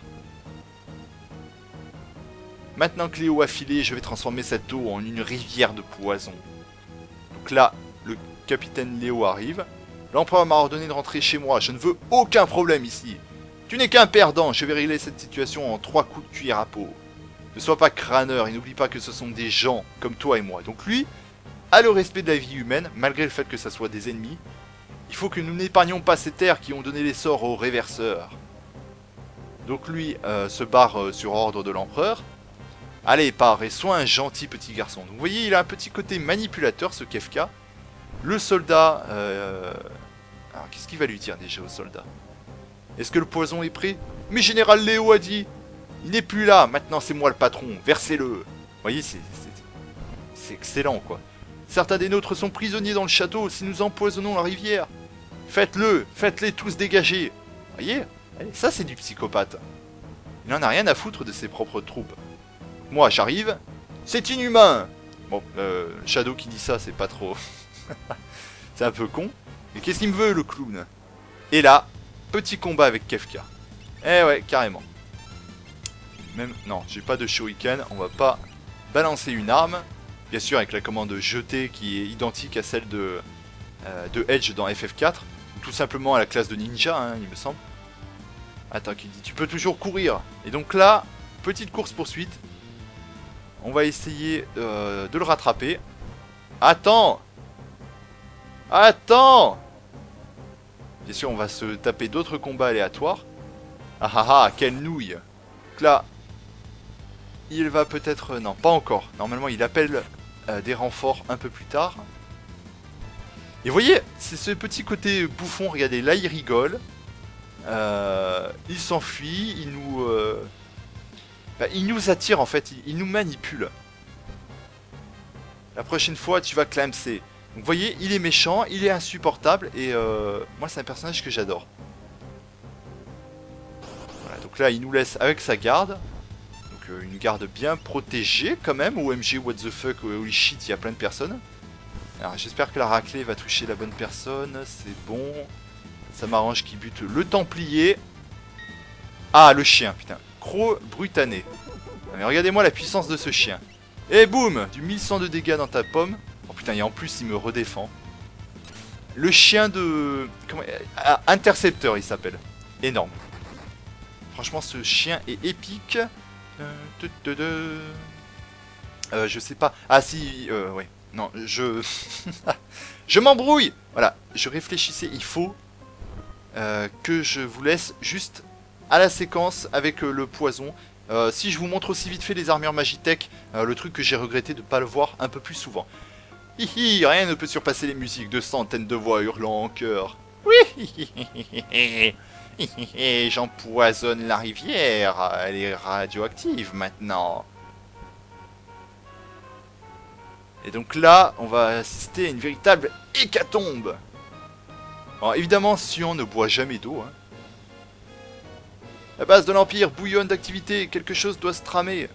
Maintenant que Léo a filé, je vais transformer cette eau en une rivière de poison. Donc là, le capitaine Léo arrive. L'empereur m'a ordonné de rentrer chez moi. Je ne veux aucun problème ici. Tu n'es qu'un perdant. Je vais régler cette situation en 3 coups de cuillère à peau. Ne sois pas crâneur et n'oublie pas que ce sont des gens comme toi et moi. Donc lui a le respect de la vie humaine, malgré le fait que ça soit des ennemis. Il faut que nous n'épargnions pas ces terres qui ont donné l'essor aux réverseurs. Donc lui se barre sur ordre de l'empereur. Allez, pars et sois un gentil petit garçon. Donc vous voyez, il a un petit côté manipulateur, ce Kefka. Le soldat... Alors, qu'est-ce qu'il va lui dire déjà au soldat? Est-ce que le poison est prêt? Mais Général Léo a dit... Il n'est plus là, maintenant c'est moi le patron, versez-le. Vous voyez, c'est excellent, quoi. Certains des nôtres sont prisonniers dans le château si nous empoisonnons la rivière. Faites-le, faites-les tous dégager. Vous voyez, ça c'est du psychopathe. Il n'en a rien à foutre de ses propres troupes. Moi, j'arrive. C'est inhumain. Bon, Shadow qui dit ça, c'est pas trop... c'est un peu con. Mais qu'est-ce qu'il me veut, le clown? Et là, petit combat avec Kefka. Eh ouais, carrément. Même... Non, j'ai pas de shuriken. On va pas balancer une arme. Bien sûr, avec la commande jeter qui est identique à celle de Edge dans FF4. Ou tout simplement à la classe de ninja, hein, il me semble. Attends, qui dit tu peux toujours courir. Et donc là, petite course-poursuite. On va essayer de le rattraper. Attends! Attends! Bien sûr, on va se taper d'autres combats aléatoires. Ah ah ah, quelle nouille! Donc là, il va peut-être... non, pas encore. Normalement, il appelle des renforts un peu plus tard. Et vous voyez, c'est ce petit côté bouffon. Regardez, là, il rigole. Il s'enfuit. Il nous... il nous attire en fait, il nous manipule. La prochaine fois, tu vas clamser. Donc vous voyez, il est méchant, il est insupportable et moi c'est un personnage que j'adore. Voilà, donc là il nous laisse avec sa garde. Donc une garde bien protégée quand même. OMG, what the fuck, holy shit, il y a plein de personnes. Alors j'espère que la raclée va toucher la bonne personne, c'est bon. Ça m'arrange qu'il bute le Templier. Ah, le chien, putain. Croc brutané. Mais regardez-moi la puissance de ce chien. Et boum, du 1100 de dégâts dans ta pomme. Oh putain, et en plus il me redéfend. Le chien de... Comment... Intercepteur il s'appelle. Énorme. Franchement ce chien est épique. Je sais pas. Ah si, ouais. Non, je... je m'embrouille. Voilà, je réfléchissais. Il faut que je vous laisse juste... à la séquence avec le poison. Si je vous montre aussi vite fait les armures Magitech, le truc que j'ai regretté de ne pas le voir un peu plus souvent. Hihi, rien ne peut surpasser les musiques de centaines de voix hurlant en chœur. Oui, j'empoisonne la rivière, elle est radioactive maintenant. Et donc là, on va assister à une véritable hécatombe. Alors évidemment, Sion ne boit jamais d'eau, hein. La base de l'Empire bouillonne d'activité, quelque chose doit se tramer.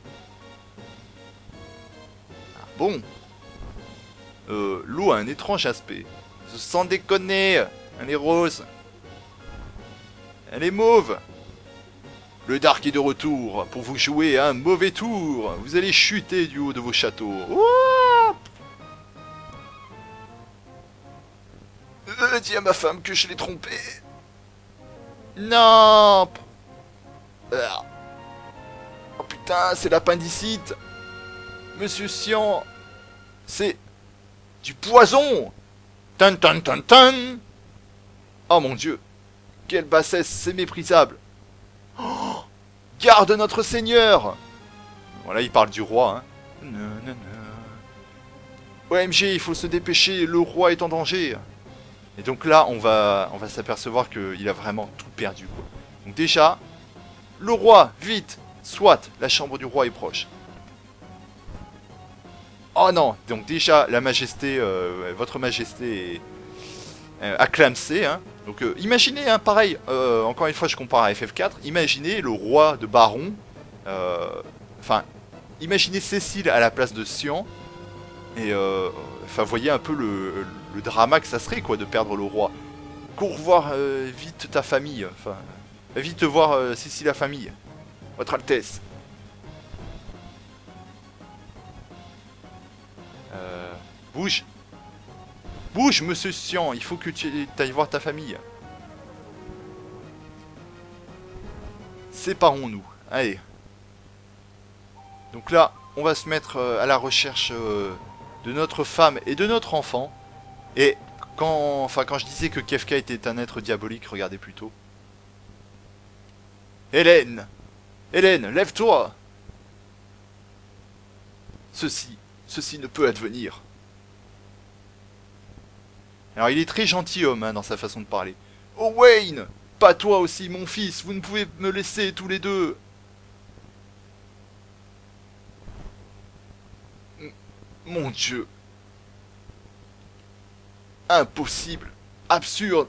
Ah bon. L'eau a un étrange aspect. Sans déconner, elle est rose. Elle est mauve. Le Dark est de retour pour vous jouer à un mauvais tour. Vous allez chuter du haut de vos châteaux. Dis à ma femme que je l'ai trompé. Non. Oh putain, c'est l'appendicite. Monsieur Sion, c'est du poison. Tan tan tan tan. Oh mon dieu, quelle bassesse, c'est méprisable. Oh, garde notre seigneur. Voilà, il parle du roi, hein. OMG, il faut se dépêcher, le roi est en danger. Et donc là, on va s'apercevoir qu'il a vraiment tout perdu, quoi. Donc déjà, le roi, vite. Soit, la chambre du roi est proche. Oh non, donc déjà, la majesté, votre majesté est acclamsée, hein. Donc imaginez, hein, pareil, encore une fois je compare à FF4, imaginez le roi de Baron, enfin, imaginez Cécile à la place de Sian, et enfin, voyez un peu le drama que ça serait, quoi, de perdre le roi. Cours voir vite ta famille, enfin, vite voir Cécile la famille, votre Altesse. Bouge. Bouge, monsieur Sian, il faut que tu ailles voir ta famille. Séparons-nous. Allez. Donc là, on va se mettre à la recherche de notre femme et de notre enfant. Et quand je disais que Kefka était un être diabolique, regardez plutôt. Hélène! Hélène, lève-toi! Ceci ne peut advenir. Alors il est très gentilhomme, hein, dans sa façon de parler. Oh Wayne! Pas toi aussi, mon fils, vous ne pouvez me laisser tous les deux. Mon Dieu. Impossible. Absurde.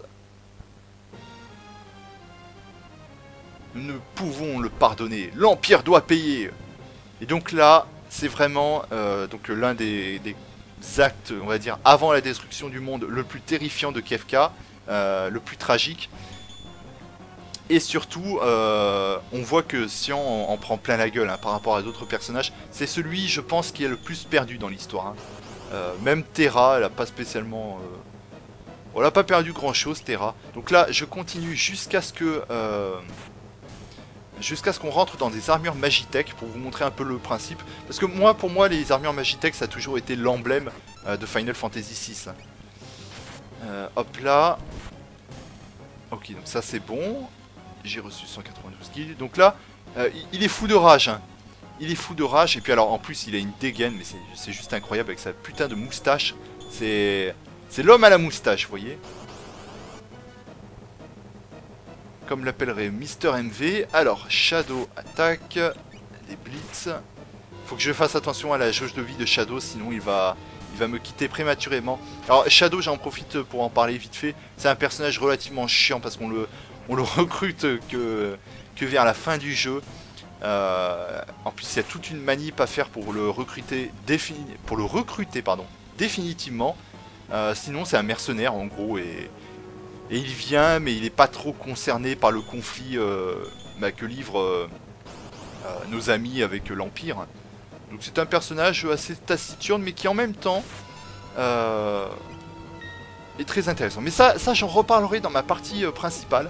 Nous ne pouvons le pardonner. L'Empire doit payer. Et donc là, c'est vraiment donc l'un des actes, on va dire, avant la destruction du monde, le plus terrifiant de Kefka, le plus tragique. Et surtout, on voit que Sian en prend plein la gueule, hein, par rapport à d'autres personnages. C'est celui, je pense, qui est le plus perdu dans l'histoire. Hein. Même Terra, elle a pas spécialement... On n'a pas perdu grand chose, Terra. Donc là, je continue jusqu'à ce que... jusqu'à ce qu'on rentre dans des armures Magitech pour vous montrer un peu le principe. Parce que moi, pour moi, les armures Magitech, ça a toujours été l'emblème de Final Fantasy VI. Hop là. Ok, donc ça c'est bon. J'ai reçu 192 kills. Donc là, il est fou de rage. Hein. Il est fou de rage. Et puis alors, en plus, il a une dégaine, mais c'est juste incroyable avec sa putain de moustache. C'est l'homme à la moustache, vous voyez. Comme l'appellerait Mister MV. Alors, Shadow attaque. Les blitz. Faut que je fasse attention à la jauge de vie de Shadow, sinon il va me quitter prématurément. Alors, Shadow, j'en profite pour en parler vite fait. C'est un personnage relativement chiant parce qu'on le recrute que vers la fin du jeu. En plus, il y a toute une manip à faire pour le recruter, définitivement. Sinon, c'est un mercenaire en gros et il vient, mais il n'est pas trop concerné par le conflit que livrent nos amis avec l'Empire. Donc c'est un personnage assez taciturne, mais qui en même temps est très intéressant. Mais ça j'en reparlerai dans ma partie principale.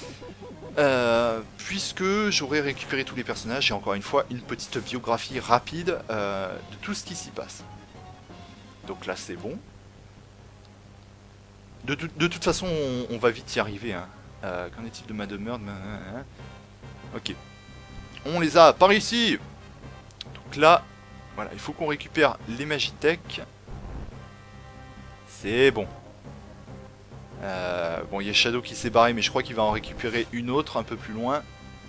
Puisque j'aurai récupéré tous les personnages et encore une fois une petite biographie rapide de tout ce qui s'y passe. Donc là c'est bon. De toute façon on va vite y arriver. Hein. Qu'en est-il de ma demeure? Ok. On les a par ici. Donc là, voilà, il faut qu'on récupère les Magitech. C'est bon. Bon, il y a Shadow qui s'est barré, mais je crois qu'il va en récupérer une autre un peu plus loin.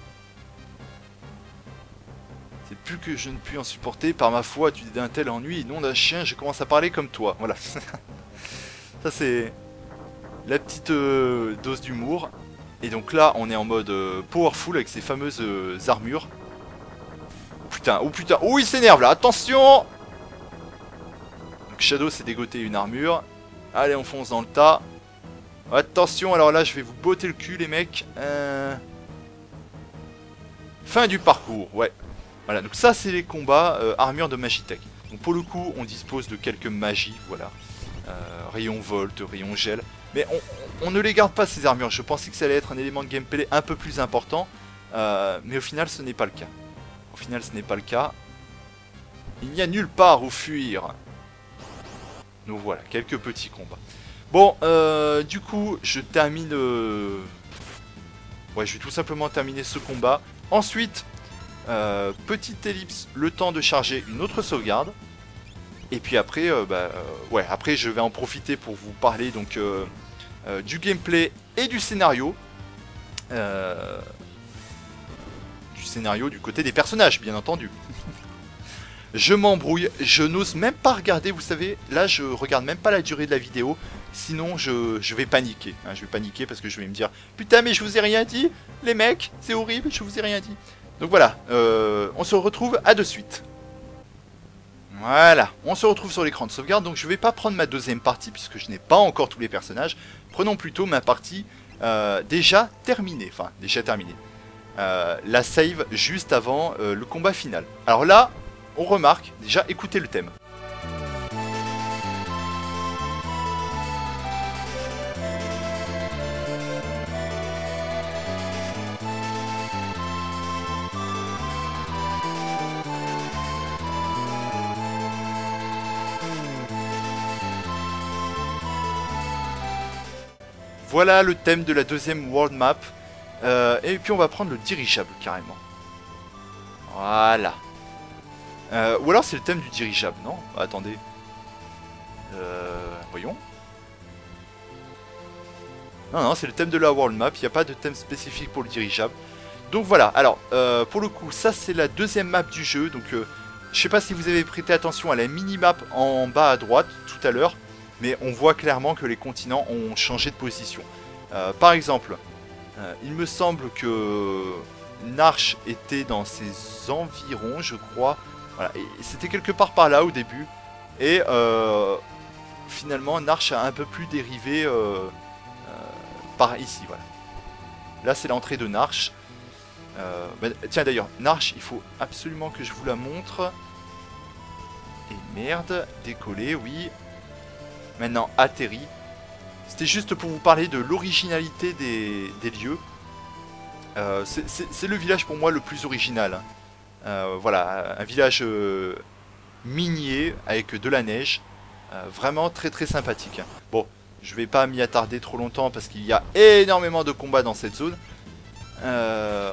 C'est plus que je ne puis en supporter. Par ma foi, tu es d'un tel ennui, nom d'un chien, je commence à parler comme toi. Voilà. Ça, c'est la petite dose d'humour. Et donc là, on est en mode powerful avec ces fameuses armures. Oh putain, oh il s'énerve là, attention. Donc Shadow s'est dégoté une armure. Allez, on fonce dans le tas. Attention, alors là je vais vous botter le cul les mecs. Fin du parcours, ouais. Voilà, donc ça c'est les combats armure de Magitech. Donc pour le coup on dispose de quelques magies, voilà. Rayon Volt, rayon Gel. Mais on ne les garde pas ces armures, je pensais que ça allait être un élément de gameplay un peu plus important. Mais au final ce n'est pas le cas. Au final ce n'est pas le cas. Il n'y a nulle part où fuir. Donc voilà, quelques petits combats. Bon, du coup, je termine... Ouais, je vais tout simplement terminer ce combat. Ensuite, petite ellipse, le temps de charger une autre sauvegarde. Et puis après, ouais, après je vais en profiter pour vous parler donc du gameplay et du scénario. du scénario du côté des personnages, bien entendu. Je m'embrouille, je n'ose même pas regarder, vous savez, là je regarde même pas la durée de la vidéo, sinon je vais paniquer, hein, je vais paniquer parce que je vais me dire « Putain mais je vous ai rien dit, les mecs, c'est horrible, je vous ai rien dit ». Donc voilà, on se retrouve à de suite. Voilà, on se retrouve sur l'écran de sauvegarde, donc je vais pas prendre ma deuxième partie puisque je n'ai pas encore tous les personnages, prenons plutôt ma partie déjà terminée, la save juste avant le combat final. Alors là, on remarque, déjà écoutez le thème. Voilà le thème de la deuxième world map. Et puis on va prendre le dirigeable carrément. Voilà. Ou alors c'est le thème du dirigeable, non? Attendez. Voyons. Non, c'est le thème de la world map. Il n'y a pas de thème spécifique pour le dirigeable. Donc voilà. Alors, pour le coup, ça c'est la deuxième map du jeu. Donc, je sais pas si vous avez prêté attention à la mini-map en bas à droite tout à l'heure. Mais on voit clairement que les continents ont changé de position. Par exemple, il me semble que Narch était dans ses environs, je crois. Voilà, c'était quelque part par là au début. Et finalement, Narch a un peu plus dérivé par ici. Voilà. Là, c'est l'entrée de Narch. Bah, tiens, d'ailleurs, Narch, il faut absolument que je vous la montre. Et merde, décoller, oui. Maintenant, atterri. C'était juste pour vous parler de l'originalité des lieux. C'est le village pour moi le plus original. Voilà, un village minier avec de la neige. Vraiment très très sympathique. Bon, je vais pas m'y attarder trop longtemps parce qu'il y a énormément de combats dans cette zone. Ah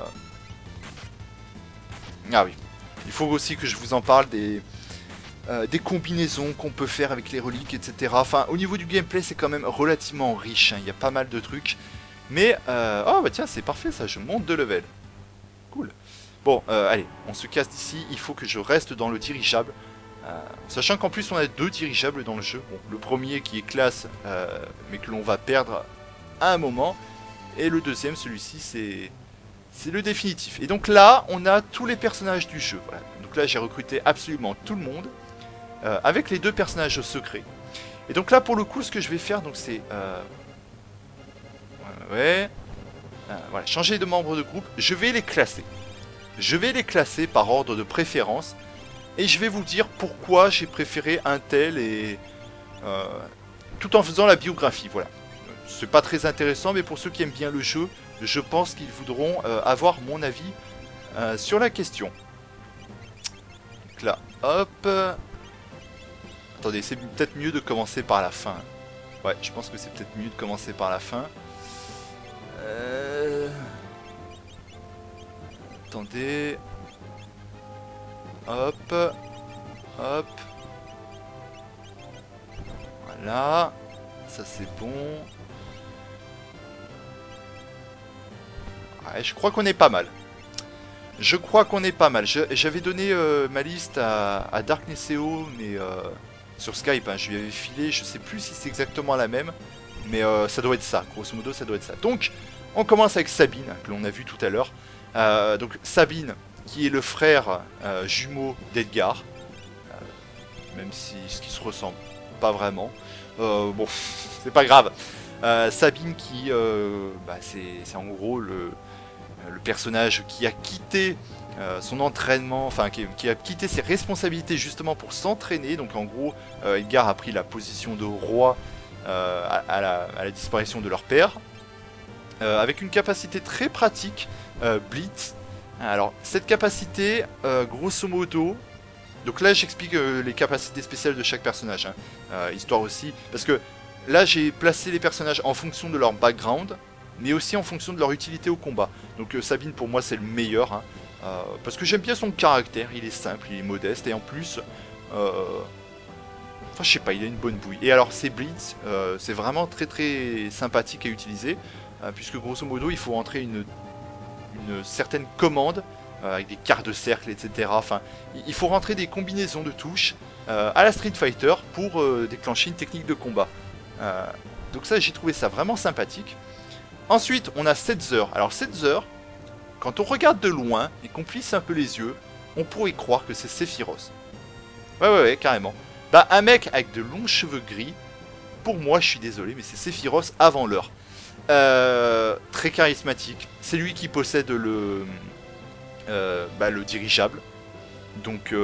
oui, il faut aussi que je vous en parle des combinaisons qu'on peut faire avec les reliques, etc. Enfin, au niveau du gameplay, c'est quand même relativement riche. Hein. Il y a pas mal de trucs. Mais, oh bah tiens, c'est parfait ça, je monte de level. Cool. Bon, allez, on se casse d'ici. Il faut que je reste dans le dirigeable. Sachant qu'en plus, on a deux dirigeables dans le jeu. Bon, le premier qui est classe, mais que l'on va perdre à un moment. Et le deuxième, celui-ci, c'est le définitif. Et donc là, on a tous les personnages du jeu. Voilà. Donc là, j'ai recruté absolument tout le monde. Avec les deux personnages secrets. Et donc là, pour le coup, ce que je vais faire, donc c'est... voilà, changer de membre de groupe. Je vais les classer. Je vais les classer par ordre de préférence. Et je vais vous dire pourquoi j'ai préféré un tel et... tout en faisant la biographie, voilà. C'est pas très intéressant, mais pour ceux qui aiment bien le jeu, je pense qu'ils voudront avoir mon avis sur la question. Donc là, hop... Attendez, c'est peut-être mieux de commencer par la fin. Ouais, je pense que c'est peut-être mieux de commencer par la fin. Attendez. Hop. Hop. Voilà. Ça c'est bon. Ouais, je crois qu'on est pas mal. Je crois qu'on est pas mal. J'avais donné ma liste à Darknesseo, mais... sur Skype, hein, je lui avais filé, je sais plus si c'est exactement la même, mais ça doit être ça, grosso modo ça doit être ça. Donc, on commence avec Sabine, que l'on a vu tout à l'heure. Donc Sabine, qui est le frère jumeau d'Edgar, même si ce qui se ressemble pas vraiment. Bon, c'est pas grave. Sabine qui, bah, c'est en gros le personnage qui a quitté son entraînement, enfin qui a quitté ses responsabilités justement pour s'entraîner. Donc en gros, Edgar a pris la position de roi à la disparition de leur père, avec une capacité très pratique, Blitz. Alors cette capacité, grosso modo, donc là j'explique les capacités spéciales de chaque personnage, hein, histoire aussi, parce que là j'ai placé les personnages en fonction de leur background, mais aussi en fonction de leur utilité au combat. Donc Sabine pour moi c'est le meilleur, hein, parce que j'aime bien son caractère, il est simple, il est modeste, et en plus, enfin je sais pas, il a une bonne bouille. Et alors ces Blitz, c'est vraiment très très sympathique à utiliser, puisque grosso modo il faut entrer une certaine commande avec des quarts de cercle, etc. Enfin, il faut rentrer des combinaisons de touches à la Street Fighter pour déclencher une technique de combat. Donc ça, j'ai trouvé ça vraiment sympathique. Ensuite, on a Setzer. Alors Setzer, quand on regarde de loin et qu'on plisse un peu les yeux, on pourrait croire que c'est Sephiroth. Ouais, carrément. Bah, un mec avec de longs cheveux gris, pour moi, je suis désolé, mais c'est Sephiroth avant l'heure. Très charismatique. C'est lui qui possède le dirigeable. Donc,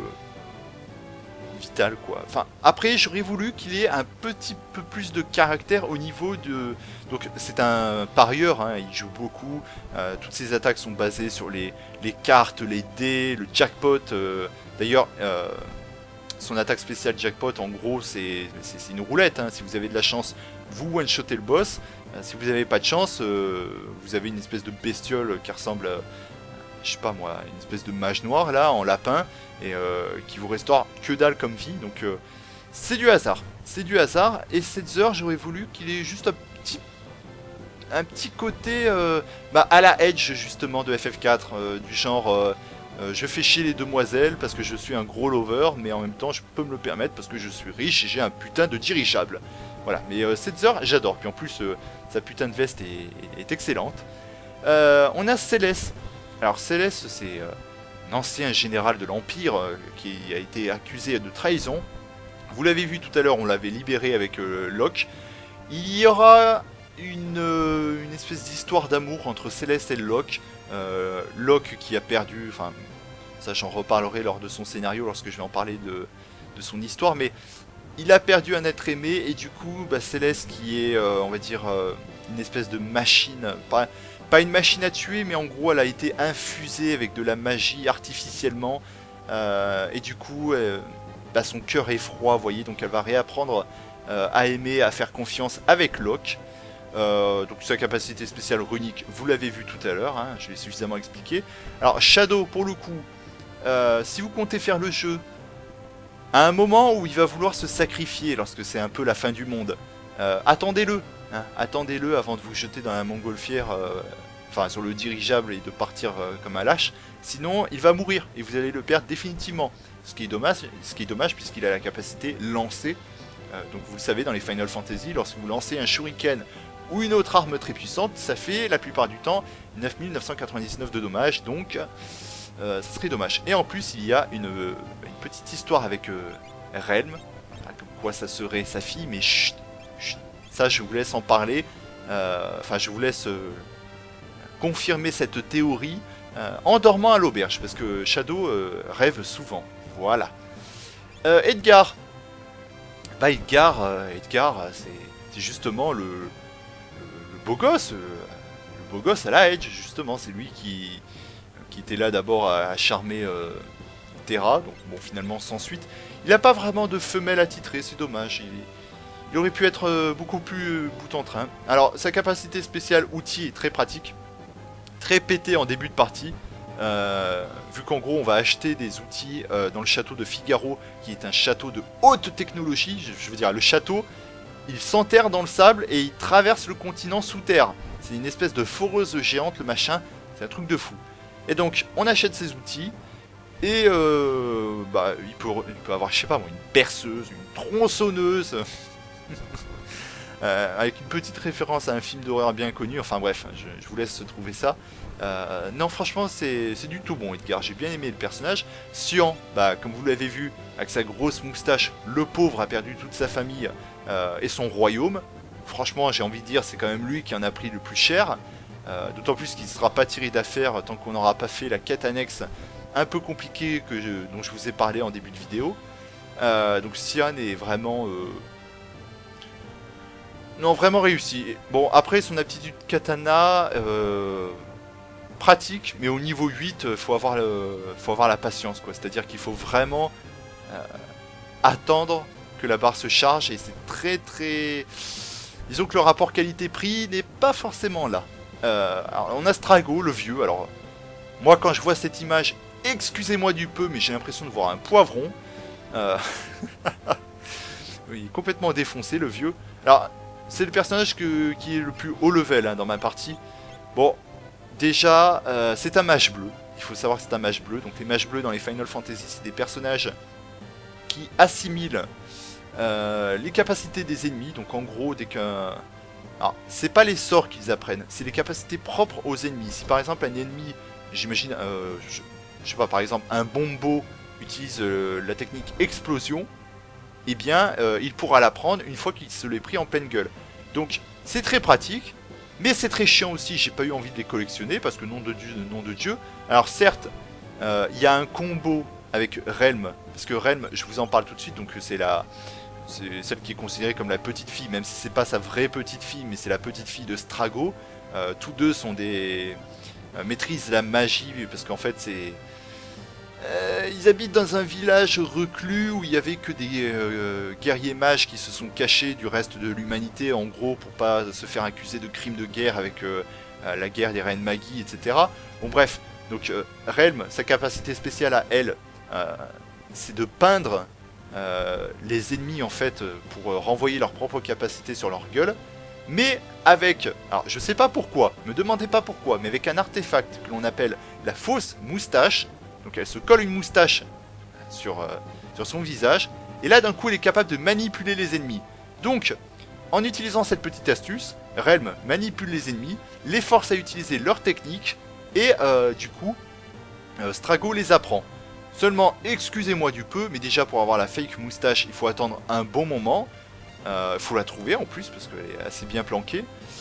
vital, quoi. Enfin, après, j'aurais voulu qu'il ait un petit peu plus de caractère au niveau de... Donc, c'est un parieur, hein, il joue beaucoup. Toutes ses attaques sont basées sur les cartes, les dés, le jackpot. D'ailleurs... son attaque spéciale jackpot, en gros, c'est une roulette. Hein. Si vous avez de la chance, vous one-shotez le boss. Si vous n'avez pas de chance, vous avez une espèce de bestiole qui ressemble à, je sais pas moi, une espèce de mage noir, là, en lapin, et qui vous restaure que dalle comme vie. Donc, c'est du hasard. C'est du hasard. Et Setzer, j'aurais voulu qu'il ait juste un petit côté à la Edge, justement, de FF4, du genre... je fais chier les demoiselles parce que je suis un gros lover, mais en même temps je peux me le permettre parce que je suis riche et j'ai un putain de dirigeable. Voilà, mais Setzer, j'adore. Puis en plus, sa putain de veste est excellente. On a Céleste. Alors Céleste, c'est un ancien général de l'Empire qui a été accusé de trahison. Vous l'avez vu tout à l'heure, on l'avait libéré avec Locke. Il y aura une espèce d'histoire d'amour entre Céleste et Locke. Locke qui a perdu, enfin ça j'en reparlerai lors de son scénario lorsque je vais en parler de son histoire, mais il a perdu un être aimé et du coup Céleste qui est on va dire une espèce de machine, pas une machine à tuer, mais en gros elle a été infusée avec de la magie artificiellement et du coup son cœur est froid, vous voyez, donc elle va réapprendre à aimer, à faire confiance avec Locke. Donc sa capacité spéciale runique, vous l'avez vu tout à l'heure, hein, je l'ai suffisamment expliqué. Alors Shadow, pour le coup, si vous comptez faire le jeu, à un moment où il va vouloir se sacrifier, lorsque c'est un peu la fin du monde, attendez-le, hein, attendez-le avant de vous jeter dans la montgolfière, enfin sur le dirigeable et de partir comme un lâche, sinon il va mourir et vous allez le perdre définitivement. Ce qui est dommage puisqu'il a la capacité lancée. Donc vous le savez, dans les Final Fantasy, lorsque vous lancez un shuriken ou une autre arme très puissante, ça fait la plupart du temps 9999 de dommages, donc ça serait dommage. Et en plus il y a une petite histoire avec Relm, comme quoi ça serait sa fille, mais chut, ça je vous laisse en parler, enfin je vous laisse confirmer cette théorie en dormant à l'auberge, parce que Shadow rêve souvent, voilà. Edgar, Edgar, c'est justement le beau gosse, à la Edge, justement, c'est lui qui était là d'abord à charmer Terra, donc bon, finalement sans suite. Il n'a pas vraiment de femelle attitrée, c'est dommage, il aurait pu être beaucoup plus bout en train. Alors, sa capacité spéciale outil est très pratique, très pété en début de partie, vu qu'en gros on va acheter des outils dans le château de Figaro, qui est un château de haute technologie. Je veux dire, le château, il s'enterre dans le sable et il traverse le continent sous terre. C'est une espèce de foreuse géante, le machin, c'est un truc de fou. Et donc on achète ces outils et il peut avoir, je sais pas moi, une perceuse, une tronçonneuse avec une petite référence à un film d'horreur bien connu. Enfin bref, je vous laisse trouver ça. Non, franchement, c'est du tout bon, Edgar. J'ai bien aimé le personnage. Cyan, comme vous l'avez vu, avec sa grosse moustache, le pauvre a perdu toute sa famille et son royaume. Franchement, j'ai envie de dire, c'est quand même lui qui en a pris le plus cher. D'autant plus qu'il ne sera pas tiré d'affaire tant qu'on n'aura pas fait la quête annexe un peu compliquée dont je vous ai parlé en début de vidéo. Donc Cyan est vraiment... non, vraiment réussi. Bon, après, son aptitude katana... pratique, mais au niveau 8, faut avoir la patience, quoi. C'est-à-dire qu'il faut vraiment attendre que la barre se charge, et c'est très... Disons que le rapport qualité-prix n'est pas forcément là. Alors, on a Strago, le vieux. Alors, moi, quand je vois cette image, excusez-moi du peu, mais j'ai l'impression de voir un poivron. Il est complètement défoncé, le vieux. Alors, c'est le personnage qui est le plus haut level, hein, dans ma partie. Bon, déjà, c'est un mage bleu. il faut savoir que c'est un mage bleu. Donc les mages bleus dans les Final Fantasy, c'est des personnages qui assimilent les capacités des ennemis. Donc en gros, dès qu'un... Alors, c'est pas les sorts qu'ils apprennent, c'est les capacités propres aux ennemis. Si par exemple un ennemi, j'imagine, je sais pas, par exemple un bombo utilise la technique explosion, eh bien il pourra l'apprendre une fois qu'il se l'est pris en pleine gueule. Donc c'est très pratique, mais c'est très chiant aussi, j'ai pas eu envie de les collectionner parce que nom de Dieu, nom de Dieu. Alors certes, il y a un combo avec Relm, parce que Relm, je vous en parle tout de suite, donc c'est celle qui est considérée comme la petite fille, même si c'est pas sa vraie petite fille, mais c'est la petite fille de Strago. Tous deux sont des... maîtrisent la magie, parce qu'en fait c'est... ils habitent dans un village reclus où il y avait que des guerriers mages qui se sont cachés du reste de l'humanité, en gros, pour pas se faire accuser de crimes de guerre avec la guerre des reines Magi, etc. Bon bref, donc Relm, sa capacité spéciale à elle, c'est de peindre les ennemis en fait pour renvoyer leur propre capacité sur leur gueule, mais avec, alors je sais pas pourquoi, me demandez pas pourquoi, mais avec un artefact que l'on appelle la fausse moustache. Donc elle se colle une moustache sur son visage, et là d'un coup elle est capable de manipuler les ennemis. Donc en utilisant cette petite astuce, Relm manipule les ennemis, les force à utiliser leur technique, et du coup Strago les apprend. Seulement, excusez-moi du peu, mais déjà pour avoir la fake moustache, il faut attendre un bon moment. Il faut la trouver en plus, parce qu'elle est assez bien planquée.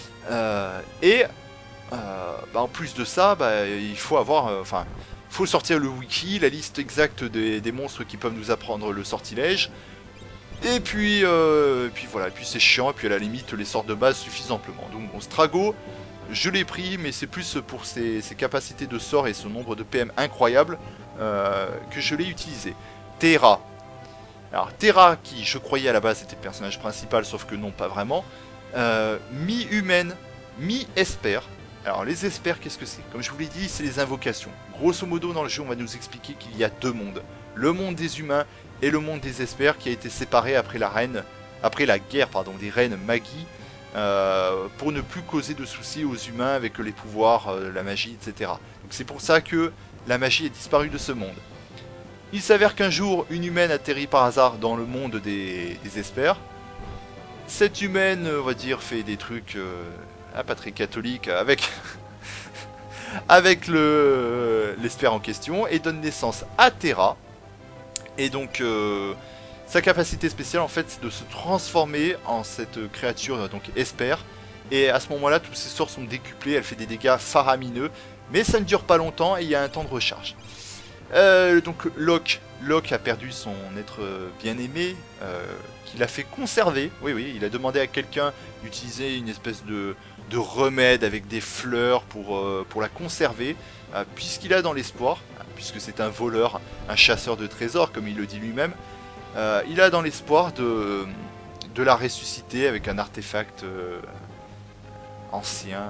En plus de ça, il faut avoir... faut sortir le wiki, la liste exacte des monstres qui peuvent nous apprendre le sortilège. Et puis voilà, et puis c'est chiant, et puis à la limite, les sorts de base suffisent amplement. Donc bon, Strago, je l'ai pris, mais c'est plus pour ses capacités de sort et son nombre de PM incroyable que je l'ai utilisé. Terra. Alors Terra, qui je croyais à la base était le personnage principal, sauf que non, pas vraiment. Mi-humaine, mi-espère. Alors les espères, qu'est-ce que c'est? Comme je vous l'ai dit, c'est les invocations. Grosso modo, dans le jeu, on va nous expliquer qu'il y a deux mondes. Le monde des humains et le monde des espères, qui a été séparé après la guerre des reines Magi, pour ne plus causer de soucis aux humains avec les pouvoirs, la magie, etc. Donc c'est pour ça que la magie est disparue de ce monde. Il s'avère qu'un jour, une humaine atterrit par hasard dans le monde des espères. Cette humaine, on va dire, fait des trucs pas très catholiques avec, avec l'espère en question, et donne naissance à Terra. Et donc, sa capacité spéciale, en fait, c'est de se transformer en cette créature, donc espère. Et à ce moment-là, tous ses sorts sont décuplés, elle fait des dégâts faramineux. Mais ça ne dure pas longtemps et il y a un temps de recharge. Donc Locke a perdu son être bien-aimé, qu'il a fait conserver. Oui, il a demandé à quelqu'un d'utiliser une espèce de remède avec des fleurs pour la conserver, puisqu'il a dans l'espoir, puisque c'est un voleur, un chasseur de trésors comme il le dit lui-même, il a dans l'espoir de la ressusciter avec un artefact ancien.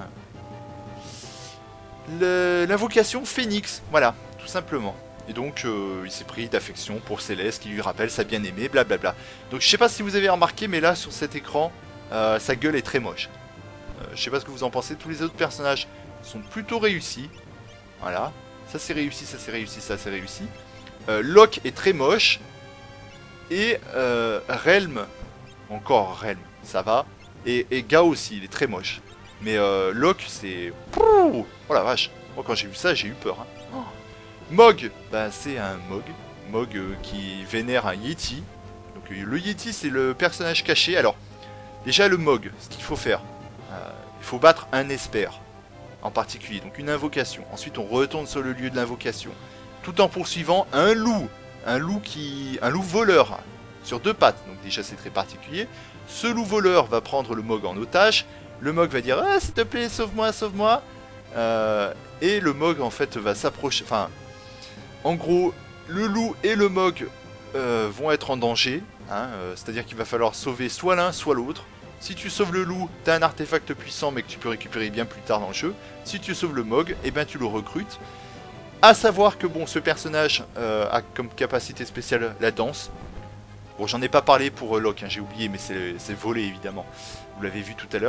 L'invocation Phénix, voilà, tout simplement. Et donc il s'est pris d'affection pour Céleste qui lui rappelle sa bien-aimée, blablabla. Donc je sais pas si vous avez remarqué, mais là sur cet écran, sa gueule est très moche. Je sais pas ce que vous en pensez, tous les autres personnages sont plutôt réussis. Voilà, ça c'est réussi, ça c'est réussi, ça c'est réussi. Locke est très moche. Et Relm, encore Relm, ça va. Et Gao aussi, il est très moche. Mais Locke, c'est... Oh la vache. Moi, quand j'ai vu ça, j'ai eu peur. Hein. Oh. Mog, c'est un Mog. Mog qui vénère un Yeti. Donc le Yeti, c'est le personnage caché. Alors, déjà le Mog, ce qu'il faut faire. Il faut battre un espère. En particulier, donc une invocation. Ensuite, on retourne sur le lieu de l'invocation. Tout en poursuivant un loup. Un loup voleur. Sur deux pattes. Donc déjà, c'est très particulier. Ce loup voleur va prendre le Mog en otage. Le Mog va dire « Ah, s'il te plaît, sauve-moi, sauve-moi !» Et le Mog, en fait, va s'approcher... Enfin, en gros, le loup et le Mog vont être en danger. Hein, c'est-à-dire qu'il va falloir sauver soit l'un, soit l'autre. Si tu sauves le loup, tu as un artefact puissant, mais que tu peux récupérer bien plus tard dans le jeu. Si tu sauves le Mog, eh ben, tu le recrutes. A savoir que, bon, ce personnage a comme capacité spéciale la danse. Bon, j'en ai pas parlé pour Locke, hein, j'ai oublié, mais c'est volé, évidemment. Vous l'avez vu tout à l'heure.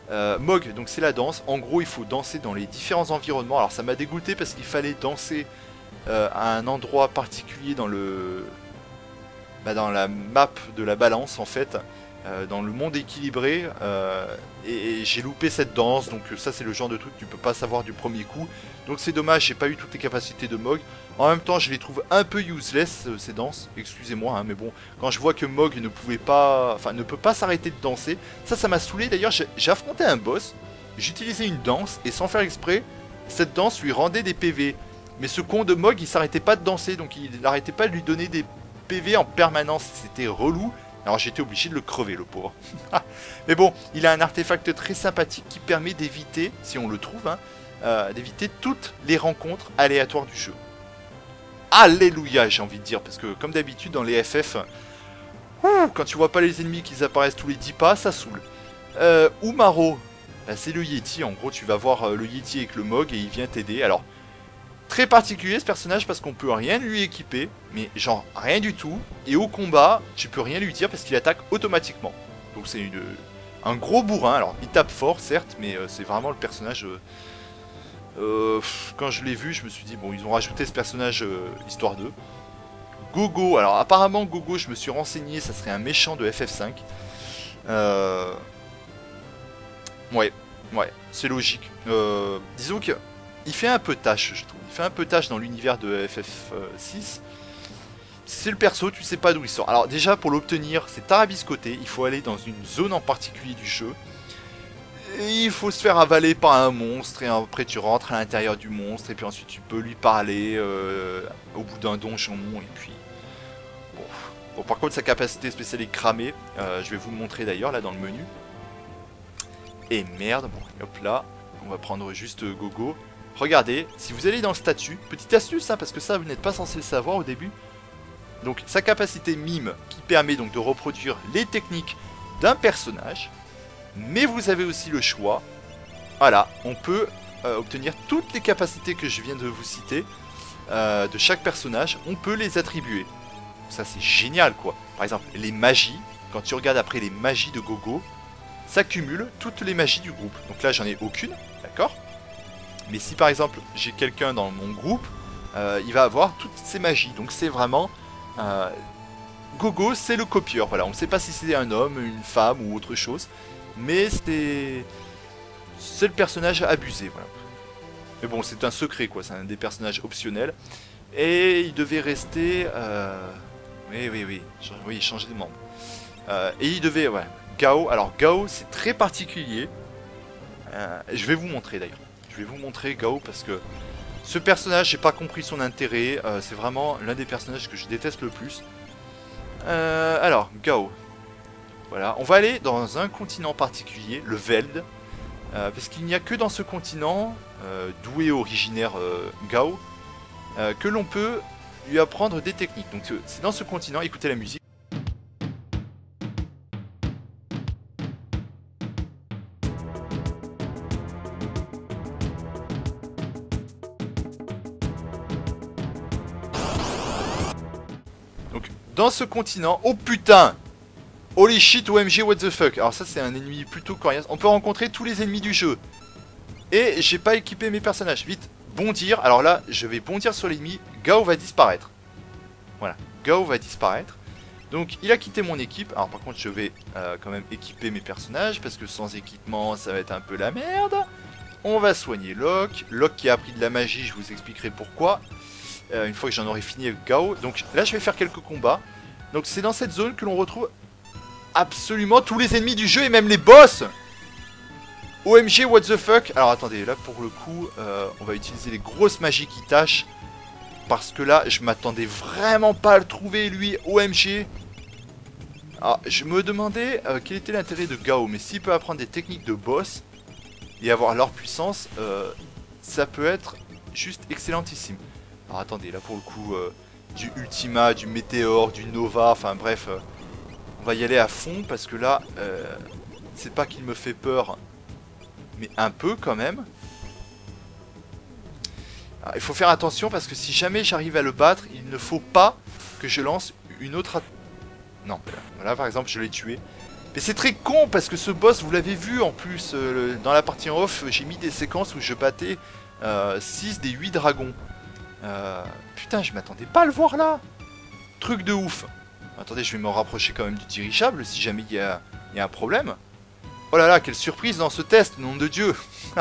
Mog, donc c'est la danse. En gros, il faut danser dans les différents environnements. Alors ça m'a dégoûté parce qu'il fallait danser à un endroit particulier dans le... dans la map de la balance en fait. Dans le monde équilibré et j'ai loupé cette danse, donc ça c'est le genre de truc que tu peux pas savoir du premier coup, donc c'est dommage, j'ai pas eu toutes les capacités de Mog. En même temps je les trouve un peu useless ces danses, excusez-moi hein, mais bon, quand je vois que Mog ne pouvait pas, enfin ne peut pas s'arrêter de danser, ça m'a saoulé. D'ailleurs j'ai affronté un boss, j'utilisais une danse et sans faire exprès, cette danse lui rendait des PV, mais ce con de Mog il s'arrêtait pas de danser, donc il n'arrêtait pas de lui donner des PV en permanence, c'était relou. Alors j'étais obligé de le crever le pauvre. Mais bon, il a un artefact très sympathique qui permet d'éviter, si on le trouve, hein, d'éviter toutes les rencontres aléatoires du jeu. Alléluia j'ai envie de dire, parce que comme d'habitude dans les FF, quand tu vois pas les ennemis qui apparaissent tous les 10 pas, ça saoule. Umaro, bah, c'est le Yeti, en gros tu vas voir le Yeti avec le Mog et il vient t'aider. Alors, très particulier ce personnage parce qu'on peut rien lui équiper, mais genre rien du tout, et au combat tu peux rien lui dire parce qu'il attaque automatiquement. Donc c'est un gros bourrin, alors il tape fort certes, mais c'est vraiment le personnage... quand je l'ai vu je me suis dit bon ils ont rajouté ce personnage histoire d'eux. Gogo, alors apparemment Gogo je me suis renseigné, ça serait un méchant de FF5. Ouais, c'est logique. Disons que il fait un peu tâche, je trouve. Il fait un peu tâche dans l'univers de FF6. C'est le perso, tu sais pas d'où il sort. Alors déjà, pour l'obtenir, c'est tarabiscoté. Il faut aller dans une zone en particulier du jeu. Et il faut se faire avaler par un monstre. Et après, tu rentres à l'intérieur du monstre. Et puis ensuite, tu peux lui parler au bout d'un donjon. Et puis... Bon, par contre, sa capacité spéciale est cramée. Je vais vous le montrer d'ailleurs, là, dans le menu. Et merde, bon, hop là. On va prendre juste Gogo. Regardez, si vous allez dans le statut, petite astuce, hein, parce que ça vous n'êtes pas censé le savoir au début. Donc sa capacité mime qui permet donc de reproduire les techniques d'un personnage. Mais vous avez aussi le choix. Voilà, on peut obtenir toutes les capacités que je viens de vous citer de chaque personnage. On peut les attribuer. Ça c'est génial quoi. Par exemple, les magies, quand tu regardes après les magies de Gogo, ça cumule toutes les magies du groupe. Donc là j'en ai aucune, d'accord ? Mais si par exemple j'ai quelqu'un dans mon groupe, il va avoir toutes ces magies. Donc c'est vraiment... Gogo c'est le copieur. Voilà, on ne sait pas si c'est un homme, une femme ou autre chose. Mais c'est le personnage abusé. Voilà. Mais bon, c'est un secret quoi, c'est un des personnages optionnels. Et il devait rester... Oui, changer de membre. Et il devait... Ouais, Gao, alors Gao c'est très particulier. Je vais vous montrer d'ailleurs. Je vais vous montrer Gao parce que ce personnage, j'ai pas compris son intérêt. C'est vraiment l'un des personnages que je déteste le plus. Alors, Gao. Voilà, on va aller dans un continent particulier, le Veld. Parce qu'il n'y a que dans ce continent, d'où est originaire Gao, que l'on peut lui apprendre des techniques. Donc c'est dans ce continent, écoutez la musique. Dans ce continent, oh putain! Holy shit, OMG, what the fuck? Alors ça c'est un ennemi plutôt coriace. On peut rencontrer tous les ennemis du jeu. Et j'ai pas équipé mes personnages. Vite, bondir. Alors là, je vais bondir sur l'ennemi. Gao va disparaître. Voilà, Gao va disparaître. Donc il a quitté mon équipe. Alors par contre je vais quand même équiper mes personnages. Parce que sans équipement ça va être un peu la merde. On va soigner Locke. Locke qui a appris de la magie, je vous expliquerai pourquoi. Une fois que j'en aurai fini avec Gao. Donc là je vais faire quelques combats. Donc c'est dans cette zone que l'on retrouve absolument tous les ennemis du jeu et même les boss. OMG what the fuck. Alors attendez, là pour le coup on va utiliser les grosses magies qui tâchent. Parce que là je m'attendais vraiment pas à le trouver lui. OMG. Alors je me demandais quel était l'intérêt de Gao. Mais s'il peut apprendre des techniques de boss et avoir leur puissance, ça peut être juste excellentissime. Alors attendez, là pour le coup, du Ultima, du Météore, du Nova, enfin bref, on va y aller à fond parce que là, c'est pas qu'il me fait peur, mais un peu quand même. Alors, il faut faire attention parce que si jamais j'arrive à le battre, il ne faut pas que je lance une autre... Non, voilà par exemple je l'ai tué. Mais c'est très con parce que ce boss, vous l'avez vu en plus, dans la partie en off, j'ai mis des séquences où je battais 6 des 8 dragons. Putain, je m'attendais pas à le voir là. Truc de ouf. Attendez, je vais me rapprocher quand même du dirigeable si jamais il y a un problème. Oh là là, quelle surprise dans ce test, nom de Dieu.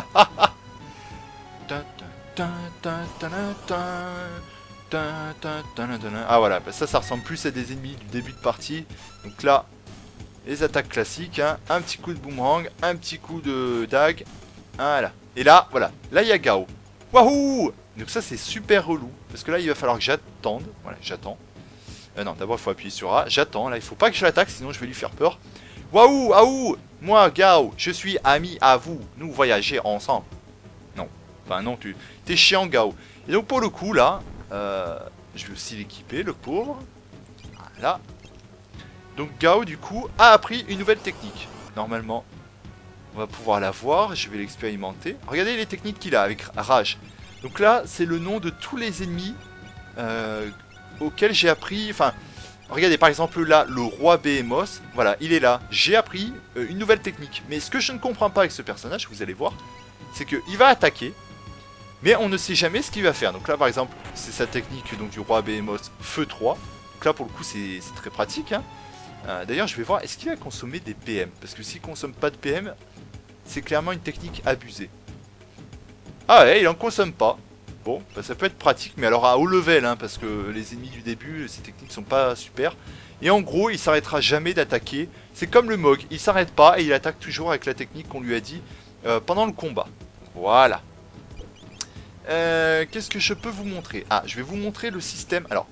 Ah voilà, bah ça ressemble plus à des ennemis du début de partie. Donc là, les attaques classiques, hein. Un petit coup de boomerang, un petit coup de dague. Voilà. Et là, voilà, là il y a Gao. Wahou! Donc ça c'est super relou, parce que là il va falloir que j'attende. Voilà, j'attends. Non, d'abord il faut appuyer sur A, j'attends, là il faut pas que je l'attaque, sinon je vais lui faire peur. Waouh, aouh! Moi, Gao, je suis ami à vous, nous voyager ensemble. Non, enfin non, t'es chiant Gao. Et donc pour le coup là, je vais aussi l'équiper, le pauvre. Voilà. Donc Gao du coup a appris une nouvelle technique. Normalement, on va pouvoir la voir, je vais l'expérimenter. Regardez les techniques qu'il a avec Rage. Donc là, c'est le nom de tous les ennemis auxquels j'ai appris... Enfin, regardez par exemple là, le roi Behemoth. Voilà, il est là. J'ai appris une nouvelle technique. Mais ce que je ne comprends pas avec ce personnage, vous allez voir, c'est qu'il va attaquer, mais on ne sait jamais ce qu'il va faire. Donc là par exemple, c'est sa technique donc, du roi Behemoth Feu 3. Donc là pour le coup, c'est très pratique. Hein. D'ailleurs, je vais voir, est-ce qu'il va consommer des PM? Parce que s'il ne consomme pas de PM, c'est clairement une technique abusée. Ah ouais, il en consomme pas. Bon, bah ça peut être pratique, mais alors à haut level, hein, parce que les ennemis du début, ces techniques sont pas super. Et en gros, il s'arrêtera jamais d'attaquer. C'est comme le Mog, il s'arrête pas et il attaque toujours avec la technique qu'on lui a dit pendant le combat. Voilà. Qu'est-ce que je peux vous montrer? Ah, je vais vous montrer le système. Alors,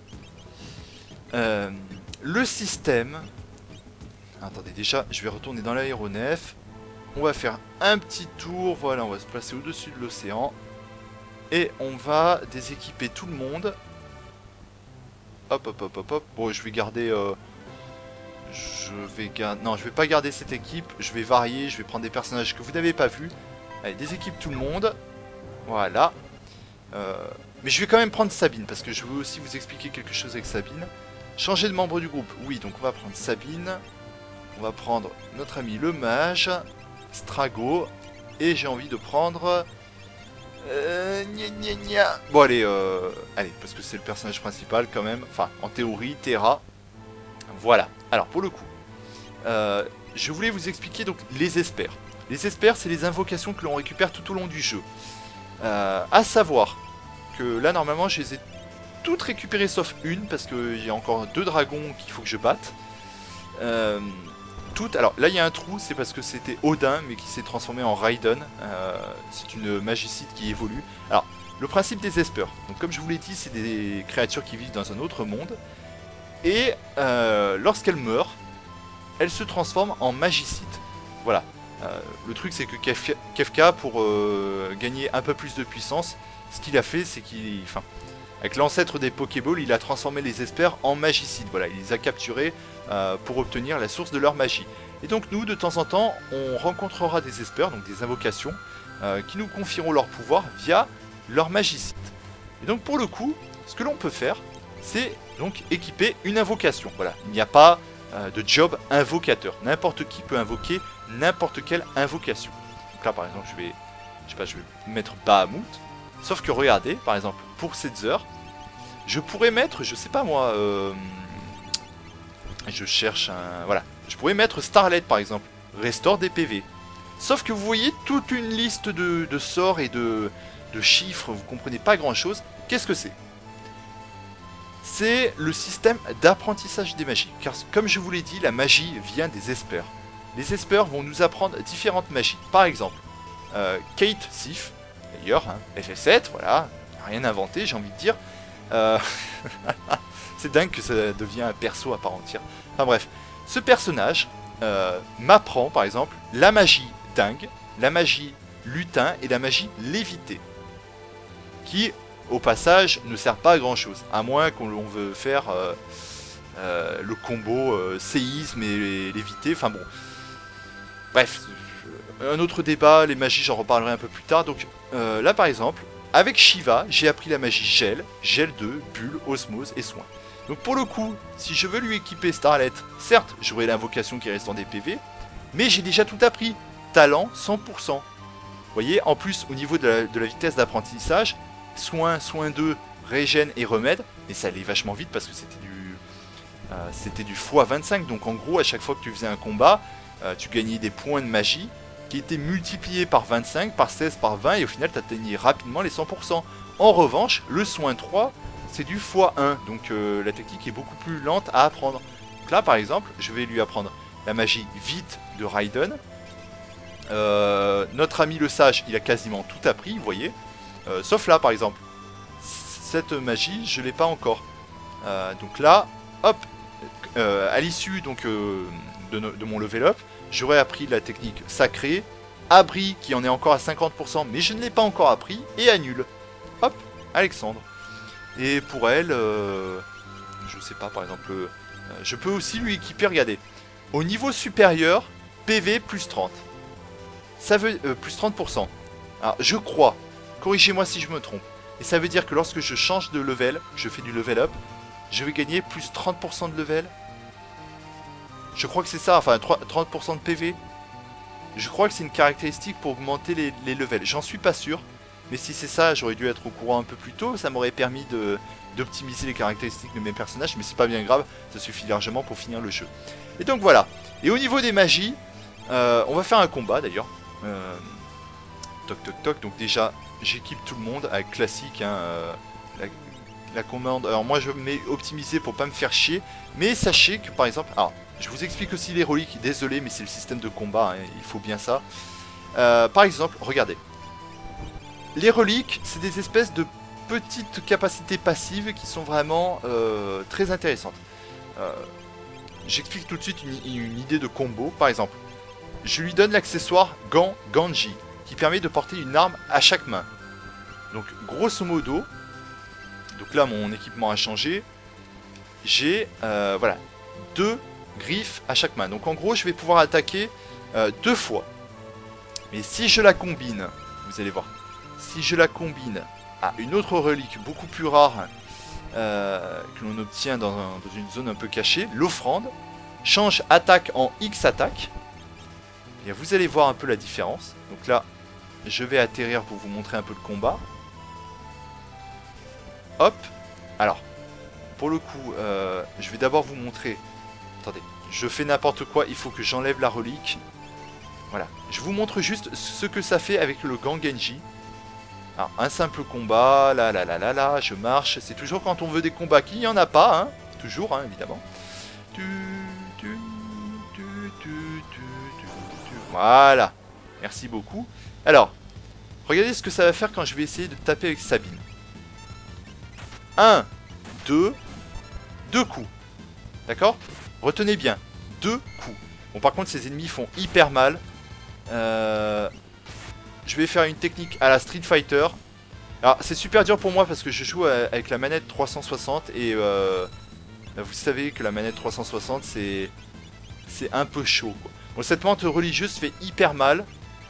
le système... Attendez, déjà, je vais retourner dans l'aéronef. On va faire un petit tour, voilà, on va se placer au-dessus de l'océan. Et on va déséquiper tout le monde. Hop, hop, hop, hop, hop. Bon, je vais garder... Non, je vais pas garder cette équipe. Je vais varier, je vais prendre des personnages que vous n'avez pas vus. Allez, déséquipe tout le monde. Voilà. Mais je vais quand même prendre Sabine, parce que je veux aussi vous expliquer quelque chose avec Sabine. Changer de membre du groupe. Oui, donc on va prendre Sabine. On va prendre notre ami le mage. Strago. Et j'ai envie de prendre... Bon allez, allez, parce que c'est le personnage principal quand même. Enfin, en théorie, Terra. Voilà. Alors, pour le coup, je voulais vous expliquer donc les espers. Les espers, c'est les invocations que l'on récupère tout au long du jeu. À savoir que là, normalement, je les ai toutes récupérées sauf une, parce qu'il y a encore 2 dragons qu'il faut que je batte. Alors là il y a un trou, c'est parce que c'était Odin mais qui s'est transformé en Raiden. C'est une magicite qui évolue. Alors le principe des espers, donc comme je vous l'ai dit, c'est des créatures qui vivent dans un autre monde. Et lorsqu'elles meurent, elles se transforment en magicites. Voilà. Le truc c'est que Kefka, pour gagner un peu plus de puissance, ce qu'il a fait c'est qu'il... Enfin, avec l'ancêtre des Pokéballs, il a transformé les espers en magicides. Voilà, il les a capturés pour obtenir la source de leur magie. Et donc nous, de temps en temps, on rencontrera des espers, donc des invocations, qui nous confieront leur pouvoir via leur magicite. Et donc pour le coup, ce que l'on peut faire, c'est donc équiper une invocation. Voilà, il n'y a pas de job invocateur. N'importe qui peut invoquer n'importe quelle invocation. Donc là par exemple, je vais mettre Bahamut. Sauf que regardez, par exemple, pour Setzer, je pourrais mettre, je sais pas moi, je cherche un... Voilà, je pourrais mettre Starlet par exemple, restaure des PV. Sauf que vous voyez toute une liste de sorts et de chiffres, vous comprenez pas grand chose. Qu'est-ce que c'est? C'est le système d'apprentissage des magies. Car comme je vous l'ai dit, la magie vient des espers. Les espers vont nous apprendre différentes magies. Par exemple, Kate Sif. D'ailleurs, hein, FF7, voilà, rien inventé, j'ai envie de dire. C'est dingue que ça devient un perso à part entière. Enfin bref, ce personnage m'apprend par exemple la magie dingue, la magie lutin et la magie lévité. Qui, au passage, ne sert pas à grand chose. À moins qu'on veut faire le combo séisme et lévité. Enfin bon. Bref. Un autre débat, les magies j'en reparlerai un peu plus tard. Donc là par exemple, avec Shiva, j'ai appris la magie gel, gel 2, bulle, osmose et soin. Donc pour le coup, si je veux lui équiper Starlet, certes, j'aurai l'invocation qui reste en des PV, mais j'ai déjà tout appris. Talent 100%. Vous voyez, en plus, au niveau de la vitesse d'apprentissage, soin 2, régène et remède, et ça allait vachement vite parce que c'était du x25, donc en gros, à chaque fois que tu faisais un combat, tu gagnais des points de magie qui étaient multipliés par 25, par 16, par 20, et au final, tu atteignais rapidement les 100%. En revanche, le soin 3, c'est du x1, donc la technique est beaucoup plus lente à apprendre. Donc là, par exemple, je vais lui apprendre la magie vite de Raiden. Notre ami le sage, il a quasiment tout appris, vous voyez. Sauf là, par exemple. Cette magie, je l'ai pas encore. Donc là, hop, à l'issue donc de mon level up, j'aurais appris la technique sacrée, abri qui en est encore à 50%, mais je ne l'ai pas encore appris, et annule. Hop, Alexandre. Et pour elle, je sais pas, par exemple, je peux aussi lui équiper, regardez, au niveau supérieur, PV plus 30. Ça veut plus 30%. Alors, je crois, corrigez-moi si je me trompe, et ça veut dire que lorsque je change de level, je fais du level up, je vais gagner plus 30% de level. Je crois que c'est ça, enfin 30% de PV. Je crois que c'est une caractéristique pour augmenter les levels. J'en suis pas sûr, mais si c'est ça, j'aurais dû être au courant un peu plus tôt. Ça m'aurait permis d'optimiser les caractéristiques de mes personnages, mais c'est pas bien grave, ça suffit largement pour finir le jeu. Et donc voilà. Et au niveau des magies, on va faire un combat d'ailleurs. Toc toc toc, donc déjà j'équipe tout le monde avec classique, hein, la commande. Alors moi je mets optimisé pour pas me faire chier, mais sachez que par exemple, alors je vous explique aussi les reliques, désolé mais c'est le système de combat, hein, il faut bien ça. Par exemple, regardez, les reliques c'est des espèces de petites capacités passives qui sont vraiment très intéressantes. J'explique tout de suite une idée de combo. Par exemple, je lui donne l'accessoire Gant Ganji qui permet de porter une arme à chaque main. Donc grosso modo, donc là mon équipement a changé, j'ai voilà, 2 griffes à chaque main. Donc en gros je vais pouvoir attaquer 2 fois. Mais si je la combine, vous allez voir, si je la combine à une autre relique beaucoup plus rare que l'on obtient dans une zone un peu cachée, l'offrande, change attaque en X attaque. Et vous allez voir un peu la différence. Donc là, je vais atterrir pour vous montrer un peu le combat. Hop. Alors, pour le coup, je vais d'abord vous montrer. Attendez, je fais n'importe quoi, il faut que j'enlève la relique. Voilà, je vous montre juste ce que ça fait avec le Gant Genji. Alors, un simple combat, là, je marche. C'est toujours quand on veut des combats qu'il n'y en a pas, hein. Toujours, hein, évidemment. Voilà, merci beaucoup. Alors, regardez ce que ça va faire quand je vais essayer de taper avec Sabine. 1, 2, 2 coups. D'accord? Retenez bien, 2 coups. Bon, par contre, ces ennemis font hyper mal. Je vais faire une technique à la Street Fighter. Alors, c'est super dur pour moi parce que je joue avec la manette 360 et vous savez que la manette 360, c'est un peu chaud, quoi. Bon, cette menthe religieuse fait hyper mal.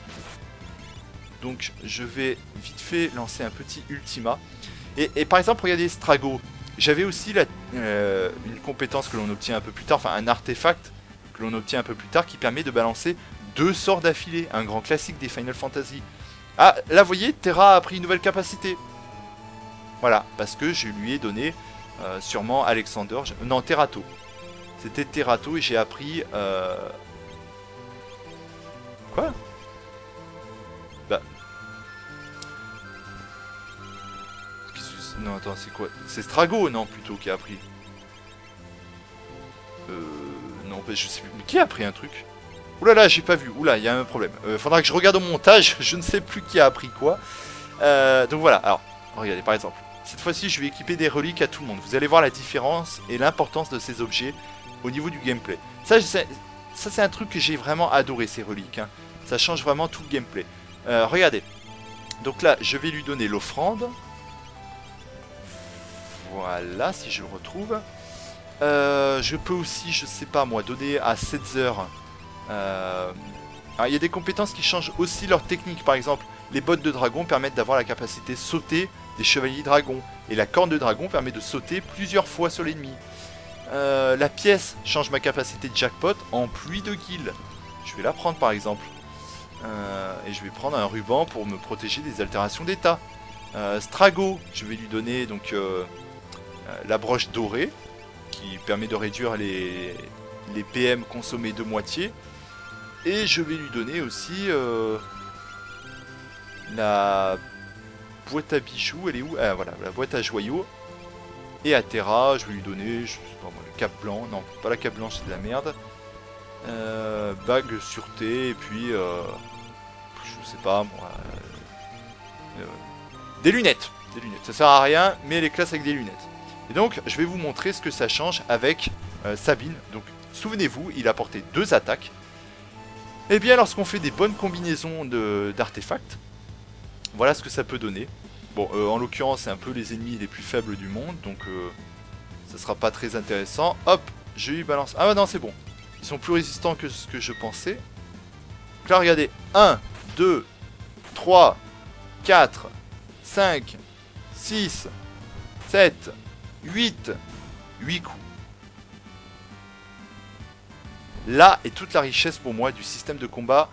Donc je vais vite fait lancer un petit ultima. Et par exemple, regardez Strago. J'avais aussi une compétence que l'on obtient un peu plus tard, enfin un artefact que l'on obtient un peu plus tard qui permet de balancer 2 sorts d'affilée. Un grand classique des Final Fantasy. Ah, là vous voyez, Terra a pris une nouvelle capacité. Voilà, parce que je lui ai donné sûrement Alexander. Non, Terrato. C'était Terrato et j'ai appris... Quoi? Bah... Non, attends, c'est quoi? C'est Strago, non, plutôt, qui a appris. Non, bah, je sais plus. Mais qui a appris un truc? Oulala, j'ai pas vu. Oula, il y a un problème. Faudra que je regarde au montage. Je ne sais plus qui a appris quoi. Donc voilà, alors, regardez, par exemple. Cette fois-ci, je vais équiper des reliques à tout le monde. Vous allez voir la différence et l'importance de ces objets au niveau du gameplay. Ça, c'est un truc que j'ai vraiment adoré, ces reliques, hein. Ça change vraiment tout le gameplay. Regardez. Donc là, je vais lui donner l'offrande. Voilà, si je le retrouve. Je peux aussi, je sais pas moi, donner à Setzer. Alors, il y a des compétences qui changent aussi leur technique. Par exemple, les bottes de dragon permettent d'avoir la capacité sauter des chevaliers dragons. Et la corne de dragon permet de sauter plusieurs fois sur l'ennemi. La pièce change ma capacité de jackpot en pluie de guilds. Je vais la prendre par exemple. Et je vais prendre un ruban pour me protéger des altérations d'état. Strago, je vais lui donner donc la broche dorée qui permet de réduire les PM consommés de moitié. Et je vais lui donner aussi la boîte à bijoux. Elle est où? Ah voilà, la boîte à joyaux. Et à Terra, je vais lui donner, je sais pas moi, le cap blanc. Non, pas la cape blanche, c'est de la merde. Bague sûreté, et puis je sais pas moi. Des lunettes. Des lunettes. Ça sert à rien, mais elle est classe avec des lunettes. Et donc, je vais vous montrer ce que ça change avec Sabine. Donc, souvenez-vous, il a porté 2 attaques. Et bien, lorsqu'on fait des bonnes combinaisons d'artefacts, voilà ce que ça peut donner. Bon, en l'occurrence, c'est un peu les ennemis les plus faibles du monde, donc ça sera pas très intéressant. Hop, j'ai eu balance. Ah non, c'est bon. Ils sont plus résistants que ce que je pensais. Donc là, regardez. 1, 2, 3, 4, 5, 6, 7, 8. 8 coups. Là est toute la richesse pour moi du système de combat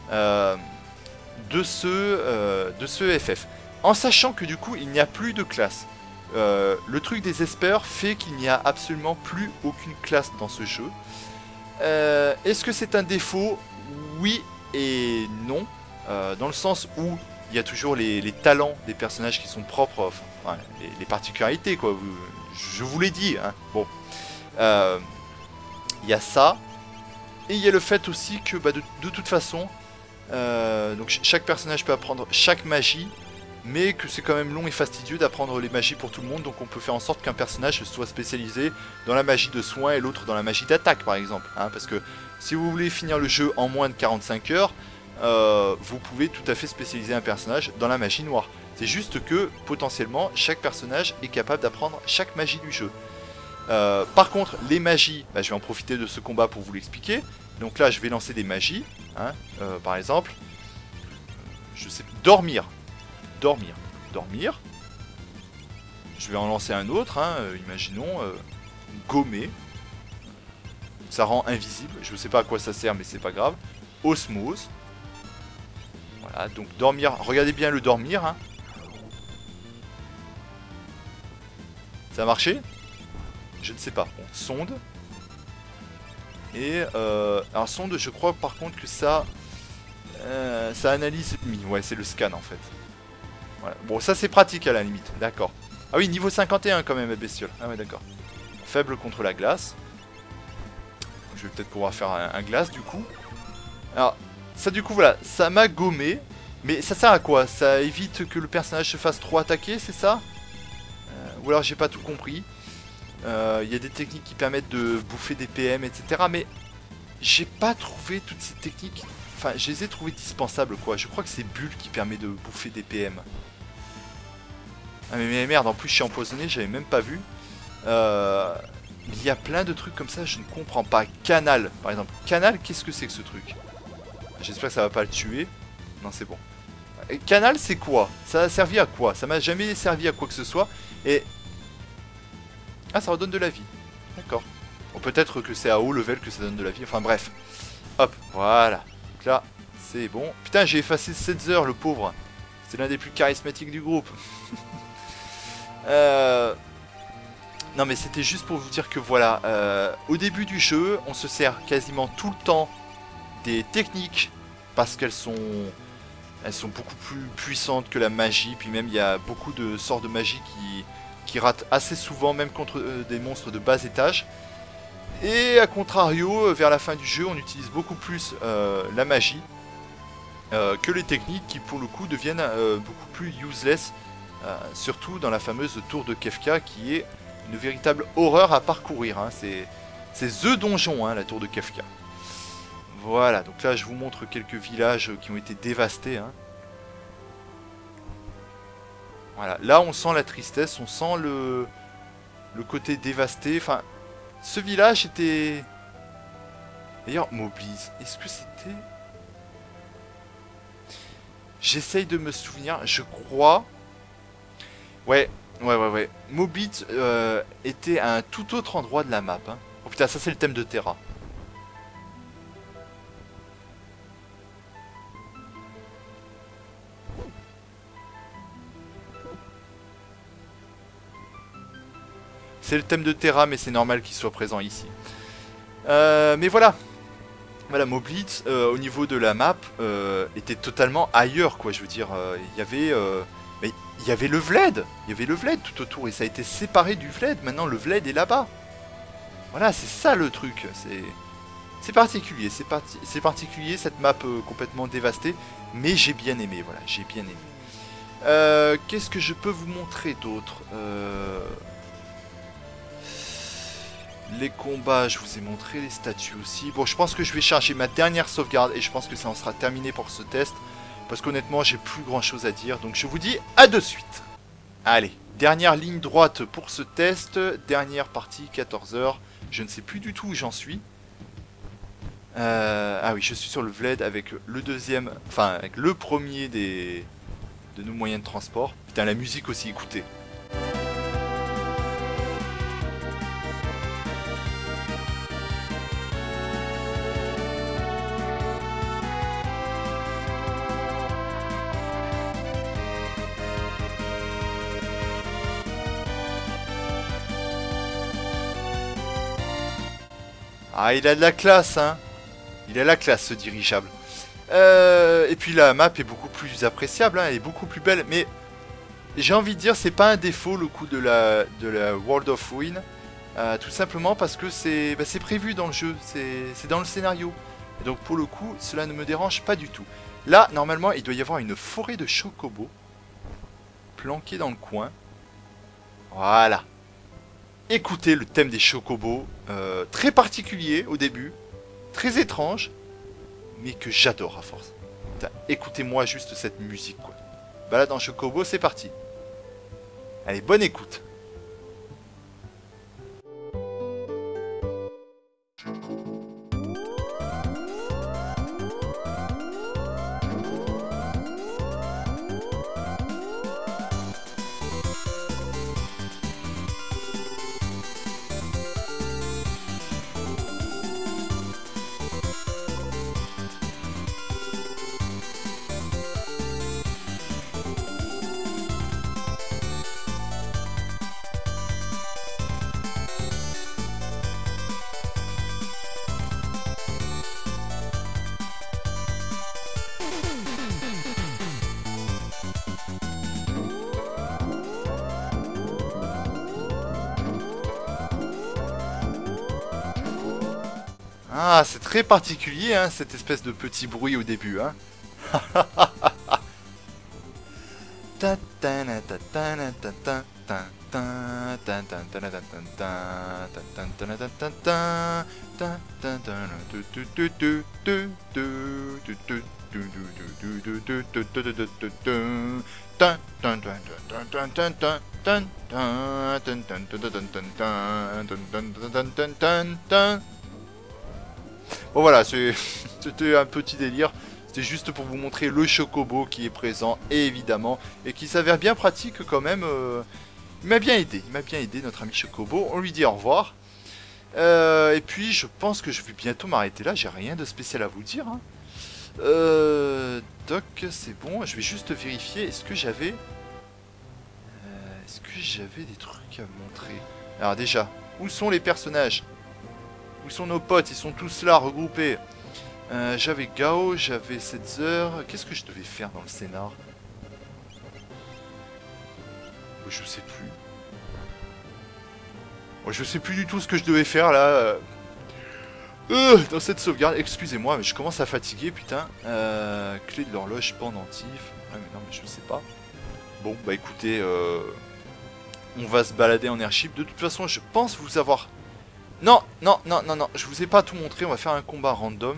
de ce FF. En sachant que du coup il n'y a plus de classe. Le truc des espers fait qu'il n'y a absolument plus aucune classe dans ce jeu. Est-ce que c'est un défaut? Oui et non. Dans le sens où il y a toujours les talents des personnages qui sont propres, enfin, les particularités quoi. Je vous l'ai dit. Hein. Bon, il y a ça. Et il y a le fait aussi que bah, de toute façon, donc chaque personnage peut apprendre chaque magie, mais que c'est quand même long et fastidieux d'apprendre les magies pour tout le monde, donc on peut faire en sorte qu'un personnage soit spécialisé dans la magie de soin et l'autre dans la magie d'attaque par exemple. Hein, parce que si vous voulez finir le jeu en moins de 45 heures, vous pouvez tout à fait spécialiser un personnage dans la magie noire. C'est juste que potentiellement chaque personnage est capable d'apprendre chaque magie du jeu. Par contre, les magies, bah, je vais en profiter de ce combat pour vous l'expliquer. Donc là, je vais lancer des magies, hein, par exemple, je sais, dormir. Je vais en lancer un autre, hein, imaginons, gommer. Ça rend invisible, je sais pas à quoi ça sert, mais c'est pas grave. Osmose. Voilà, donc dormir, regardez bien le dormir. Hein. Ça a marché ? Je ne sais pas. Bon, sonde. Et alors sonde, je crois par contre que ça analyse l'ennemi. Ouais, c'est le scan en fait. Voilà. Bon, ça c'est pratique à la limite. D'accord. Ah oui, niveau 51 quand même, la bestiole. Ah ouais, d'accord. Faible contre la glace. Je vais peut-être pouvoir faire un glace du coup. Alors, ça du coup, voilà. Ça m'a gommé. Mais ça sert à quoi? Ça évite que le personnage se fasse trop attaquer, c'est ça? Ou alors j'ai pas tout compris. Il y a des techniques qui permettent de bouffer des PM, etc. Mais j'ai pas trouvé toutes ces techniques. Enfin, je les ai trouvées dispensables, quoi. Je crois que c'est Bulle qui permet de bouffer des PM. Ah, mais merde, en plus, je suis empoisonné, j'avais même pas vu. Il y a plein de trucs comme ça, je ne comprends pas. Canal, par exemple. Canal, qu'est-ce que c'est que ce truc? J'espère que ça va pas le tuer. Non, c'est bon. Canal, c'est quoi? Ça a servi à quoi? Ça m'a jamais servi à quoi que ce soit. Et... ah, ça redonne de la vie. D'accord. Bon, peut-être que c'est à haut level que ça donne de la vie. Enfin, bref. Hop, voilà. Donc là, c'est bon. Putain, j'ai effacé 7 heures, le pauvre. C'est l'un des plus charismatiques du groupe. Non, mais c'était juste pour vous dire que voilà. Au début du jeu, on se sert quasiment tout le temps des techniques. Parce qu'elles sont beaucoup plus puissantes que la magie. Puis même, il y a beaucoup de sorts de magie qui ratent assez souvent, même contre des monstres de bas étage. Et à contrario, vers la fin du jeu, on utilise beaucoup plus la magie que les techniques qui pour le coup deviennent beaucoup plus useless, surtout dans la fameuse tour de Kefka qui est une véritable horreur à parcourir. Hein. C'est THE donjon, hein, la tour de Kefka. Voilà, donc là je vous montre quelques villages qui ont été dévastés. Hein. Voilà, là on sent la tristesse, on sent le côté dévasté. Enfin, ce village était... D'ailleurs, Moblise, est-ce que c'était... J'essaye de me souvenir, je crois Ouais, ouais. Mobit était à un tout autre endroit de la map. Hein. Oh putain, ça c'est le thème de Terra. C'est le thème de Terra, mais c'est normal qu'il soit présent ici. Mais voilà. Voilà, Moblitz, au niveau de la map, était totalement ailleurs, quoi. Je veux dire, il y avait... mais il y avait le Vled. Il y avait le Vled tout autour, et ça a été séparé du Vled. Maintenant, le Vled est là-bas. Voilà, c'est ça le truc. C'est particulier, c'est particulier, cette map complètement dévastée. Mais j'ai bien aimé, voilà, j'ai bien aimé. Qu'est-ce que je peux vous montrer d'autre Les combats, je vous ai montré, les statues aussi. Bon, je pense que je vais charger ma dernière sauvegarde et je pense que ça en sera terminé pour ce test. Parce qu'honnêtement, j'ai plus grand chose à dire. Donc je vous dis à de suite. Allez, dernière ligne droite pour ce test. Dernière partie, 14 h. Je ne sais plus du tout où j'en suis. Ah oui, je suis sur le Vled avec le deuxième, enfin avec le premier de nos moyens de transport. Putain, la musique aussi, écoutez. Ah, il a de la classe, hein. Il a la classe, ce dirigeable. Et puis la map est beaucoup plus appréciable, hein, elle est beaucoup plus belle. Mais j'ai envie de dire, c'est pas un défaut le coup de la World of Ruin. Tout simplement parce que c'est prévu dans le jeu, c'est dans le scénario. Et donc pour le coup, cela ne me dérange pas du tout. Là, normalement, il doit y avoir une forêt de chocobos planquée dans le coin. Voilà. Écoutez le thème des chocobos, très particulier au début, très étrange, mais que j'adore à force. Écoutez-moi juste cette musique, quoi. Balade en chocobo, c'est parti. Allez, bonne écoute. Ah, c'est très particulier, hein, cette espèce de petit bruit au début, hein. Bon voilà, c'était un petit délire. C'était juste pour vous montrer le chocobo qui est présent, évidemment, et qui s'avère bien pratique quand même. Il m'a bien aidé notre ami chocobo. On lui dit au revoir. Et puis je pense que je vais bientôt m'arrêter là. J'ai rien de spécial à vous dire. Hein. Doc, c'est bon. Je vais juste vérifier. Est-ce que j'avais des trucs à vous montrer? Alors déjà, où sont les personnages? Où sont nos potes? Ils sont tous là, regroupés. J'avais Gao, j'avais Setzer. Qu'est-ce que je devais faire dans le scénar? Je sais plus. Je sais plus du tout ce que je devais faire là. Dans cette sauvegarde. Excusez-moi, mais je commence à fatiguer, putain. Clé de l'horloge pendentif. Ah mais non, mais je sais pas. Bon, bah écoutez, on va se balader en airship. De toute façon, je pense vous avoir... Non, je vous ai pas tout montré, on va faire un combat random.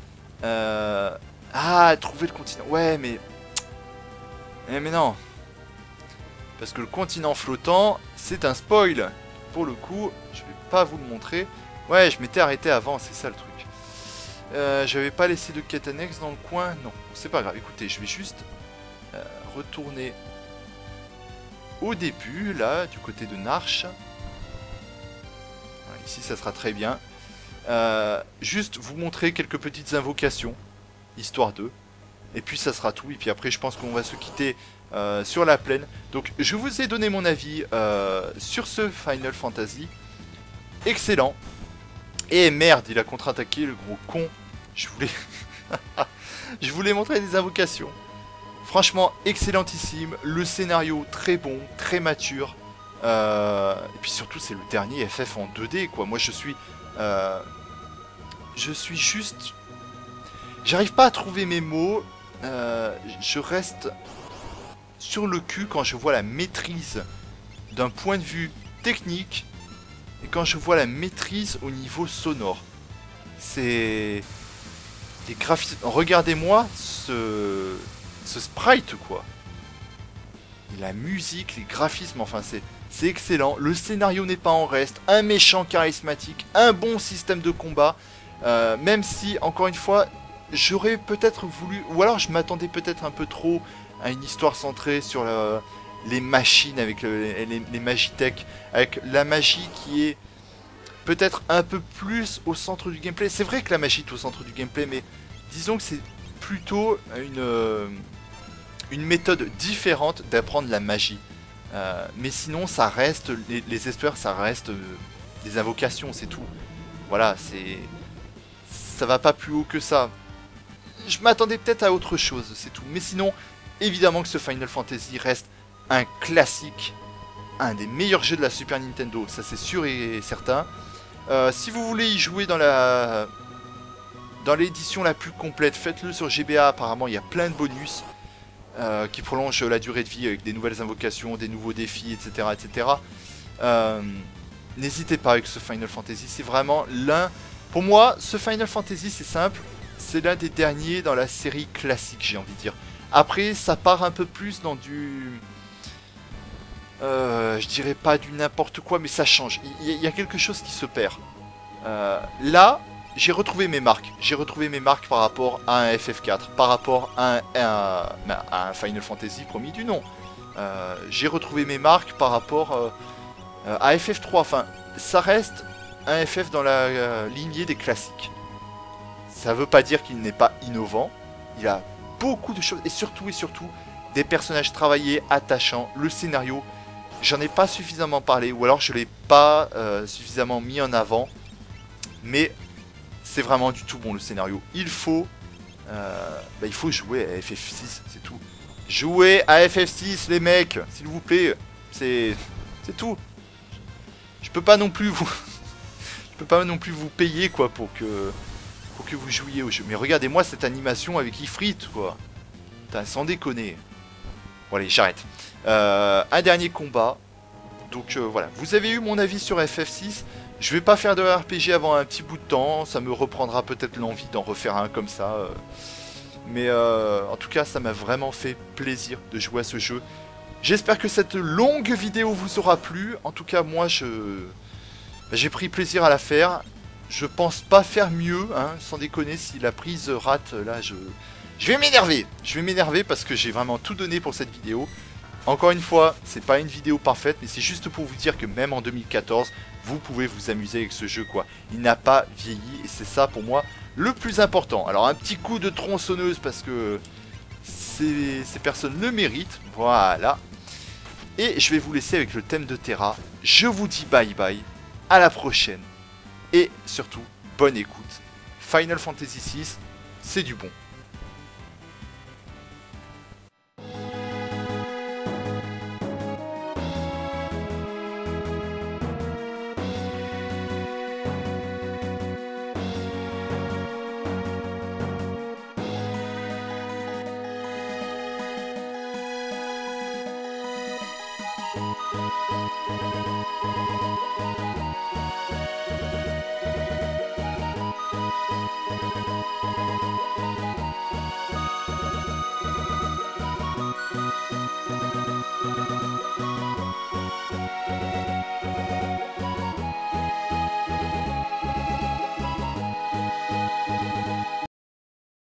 Ah, trouver le continent. Ouais, mais... mais non. Parce que le continent flottant, c'est un spoil. Pour le coup, je vais pas vous le montrer. Ouais, je m'étais arrêté avant, c'est ça le truc. J'avais pas laissé de quête annexe dans le coin. Non, c'est pas grave. Écoutez, je vais juste retourner au début, là, du côté de Narch. Voilà, ici, ça sera très bien. Juste vous montrer quelques petites invocations, histoire d'eux. Et puis ça sera tout. Et puis après, je pense qu'on va se quitter sur la plaine. Donc, je vous ai donné mon avis sur ce Final Fantasy. Excellent. Et merde, il a contre-attaqué, le gros con. Je voulais... je voulais montrer des invocations. Franchement, excellentissime. Le scénario, très bon, très mature. Et puis surtout, c'est le dernier FF en 2D, quoi. Moi, je suis juste... J'arrive pas à trouver mes mots. Je reste sur le cul quand je vois la maîtrise d'un point de vue technique et quand je vois la maîtrise au niveau sonore. C'est des graphismes. Regardez-moi ce sprite, quoi. Et la musique, les graphismes, enfin c'est excellent. Le scénario n'est pas en reste. Un méchant charismatique, un bon système de combat. Même si, encore une fois, j'aurais peut-être voulu, ou alors je m'attendais peut-être un peu trop à une histoire centrée sur les machines avec les Magitech, avec la magie qui est peut-être un peu plus au centre du gameplay. C'est vrai que la magie est au centre du gameplay, mais disons que c'est plutôt une méthode différente d'apprendre la magie. Mais sinon, ça reste, les espoirs, ça reste des invocations, c'est tout. Voilà, ça va pas plus haut que ça. Je m'attendais peut-être à autre chose, c'est tout. Mais sinon, évidemment que ce Final Fantasy reste un classique, un des meilleurs jeux de la Super Nintendo, ça c'est sûr et certain. Si vous voulez y jouer dans l'édition la plus complète, faites-le sur GBA, apparemment il y a plein de bonus qui prolongent la durée de vie avec des nouvelles invocations, des nouveaux défis, etc. etc. N'hésitez pas avec ce Final Fantasy, c'est vraiment l'un... Pour moi, ce Final Fantasy, c'est simple, c'est l'un des derniers dans la série classique, j'ai envie de dire. Après, ça part un peu plus dans du... je dirais pas du n'importe quoi, mais ça change. Il y a quelque chose qui se perd. Là, j'ai retrouvé mes marques. J'ai retrouvé mes marques par rapport à un FF4, par rapport à un Final Fantasy promis du nom. J'ai retrouvé mes marques par rapport à FF3. Enfin, ça reste un FF dans la lignée des classiques. Ça veut pas dire qu'il n'est pas innovant. Il a beaucoup de choses, et surtout, des personnages travaillés, attachants. Le scénario, j'en ai pas suffisamment parlé, ou alors je l'ai pas suffisamment mis en avant. Mais c'est vraiment du tout bon, le scénario. Il faut jouer à FF6, c'est tout. Jouez à FF6, les mecs, s'il vous plaît. C'est tout. Je peux pas non plus vous... Je peux pas non plus vous payer, quoi, pour que vous jouiez au jeu. Mais regardez-moi cette animation avec Ifrit, quoi. Putain, sans déconner. Bon allez, j'arrête. Un dernier combat. Donc voilà, vous avez eu mon avis sur FF6. Je vais pas faire de RPG avant un petit bout de temps. Ça me reprendra peut-être l'envie d'en refaire un comme ça. Mais en tout cas, ça m'a vraiment fait plaisir de jouer à ce jeu. J'espère que cette longue vidéo vous aura plu. En tout cas, moi, j'ai pris plaisir à la faire. Je pense pas faire mieux, hein, sans déconner. Si la prise rate, là, je vais m'énerver. Je vais m'énerver parce que j'ai vraiment tout donné pour cette vidéo. Encore une fois, c'est pas une vidéo parfaite, mais c'est juste pour vous dire que même en 2014, vous pouvez vous amuser avec ce jeu, quoi. Il n'a pas vieilli, et c'est ça pour moi le plus important. Alors un petit coup de tronçonneuse parce que ces personnes le méritent. Voilà. Et je vais vous laisser avec le thème de Terra. Je vous dis bye bye. À la prochaine. Et surtout, bonne écoute. Final Fantasy VI, c'est du bon.